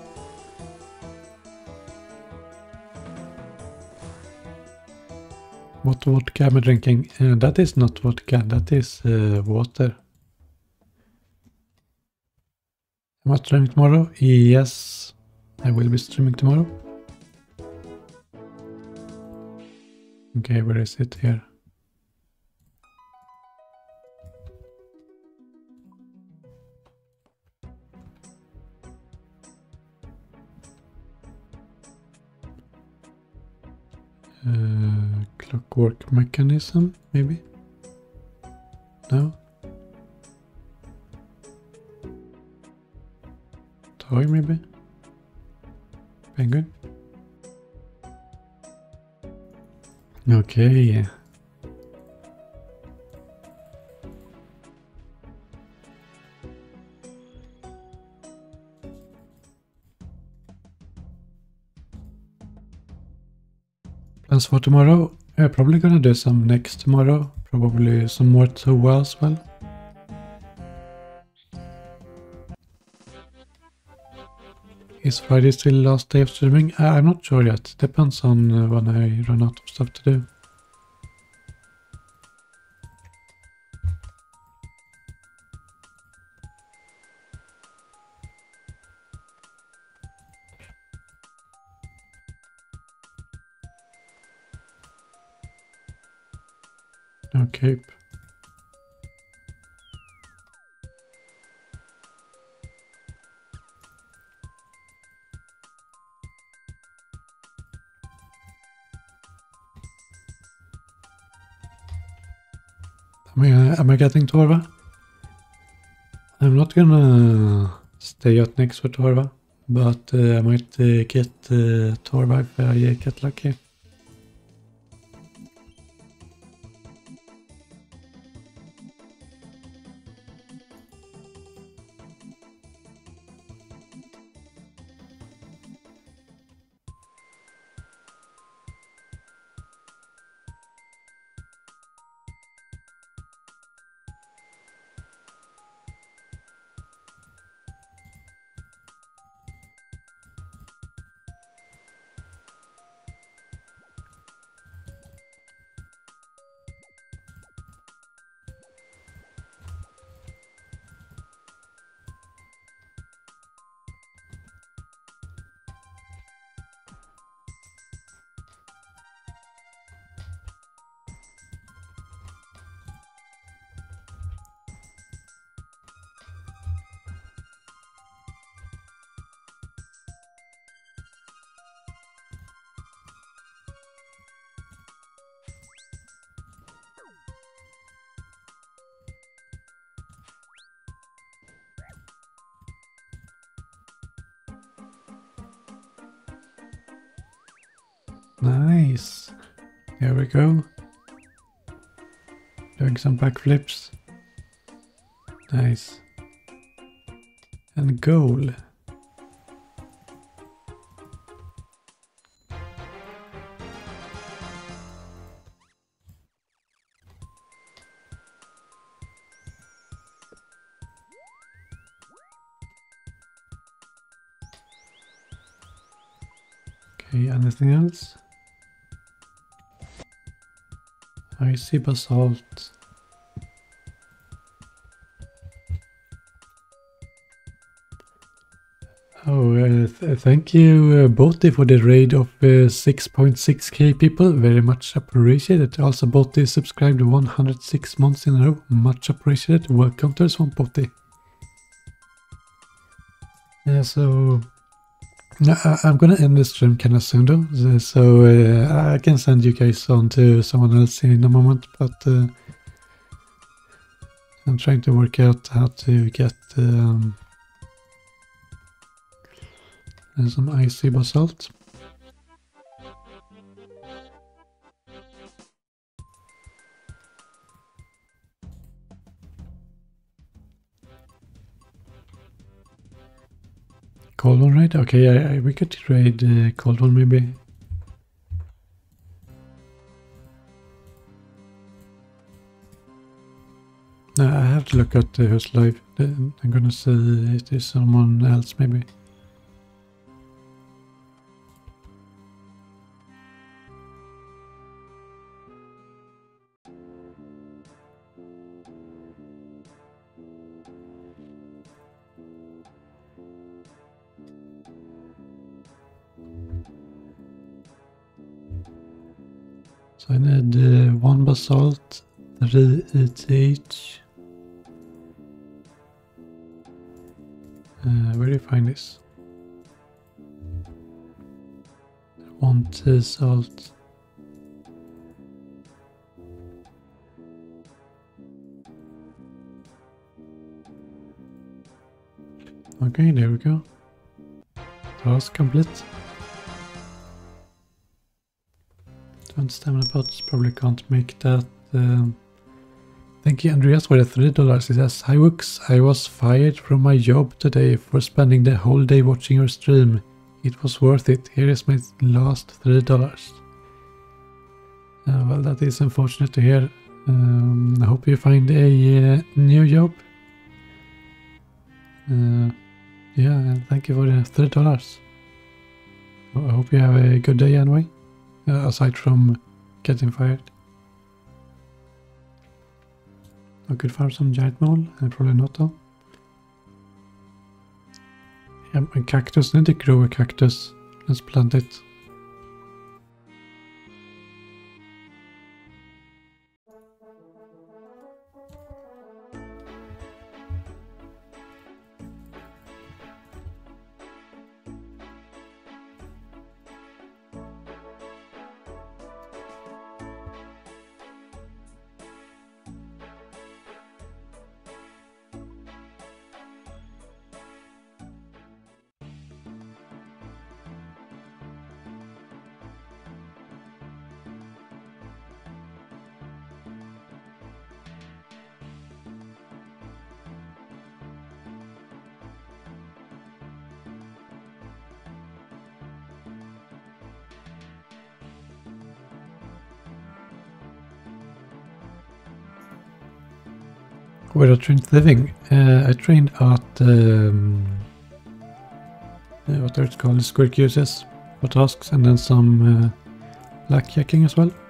What vodka am I drinking? That is not vodka, that is water. Am I streaming tomorrow? Yes, I will be streaming tomorrow. Okay, where is it here? Clockwork mechanism, maybe? No? Toy, maybe? Penguin? Okay. Plans for tomorrow? I'm probably gonna do some next tomorrow. Probably some more Toa as well. Is Friday still the last day of streaming? I'm not sure yet. Depends on when I run out of stuff to do. No cape. Am I getting Torva? I'm not gonna stay out next for Torva, but I might get Torva if I get lucky. Nice. Here we go. Doing some backflips. Nice. And goal. Okay, anything else? I see basalt. Oh, thank you, Botti, for the raid of 6.6k people. Very much appreciated. Also, Botti subscribed 106 months in a row. Much appreciated. Welcome to the Swamp, Botti. So I'm gonna end this stream kind of soon though, so I can send you guys on to someone else in a moment, but I'm trying to work out how to get some icy basalt. Cold one, right? Okay, we could trade cold one maybe. No, I have to look at who's live. I'm gonna see if there's someone else maybe. So I need 1 basalt, 3 ETH. Where do you find this? 1 tea salt. Okay, there we go. Task complete. Don't stamina pots, probably can't make that. Thank you, Andreas, for the $3. He says, "Hi Woox, I was fired from my job today for spending the whole day watching your stream. It was worth it. Here is my last $3. Well, that is unfortunate to hear. I hope you find a new job. Yeah, and thank you for the $3. I hope you have a good day anyway, aside from getting fired. I could farm some giant mole, probably not though. Yeah, a cactus, need to grow a cactus. Let's plant it. Where I trained living, I trained at what are it called, square QSS for tasks, and then some blackjacking as well.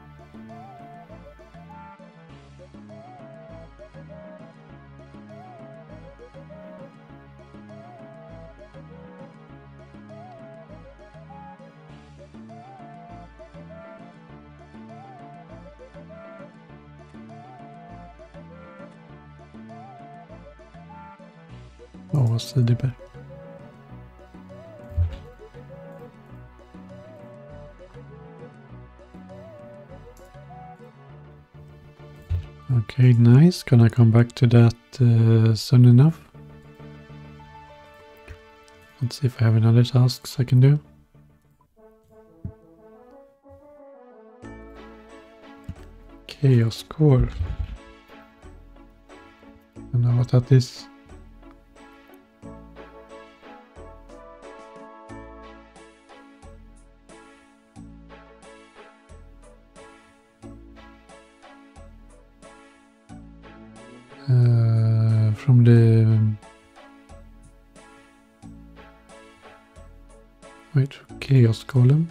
Was the dipper. Okay, nice. Gonna come back to that soon enough. Let's see if I have any other tasks I can do. Chaos core. I don't know what that is. From the chaos columns.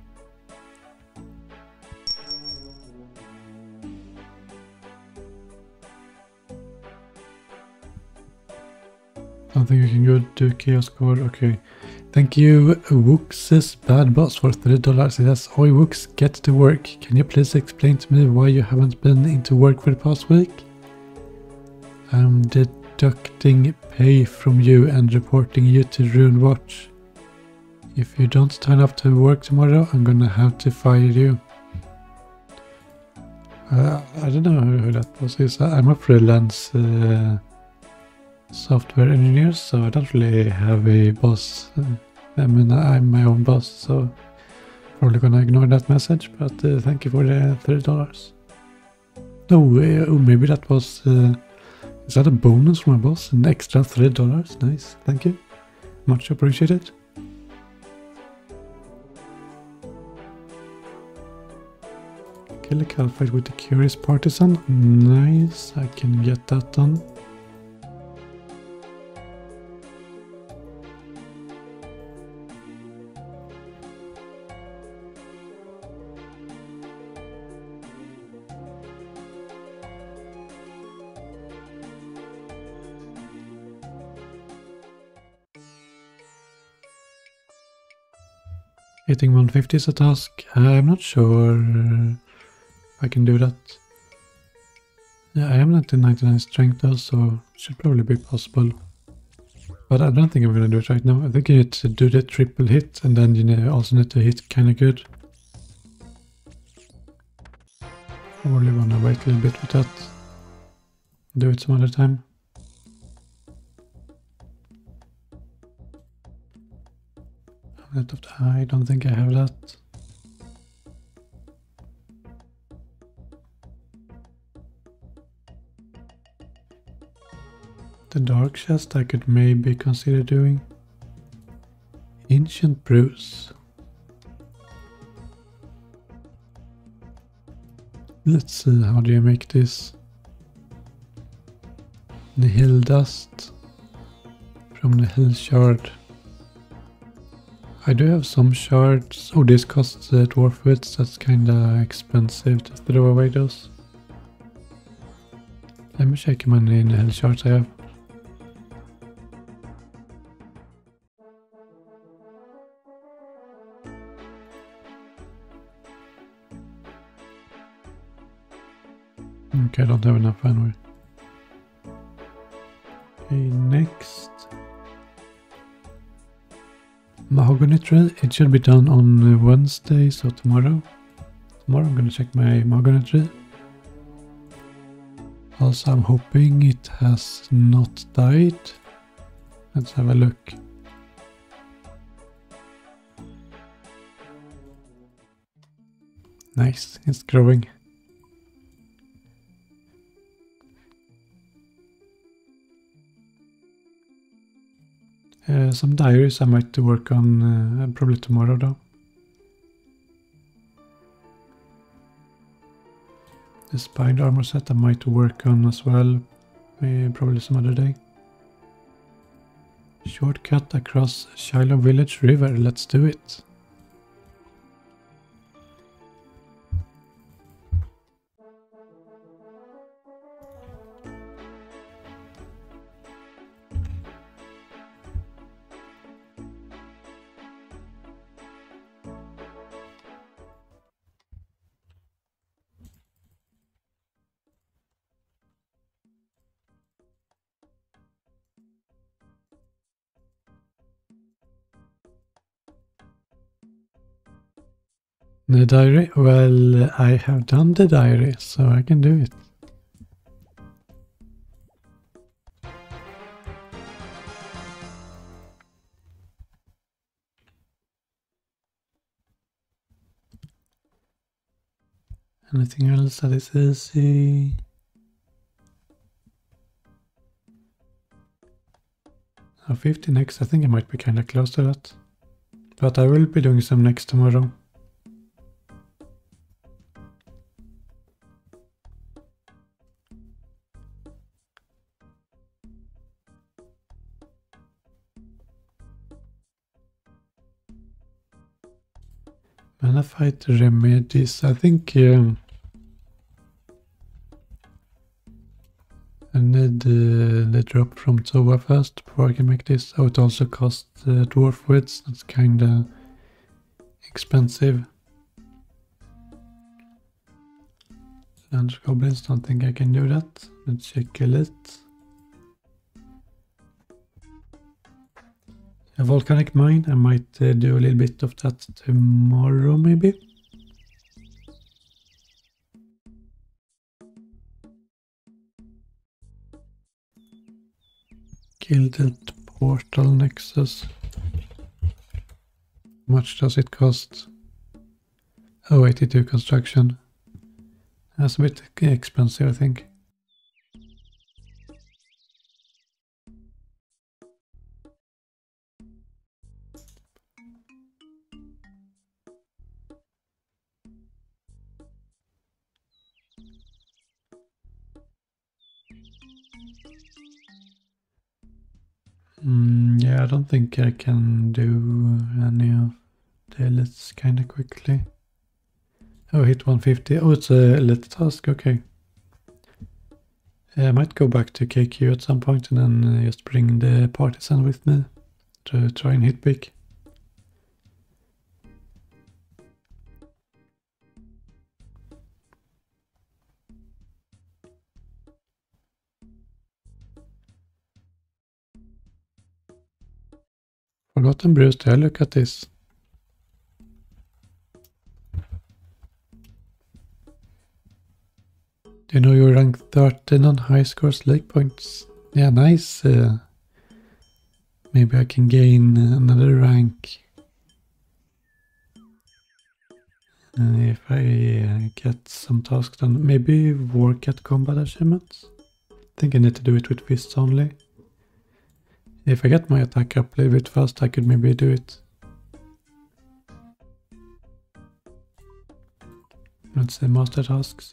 I think I can go to chaos core. Okay, thank you, Woox's bad boss, for $3. It says, "Oi Woox, get to work. Can you please explain to me why you haven't been into work for the past week? I'm deducting pay from you and reporting you to RuneWatch. If you don't turn up to work tomorrow, I'm gonna have to fire you. I don't know who that boss is. I'm a freelance software engineer, so I don't really have a boss. I mean, I'm my own boss, so probably gonna ignore that message, but thank you for the $30. No, maybe that was... is that a bonus from my boss? An extra $3? Nice, thank you. Much appreciated. Kill a cal fight with the Curious Partisan. Nice, I can get that done. Hitting 150 is a task. I'm not sure I can do that. Yeah, I am not in 99 strength though, so it should probably be possible. But I don't think I'm gonna do it right now. I think you need to do the triple hit, and then you also need to hit kinda good. Probably wanna wait a little bit with that. Do it some other time. I don't think I have that. The dark chest I could maybe consider doing. Ancient Brews. Let's see, how do you make this? The hill dust from the hill shard. I do have some shards. Oh, this costs dwarf wits. That's kinda expensive to throw away those. Let me check how many in the hill shards I have. Okay, I don't have enough anyway. Okay, next. Mahogany tree. It should be done on Wednesday, so tomorrow. Tomorrow I'm gonna check my mahogany tree. Also, I'm hoping it has not died. Let's have a look. Nice, it's growing. Some diaries I might work on probably tomorrow though. The spine armor set I might work on as well, probably some other day. Shortcut across Shiloh Village River, let's do it. The diary? Well, I have done the diary, so I can do it. Anything else that is easy? Oh, 50 next, I think I might be kinda close to that. But I will be doing some next tomorrow. Mana fight remedies, I think I need the drop from Towa first before I can make this. Oh, it also costs dwarf wits, that's kinda expensive. Lunch goblins, don't think I can do that. Let's check Elite. a volcanic mine. I might do a little bit of that tomorrow maybe. Gilded portal nexus. How much does it cost? Oh, 82 construction. That's a bit expensive, I think. Yeah, I don't think I can do any of the elites kind of quickly. Oh, hit 150. Oh, it's a elite task, okay. I might go back to KQ at some point and then just bring the partisan with me to try and hit big. Forgotten Brewster, look at this. Do you know you're ranked 13 on high scores lake points? Yeah, nice. Maybe I can gain another rank if I get some tasks done. Maybe work at combat achievements. I think I need to do it with fists only. If I get my attack up a little bit fast, I could maybe do it. Let's say master tasks.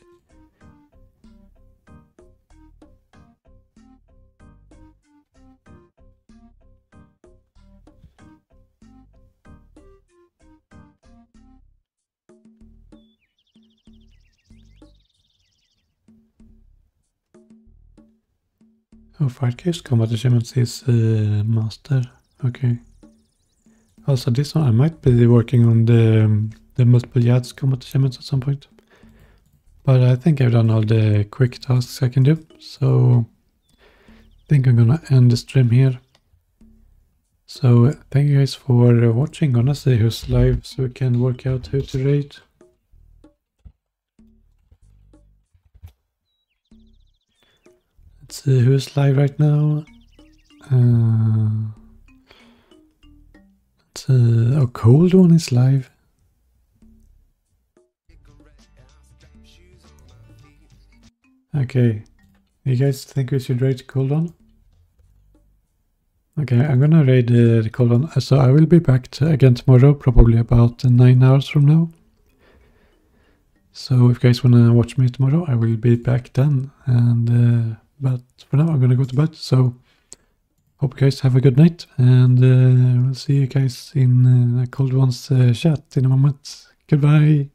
Oh, 5K combat achievements is master. Okay. Also, this one I might be working on the multiple yads combat achievements at some point. But I think I've done all the quick tasks I can do. So I think I'm gonna end the stream here. So thank you guys for watching. Gonna see who's live so we can work out who to rate. Let's see who's live right now. Oh, Cold One is live. Okay, you guys think we should raid Cold One? Okay, I'm gonna raid the Cold One. So I will be back again tomorrow, probably about 9 hours from now. So if you guys wanna watch me tomorrow, I will be back then. And but for now, I'm gonna go to bed. So hope you guys have a good night, and we'll see you guys in Cold One's chat in a moment. Goodbye.